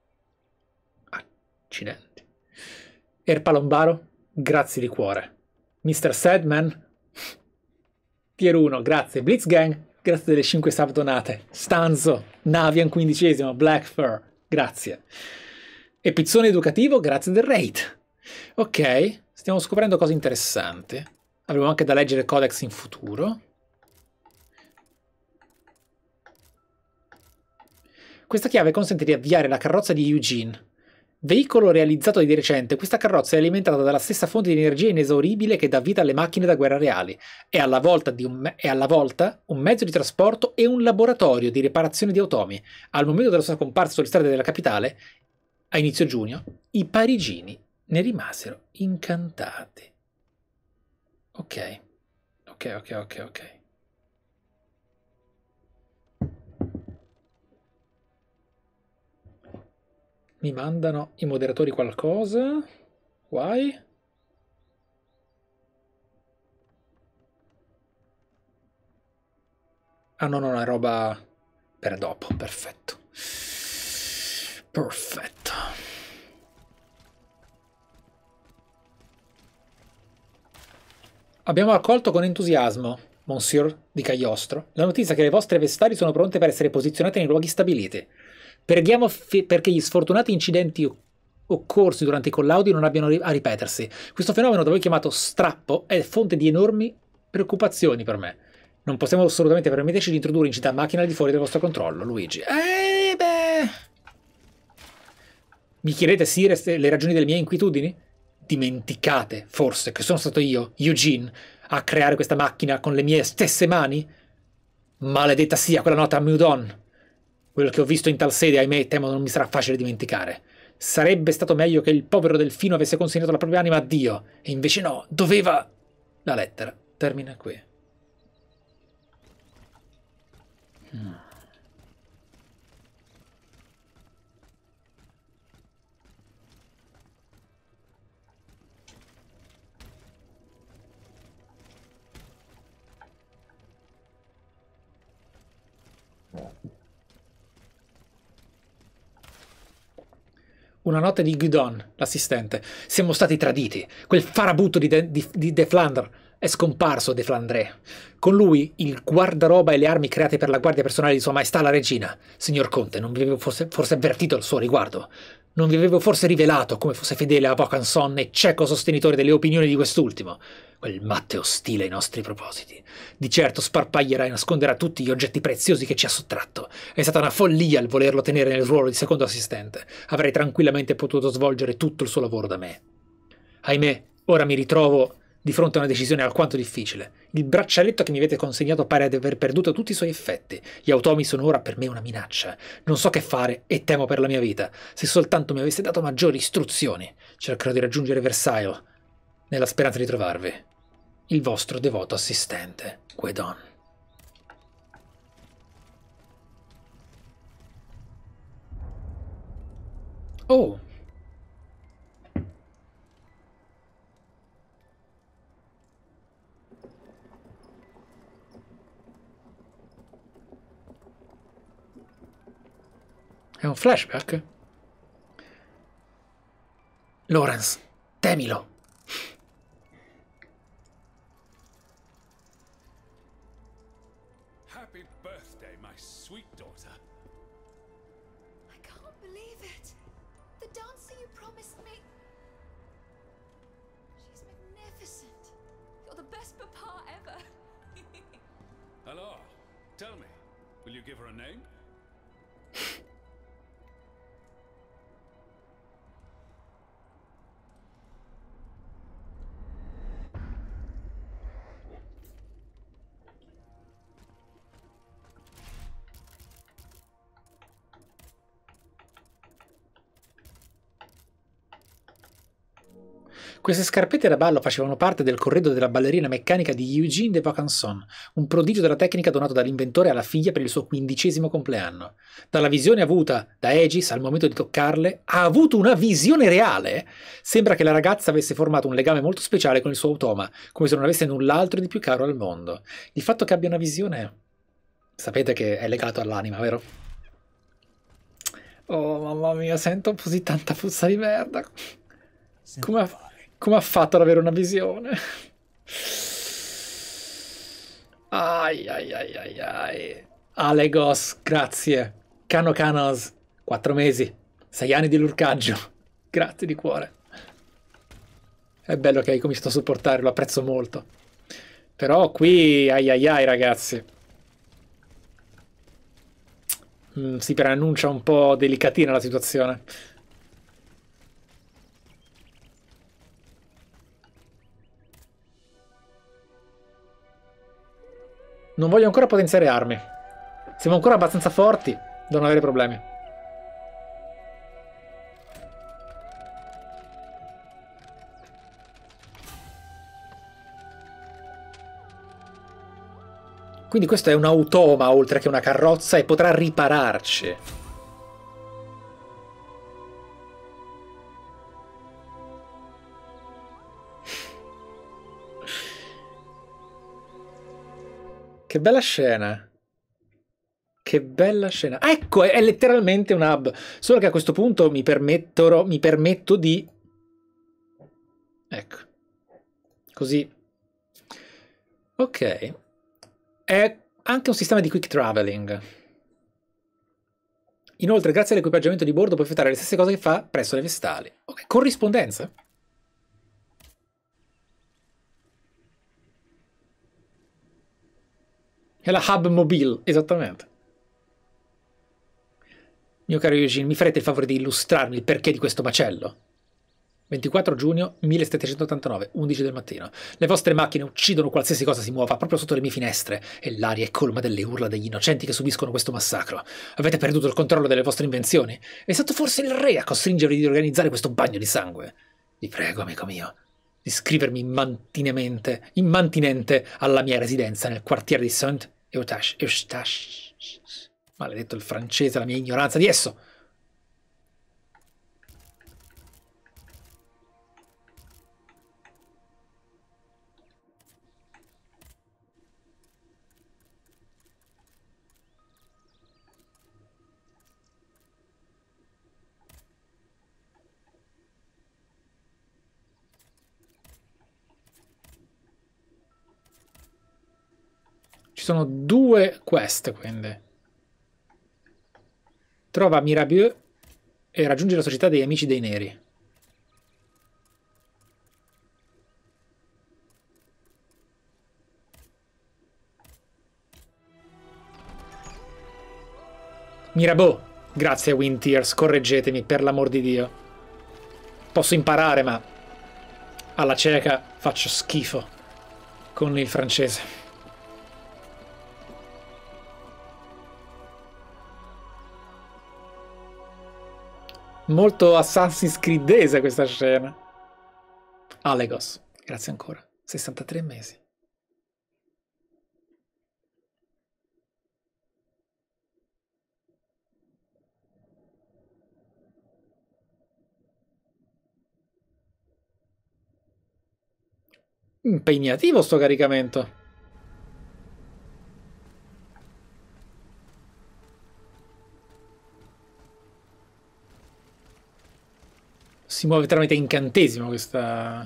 Accidenti. Erpalombaro, grazie di cuore. Mr. Sadman, Tier 1, grazie. Blitzgang, grazie delle 5 sub donate. Stanzo, Navian 15esimo, Black Fur, grazie. E Pizzone Educativo, grazie del raid. Ok, stiamo scoprendo cose interessanti. Avremo anche da leggere codex in futuro. Questa chiave consente di avviare la carrozza di Eugene. Veicolo realizzato di recente, questa carrozza è alimentata dalla stessa fonte di energia inesauribile che dà vita alle macchine da guerra reali. È alla volta un mezzo di trasporto e un laboratorio di riparazione di automi. Al momento della sua comparsa sulle strade della capitale, a inizio giugno, i parigini ne rimasero incantati. Ok. Mi mandano i moderatori qualcosa? Why? Ah no, è roba per dopo, perfetto. Perfetto. Abbiamo accolto con entusiasmo, Monsieur di Cagliostro, la notizia che le vostre vestali sono pronte per essere posizionate nei luoghi stabiliti. Preghiamo perché gli sfortunati incidenti occorsi durante i collaudi non abbiano a ripetersi. Questo fenomeno da voi chiamato strappo è fonte di enormi preoccupazioni per me. Non possiamo assolutamente permetterci di introdurre in città macchine al di fuori del vostro controllo, Luigi. Mi chiedete, Sire, le ragioni delle mie inquietudini? Dimenticate, forse, che sono stato io, Eugene, a creare questa macchina con le mie stesse mani? Maledetta sia quella notte a Meudon. Quello che ho visto in tal sede, ahimè, temo non mi sarà facile dimenticare. Sarebbe stato meglio che il povero delfino avesse consegnato la propria anima a Dio, e invece no, doveva... La lettera termina qui. Una notte di Gudon, l'assistente. Siamo stati traditi. Quel farabutto di De Flandre è scomparso, De Flandre. Con lui il guardaroba e le armi create per la guardia personale di Sua Maestà la Regina. Signor Conte, non vi avevo forse avvertito al suo riguardo? Non vi avevo forse rivelato come fosse fedele a Vaucanson e cieco sostenitore delle opinioni di quest'ultimo? Quel matto è ostile ai nostri propositi. Di certo sparpaglierà e nasconderà tutti gli oggetti preziosi che ci ha sottratto. È stata una follia il volerlo tenere nel ruolo di secondo assistente. Avrei tranquillamente potuto svolgere tutto il suo lavoro da me. Ahimè, ora mi ritrovo di fronte a una decisione alquanto difficile. Il braccialetto che mi avete consegnato pare di aver perduto tutti i suoi effetti. Gli automi sono ora per me una minaccia. Non so che fare e temo per la mia vita. Se soltanto mi aveste dato maggiori istruzioni. Cercherò di raggiungere Versailles nella speranza di trovarvi. Il vostro devoto assistente, Guedon. Oh! È un flashback? Lawrence, temilo. Tell me, will you give her a name? Queste scarpette da ballo facevano parte del corredo della ballerina meccanica di Eugene de Vaucanson, un prodigio della tecnica donato dall'inventore alla figlia per il suo 15° compleanno. Dalla visione avuta da Aegis al momento di toccarle, ha avuto una visione reale? Sembra che la ragazza avesse formato un legame molto speciale con il suo automa, come se non avesse null'altro di più caro al mondo. Il fatto che abbia una visione, sapete che è legato all'anima, vero? Oh mamma mia, sento così tanta puzza di merda. Come ha fatto ad avere una visione? Ai ai ai ai ai. Alegos, grazie. Cano Canos, 4 mesi, 6 anni di lurcaggio. Grazie di cuore. È bello che hai cominciato a supportare, lo apprezzo molto. Però qui, ai ai ai ragazzi. Si preannuncia un po' delicatina la situazione. Non voglio ancora potenziare armi. Siamo ancora abbastanza forti da non avere problemi. Quindi questo è un automa oltre che una carrozza e potrà ripararci. Che bella scena. Che bella scena. Ah, ecco, è letteralmente un hub. Solo che a questo punto mi permetto di... Ecco. Così. Ok. È anche un sistema di quick traveling. Inoltre, grazie all'equipaggiamento di bordo puoi effettuare le stesse cose che fa presso le vestali. Ok, corrispondenza. È la hub mobile, esattamente. Mio caro Eugene, mi farete il favore di illustrarmi il perché di questo macello? 24 giugno 1789, 11 del mattino. Le vostre macchine uccidono qualsiasi cosa si muova proprio sotto le mie finestre e l'aria è colma delle urla degli innocenti che subiscono questo massacro. Avete perduto il controllo delle vostre invenzioni? È stato forse il re a costringervi di organizzare questo bagno di sangue? Vi prego, amico mio, di scrivermi immantinente alla mia residenza nel quartiere di Saint-Eustache. Maledetto il francese, la mia ignoranza di esso. Ci sono 2 quest, quindi. Trova Mirabeau e raggiungi la società degli amici dei neri. Mirabeau, grazie Wintears, correggetemi, per l'amor di Dio. Posso imparare, ma alla cieca faccio schifo con il francese. Molto Assassin's Creedese questa scena. Alegos, grazie ancora. 63 mesi. Impegnativo sto caricamento. Si muove tramite incantesimo questa...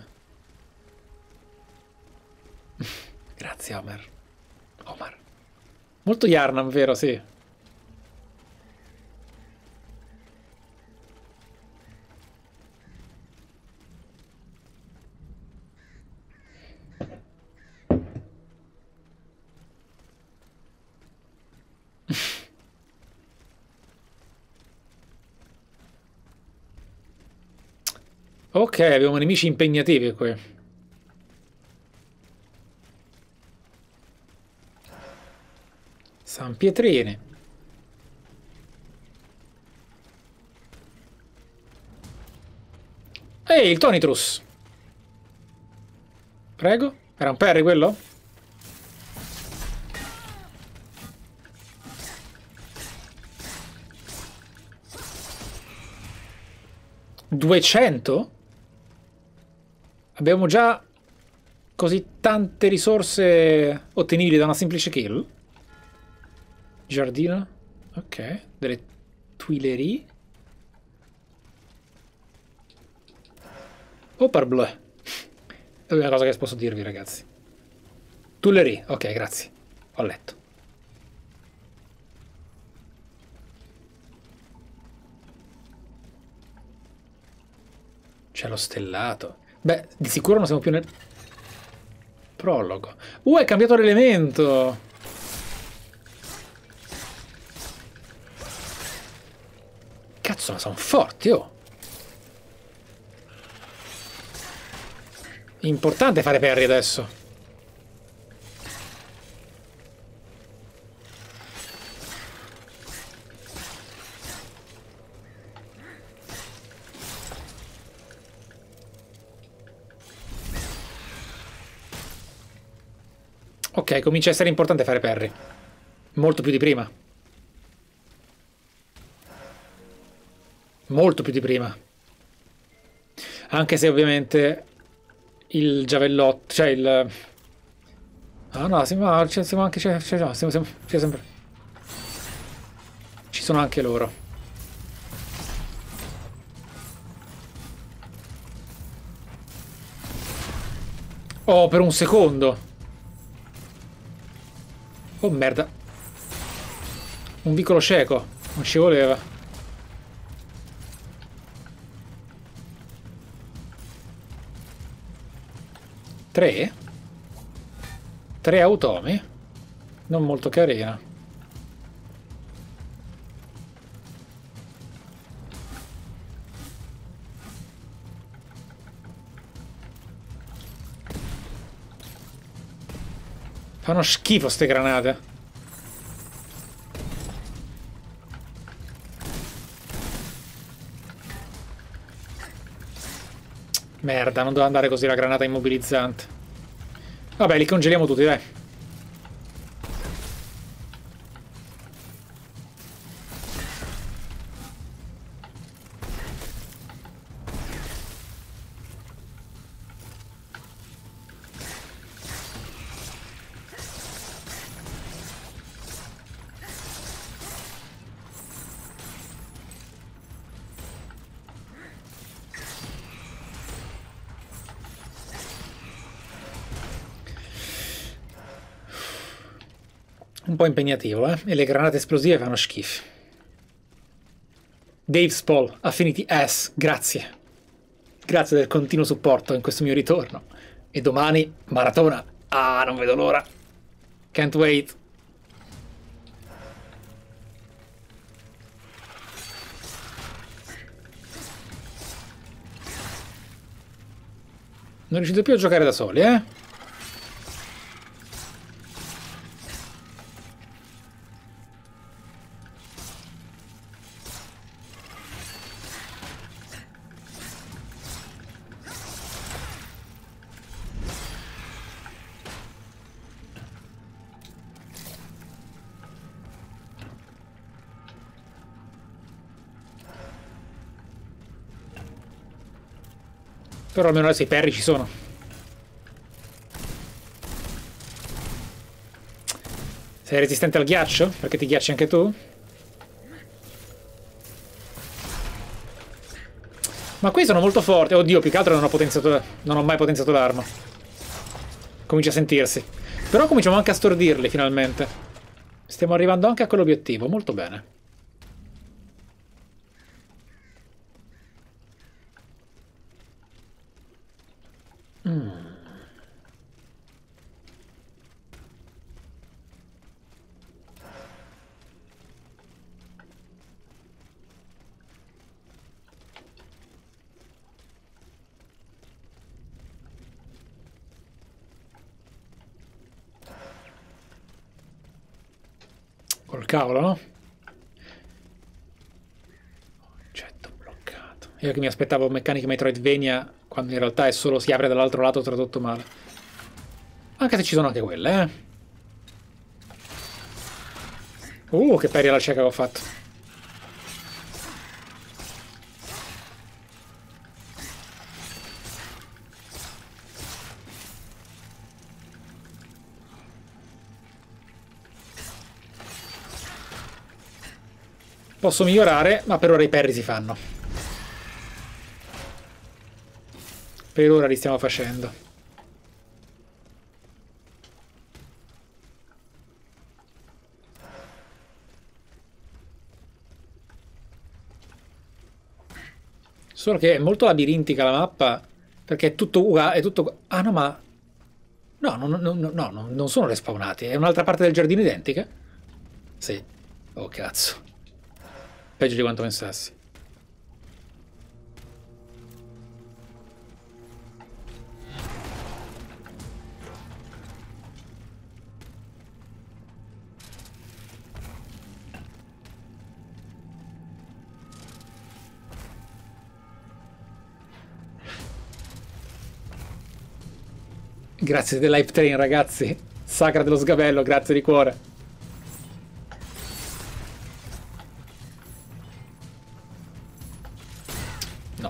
Grazie Omar. Molto Yarnam, vero? Sì. Ok, abbiamo nemici impegnativi qui. San Pietrini. Ehi, il Tonitrus. Prego. Era un parry quello? $200? Abbiamo già così tante risorse ottenibili da una semplice kill? Giardino? Ok. Delle Tuileries? Oh parbleu. È l'unica cosa che posso dirvi, ragazzi. Tuileries. Ok, grazie. Ho letto. C'è lo stellato. Beh, di sicuro non siamo più nel prologo. È cambiato l'elemento. Cazzo, ma sono forti, oh. Importante fare parry adesso. Ok, comincia a essere importante fare parry. Molto più di prima. Molto più di prima. Anche se ovviamente il giavellotto, cioè il... Ah no, siamo anche... c'è sempre... Ci sono anche loro. Oh, per un secondo. Oh merda. Un vicolo cieco. Non ci voleva. 3? 3 automi? Non molto carina. Fanno schifo ste granate. Merda, non doveva andare così la granata immobilizzante. Vabbè, li congeliamo tutti, dai. Un po' impegnativo, eh? E le granate esplosive fanno schifo. Dave Spall, Affinity S, grazie. Grazie del continuo supporto in questo mio ritorno. E domani, maratona. Ah, non vedo l'ora. Can't wait. Non riuscite più a giocare da soli, eh? Però almeno adesso i parry ci sono. Sei resistente al ghiaccio? Perché ti ghiacci anche tu? Ma qui sono molto forti. Oddio, più che altro non ho mai potenziato l'arma. Comincia a sentirsi. Però cominciamo anche a stordirli finalmente. Stiamo arrivando anche a quell'obiettivo. Molto bene. Col cavolo, no? Oggetto bloccato. Io che mi aspettavo meccaniche Metroidvania, quando in realtà è solo si apre dall'altro lato tradotto male. Anche se ci sono anche quelle, eh. Che peri alla cieca che ho fatto. Posso migliorare, ma per ora i perri si fanno. Per ora li stiamo facendo. Solo che è molto labirintica la mappa, perché è tutto uguale, è tutto... Ah no, ma... No, non sono respawnati, è un'altra parte del giardino identica? Sì. Oh, cazzo. Peggio di quanto pensassi. Grazie dell'hype train, ragazzi. Sacra dello sgabello, grazie di cuore. No.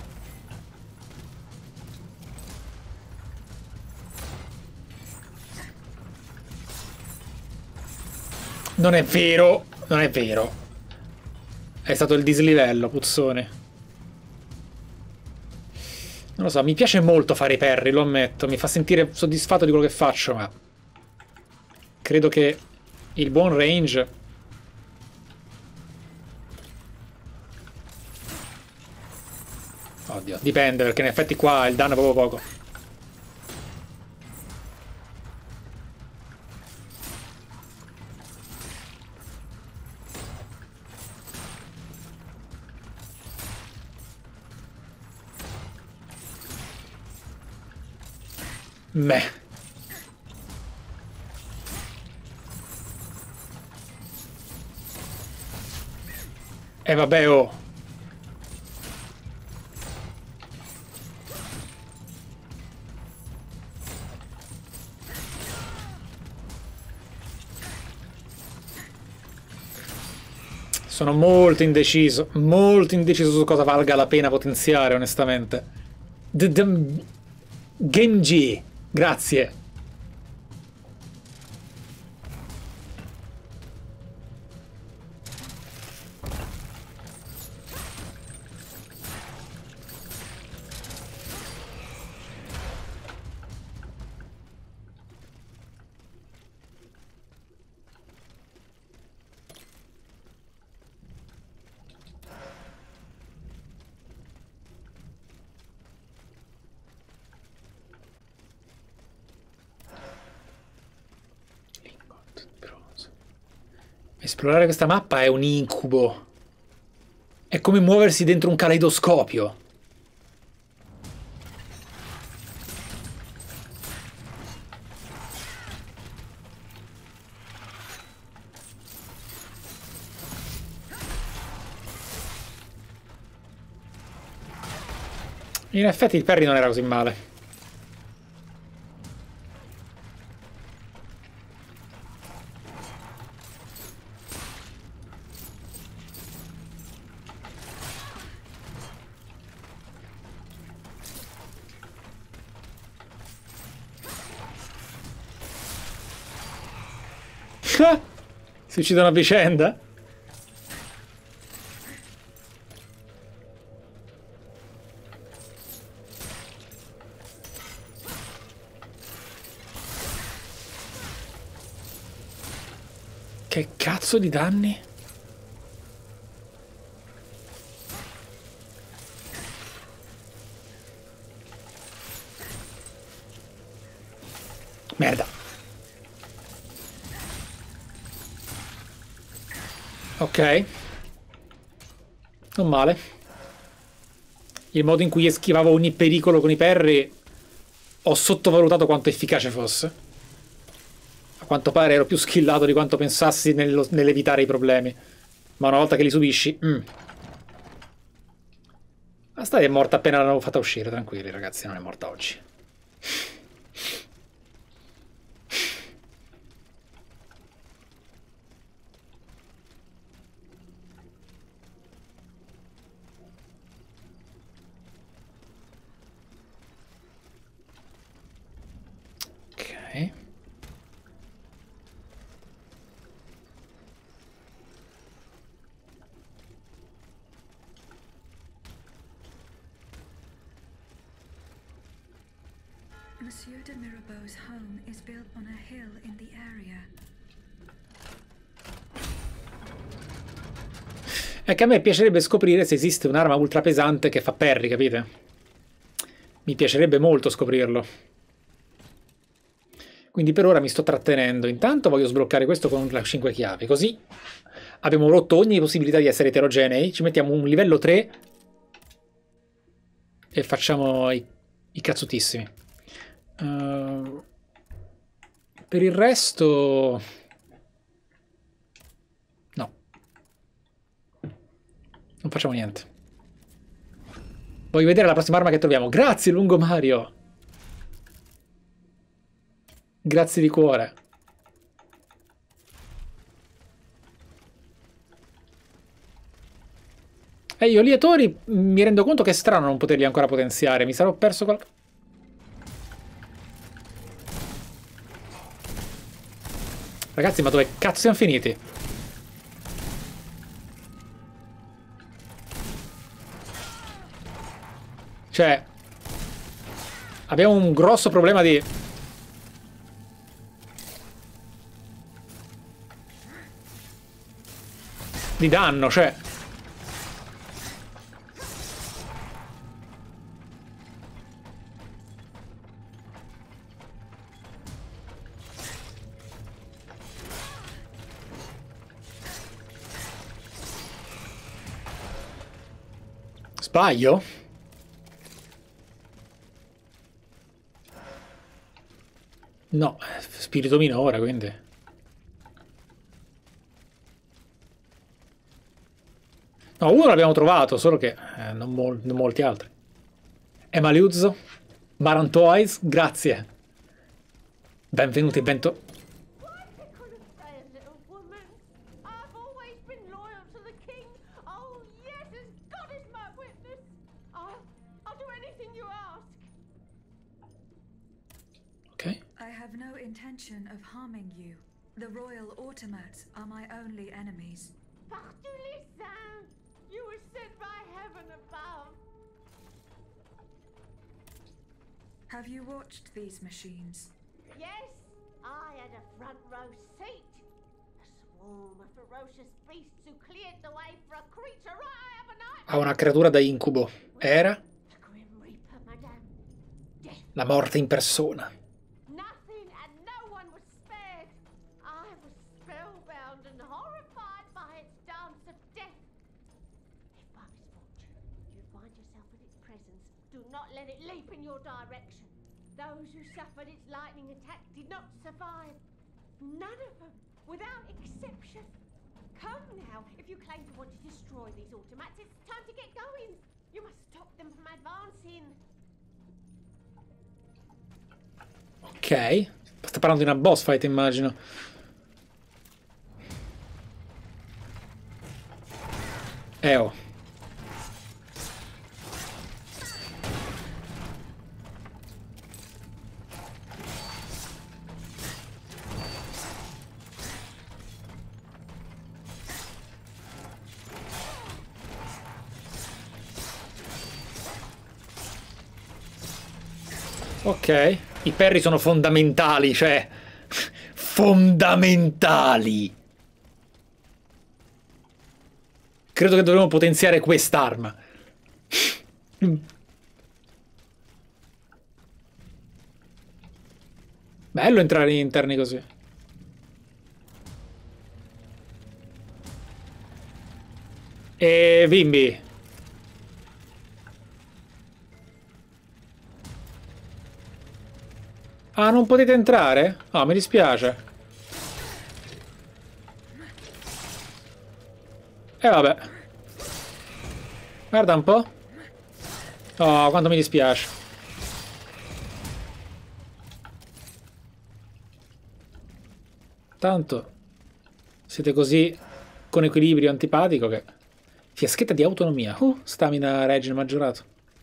Non è vero, non è vero. È stato il dislivello, puzzone. Non lo so, mi piace molto fare i parry, lo ammetto. Mi fa sentire soddisfatto di quello che faccio, ma... credo che il buon range... Oddio, dipende, perché in effetti qua il danno è proprio poco. Meh. E vabbè, oh. Sono molto indeciso su cosa valga la pena potenziare, onestamente. Genji. Grazie. Esplorare questa mappa è un incubo. È come muoversi dentro un caleidoscopio. In effetti il parry non era così male. Si uccidono a vicenda? Che cazzo di danni? Merda. Ok. Non male. Il modo in cui schivavo ogni pericolo con i perri, ho sottovalutato quanto efficace fosse. A quanto pare ero più skillato di quanto pensassi nell'evitare i problemi. Ma una volta che li subisci... La Stadia è morta appena l'avevo fatta uscire, tranquilli ragazzi, non è morta oggi. Ok. Monsieur de Mirabeau's home is built on a hill in the area. È che a me piacerebbe scoprire se esiste un'arma ultra pesante che fa parry, capite? Mi piacerebbe molto scoprirlo. Quindi per ora mi sto trattenendo. Intanto voglio sbloccare questo con le 5 chiavi. Così abbiamo rotto ogni possibilità di essere eterogenei. Ci mettiamo un livello 3 e facciamo i cazzutissimi. Per il resto... No. Non facciamo niente. Voglio vedere la prossima arma che troviamo. Grazie, Lungo Mario! Grazie di cuore. E gli oliatori mi rendo conto che è strano non poterli ancora potenziare. Mi sarò perso qualcosa. Ragazzi, ma dove cazzo siamo finiti? Cioè, abbiamo un grosso problema di danno, cioè. Sbaglio? No, spirito minore, quindi. No, uno l'abbiamo trovato, solo che non molti altri. Emaliuzzo, Barantois, grazie. Benvenuti, bento. Of harming you. The royal automats are my only enemies. Partout les saints! You were sent by heaven above. Have you watched these machines? Yes, I had a front row seat. A swarm of ferocious beasts who cleared the way for a creature I have a night. Ha una creatura da incubo. Era? The Grim Reaper, madame. Death. La morte in persona. Let it leap in your direction. Those who suffered its lightning attack did not survive. None of them, without exception. Come now, if you claim to want to destroy these automats, it's time to get going. You must stop them from advancing. Ok, sta parlando di una boss fight, immagino. Oh. Ok, i parry sono fondamentali, cioè fondamentali. Credo che dovremmo potenziare quest'arma. Bello entrare in interni così. E Vimbi. Ah, non potete entrare? Ah, mi dispiace. E vabbè. Guarda un po'. Oh, quanto mi dispiace. Tanto siete così con equilibrio antipatico che... Fiaschetta di autonomia. Stamina regine maggiorato.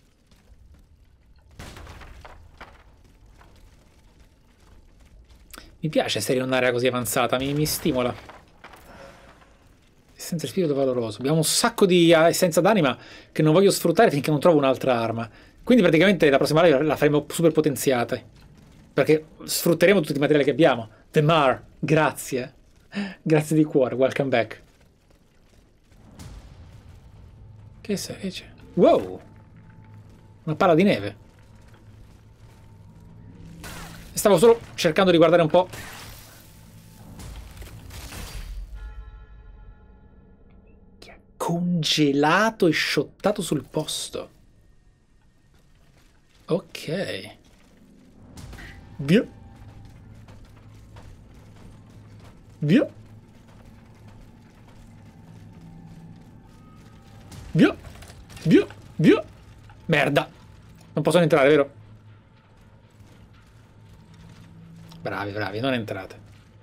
Mi piace essere in un'area così avanzata, mi stimola. Essenza di spirito valoroso. Abbiamo un sacco di essenza d'anima che non voglio sfruttare finché non trovo un'altra arma. Quindi praticamente la prossima live la faremo super potenziata. Perché sfrutteremo tutti i materiali che abbiamo. The Mar, grazie. Grazie di cuore, welcome back. Che sei? Che c'è? Wow! Una palla di neve. Stavo solo cercando di guardare un po'. Congelato e shottato sul posto. Ok. Via. Via. Via. Via. Via. Merda. Non possono entrare, vero? Bravi, bravi, non entrate.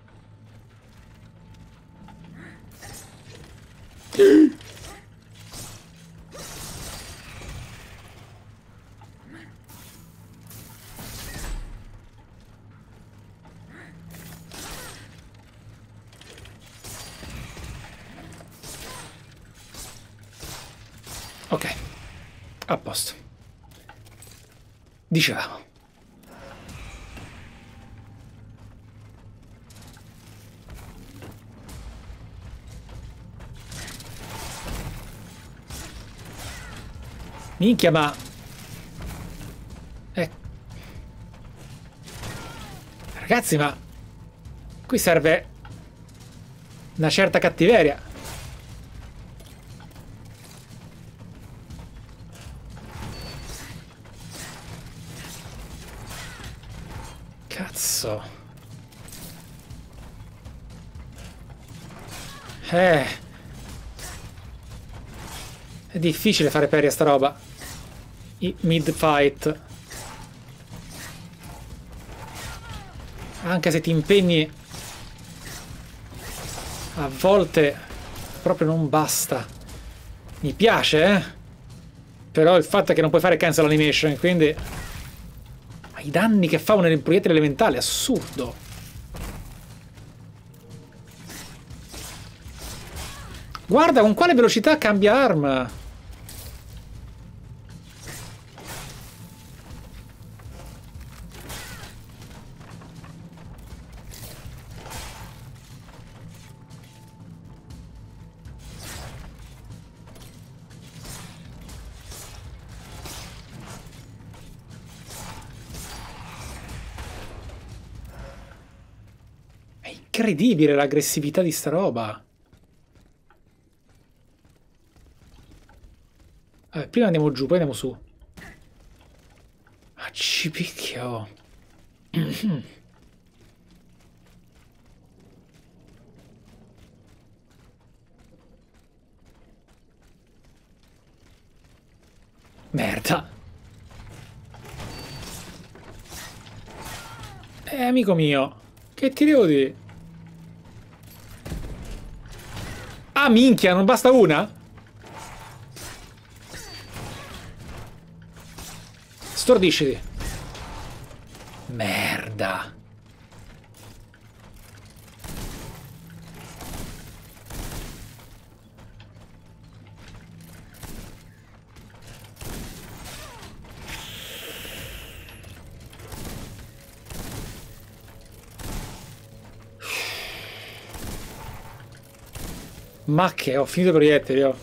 Ok, a posto. Dicevamo. Minchia, ma... Ragazzi, ma... Qui serve... una certa cattiveria. Cazzo. È difficile fare parry a sta roba. Mid fight. Anche se ti impegni, a volte proprio non basta. Mi piace, però il fatto è che non puoi fare cancel animation, quindi... Ma i danni che fa un proiettile elementale, assurdo. Guarda con quale velocità cambia arma. Incredibile l'aggressività di sta roba. Vabbè, prima andiamo giù, poi andiamo su. Ah, ci picchio. Merda. Amico mio, che ti devo dire? Ah, minchia, non basta una? Stordisciti. Merda. Ma che ho finito i proiettili, io.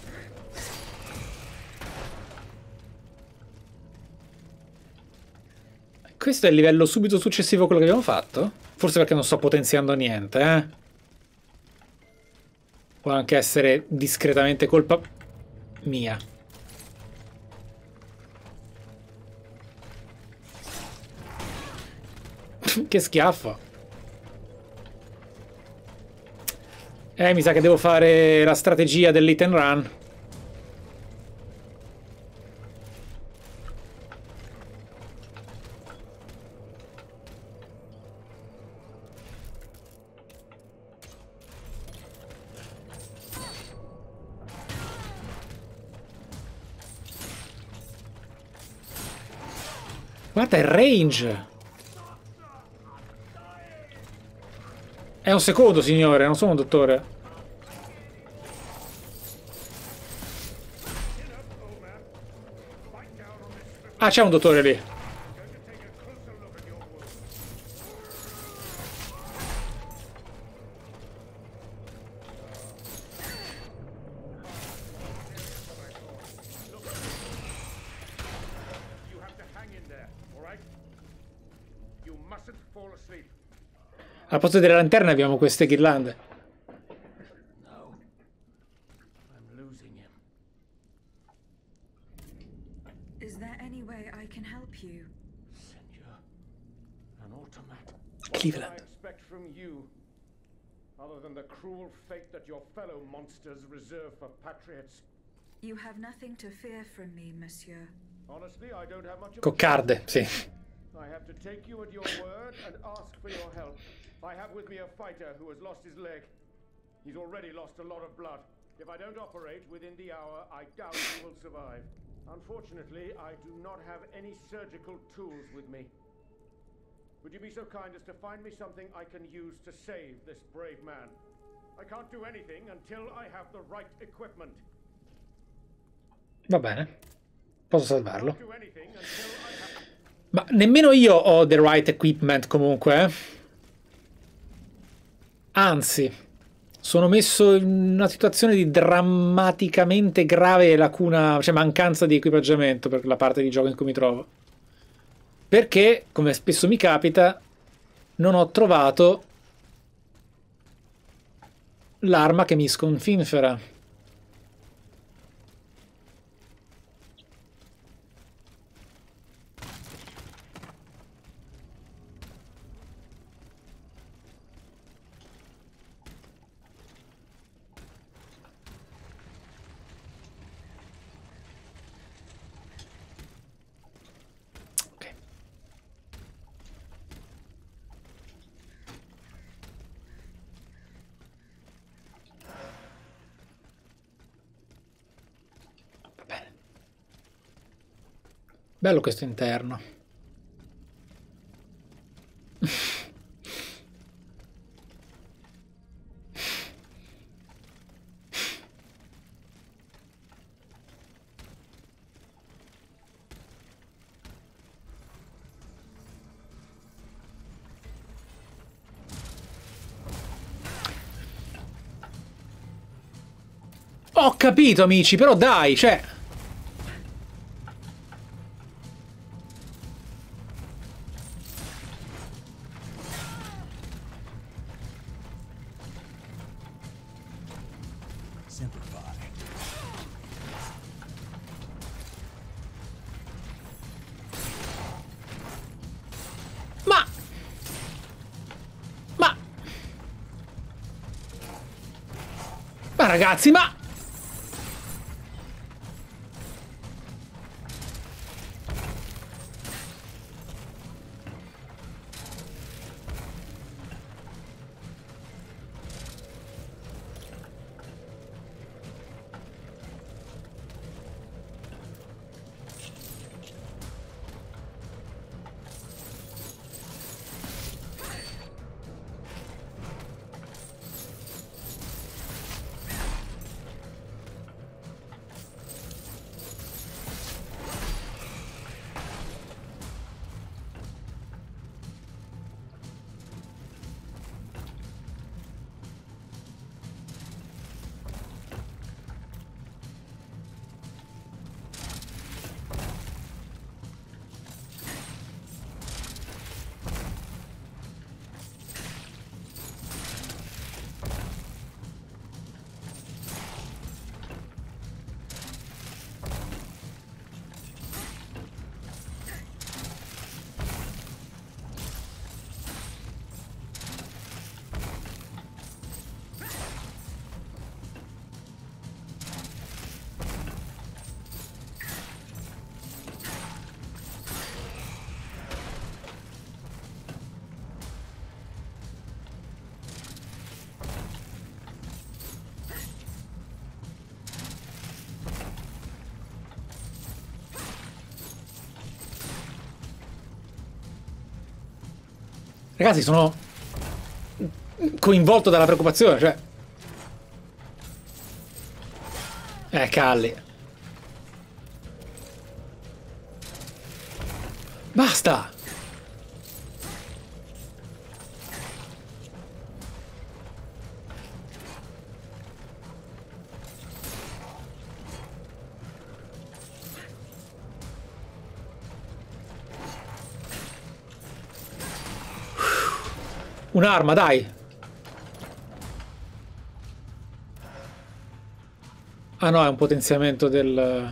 Questo è il livello subito successivo a quello che abbiamo fatto? Forse perché non sto potenziando niente, eh? Può anche essere discretamente colpa mia. Che schiaffo. Mi sa che devo fare la strategia dell'hit and run. Guarda il range. È un secondo, signore, non sono un dottore. Ah, c'è un dottore lì. Al posto delle lanterne abbiamo queste ghirlande. No. I'm losing him. Is there any way I can help you? Senor, an automat. Cleveland. I expect from you, other than the cruel fate that your fellow monsters reserve for patriots. You have nothing to fear from me, monsieur. Honestly, I don't have much of a Coccarde, sì. I have to take you at your word and ask for your help. I have with me a fighter who has lost his leg. He's already lost a lot of blood. If I don't operate within the hour, I doubt he will survive. Unfortunately, I do not have any surgical tools with me. Would you be so kind as to find me something I can use to save this brave man? I can't do anything until I have the right equipment. Va bene. Posso salvarlo. Do anything until I have... Ma nemmeno io ho the right equipment comunque, eh. Anzi, sono messo in una situazione di drammaticamente grave lacuna, cioè mancanza di equipaggiamento per la parte di gioco in cui mi trovo. Perché, come spesso mi capita, non ho trovato l'arma che mi sconfinfera. Bello questo interno. Ho capito, amici, però dai, cioè... Ma ragazzi, ma... Ragazzi, sono coinvolto dalla preoccupazione, cioè... Calli. Basta! Un'arma, dai! Ah no, è un potenziamento del...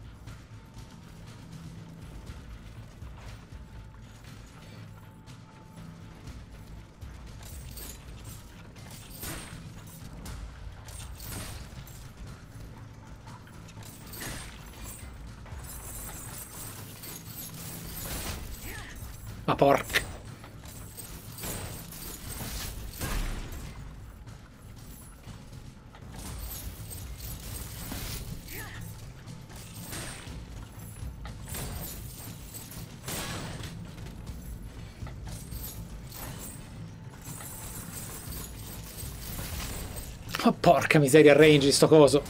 Ma porca... Oh, porca miseria, range di sto coso.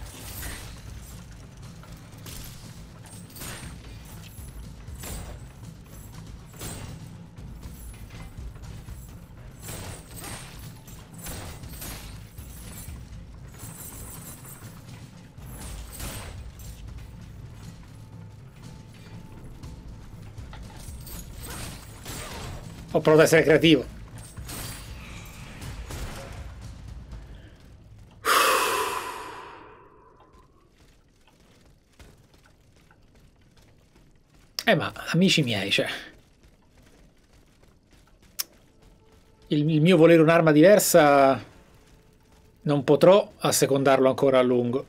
Ho provato ad essere creativo. Ma amici miei, cioè... Il mio volere un'arma diversa... Non potrò assecondarlo ancora a lungo.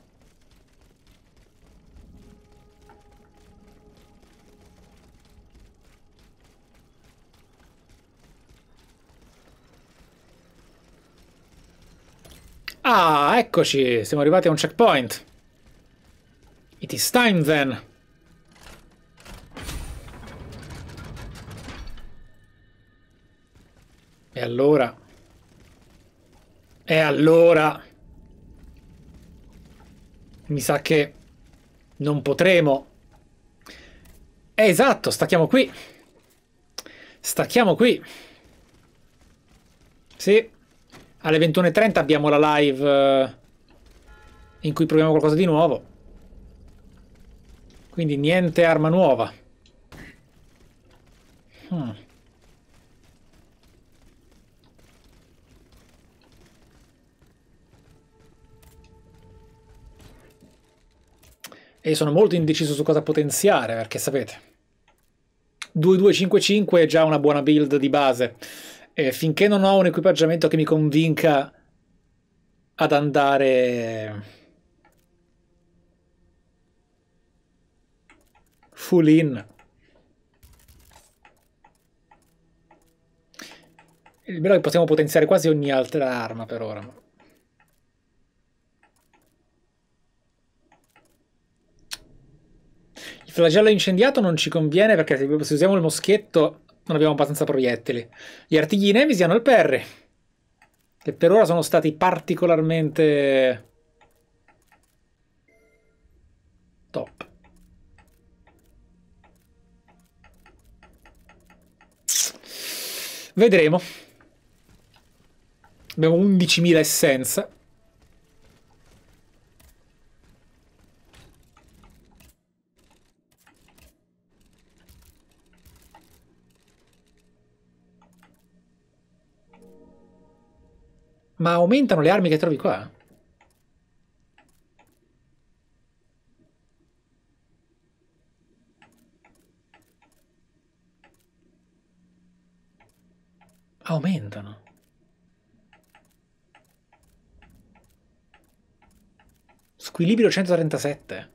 Ah, eccoci! Siamo arrivati a un checkpoint. It is time then. E allora? E allora? Mi sa che non potremo. Esatto, stacchiamo qui. Stacchiamo qui. Sì. Alle 21:30 abbiamo la live in cui proviamo qualcosa di nuovo. Quindi niente arma nuova. E sono molto indeciso su cosa potenziare, perché sapete, 2255 è già una buona build di base. E finché non ho un equipaggiamento che mi convinca ad andare full in. Il bello è che possiamo potenziare quasi ogni altra arma per ora. Il flagello incendiato non ci conviene perché se usiamo il moschetto non abbiamo abbastanza proiettili. Gli artigli nemici hanno il Perry, che per ora sono stati particolarmente top. Vedremo. Abbiamo 11.000 essenza. Ma aumentano le armi che trovi qua? Aumentano. Squilibrio 137.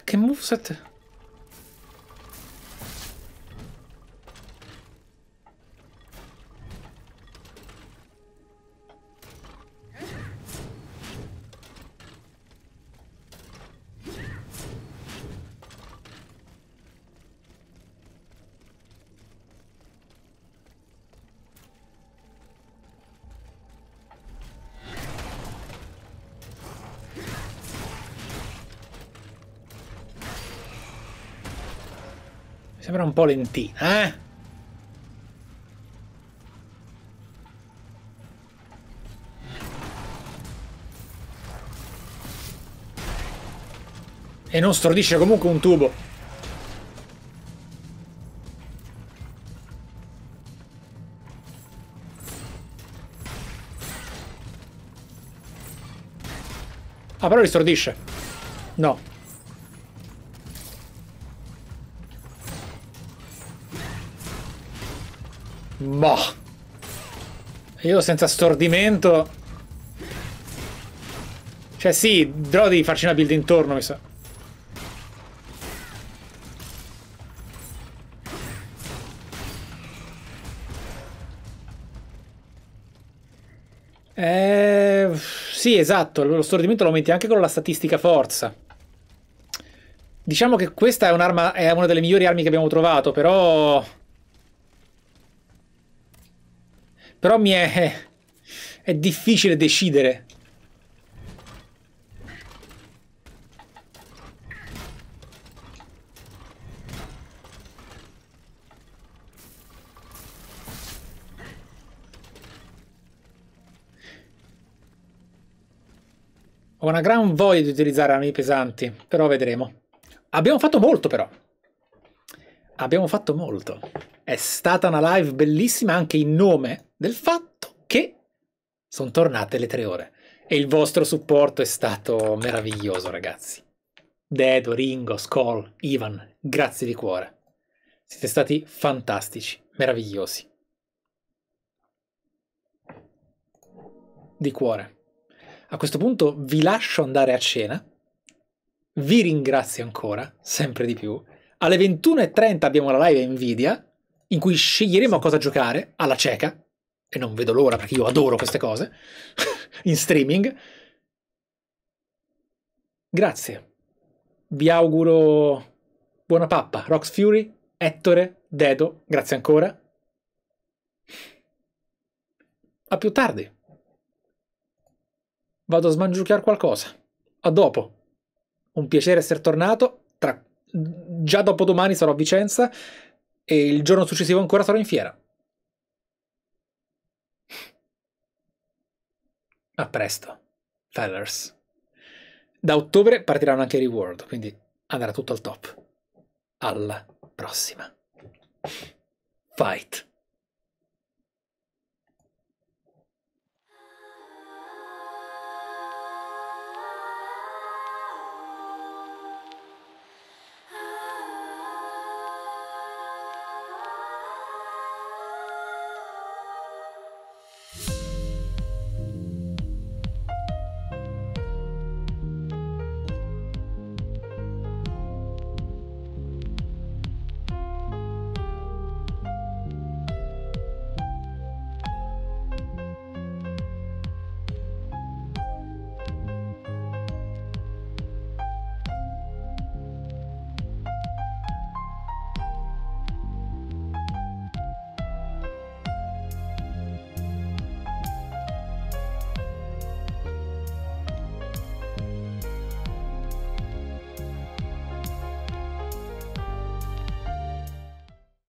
Che moveset? Sembra un po' lentina, eh? E non stordisce comunque un tubo. Ah, però li stordisce. No. Boh. Io senza stordimento. Cioè sì, però devi farci una build intorno, mi sa. Sì, esatto, lo stordimento lo aumenti anche con la statistica forza. Diciamo che questa è un'arma, è una delle migliori armi che abbiamo trovato, però... Però mi è difficile decidere. Ho una gran voglia di utilizzare armi pesanti, però vedremo. Abbiamo fatto molto, però. Abbiamo fatto molto. È stata una live bellissima anche in nome del fatto che sono tornate le 3 ore. E il vostro supporto è stato meraviglioso, ragazzi. Dedo, Ringo, Skull, Ivan, grazie di cuore. Siete stati fantastici, meravigliosi. Di cuore. A questo punto vi lascio andare a cena. Vi ringrazio ancora, sempre di più. Alle 21:30 abbiamo la live Nvidia, in cui sceglieremo a cosa giocare, alla cieca, e non vedo l'ora perché io adoro queste cose, in streaming. Grazie. Vi auguro buona pappa. Rox Fury, Ettore, Dedo, grazie ancora. A più tardi. Vado a smangiucchiare qualcosa. A dopo. Un piacere essere tornato. Già dopodomani sarò a Vicenza e il giorno successivo ancora sarò in fiera. A presto, fellers. Da ottobre partiranno anche i reward, quindi andrà tutto al top. Alla prossima. Fight.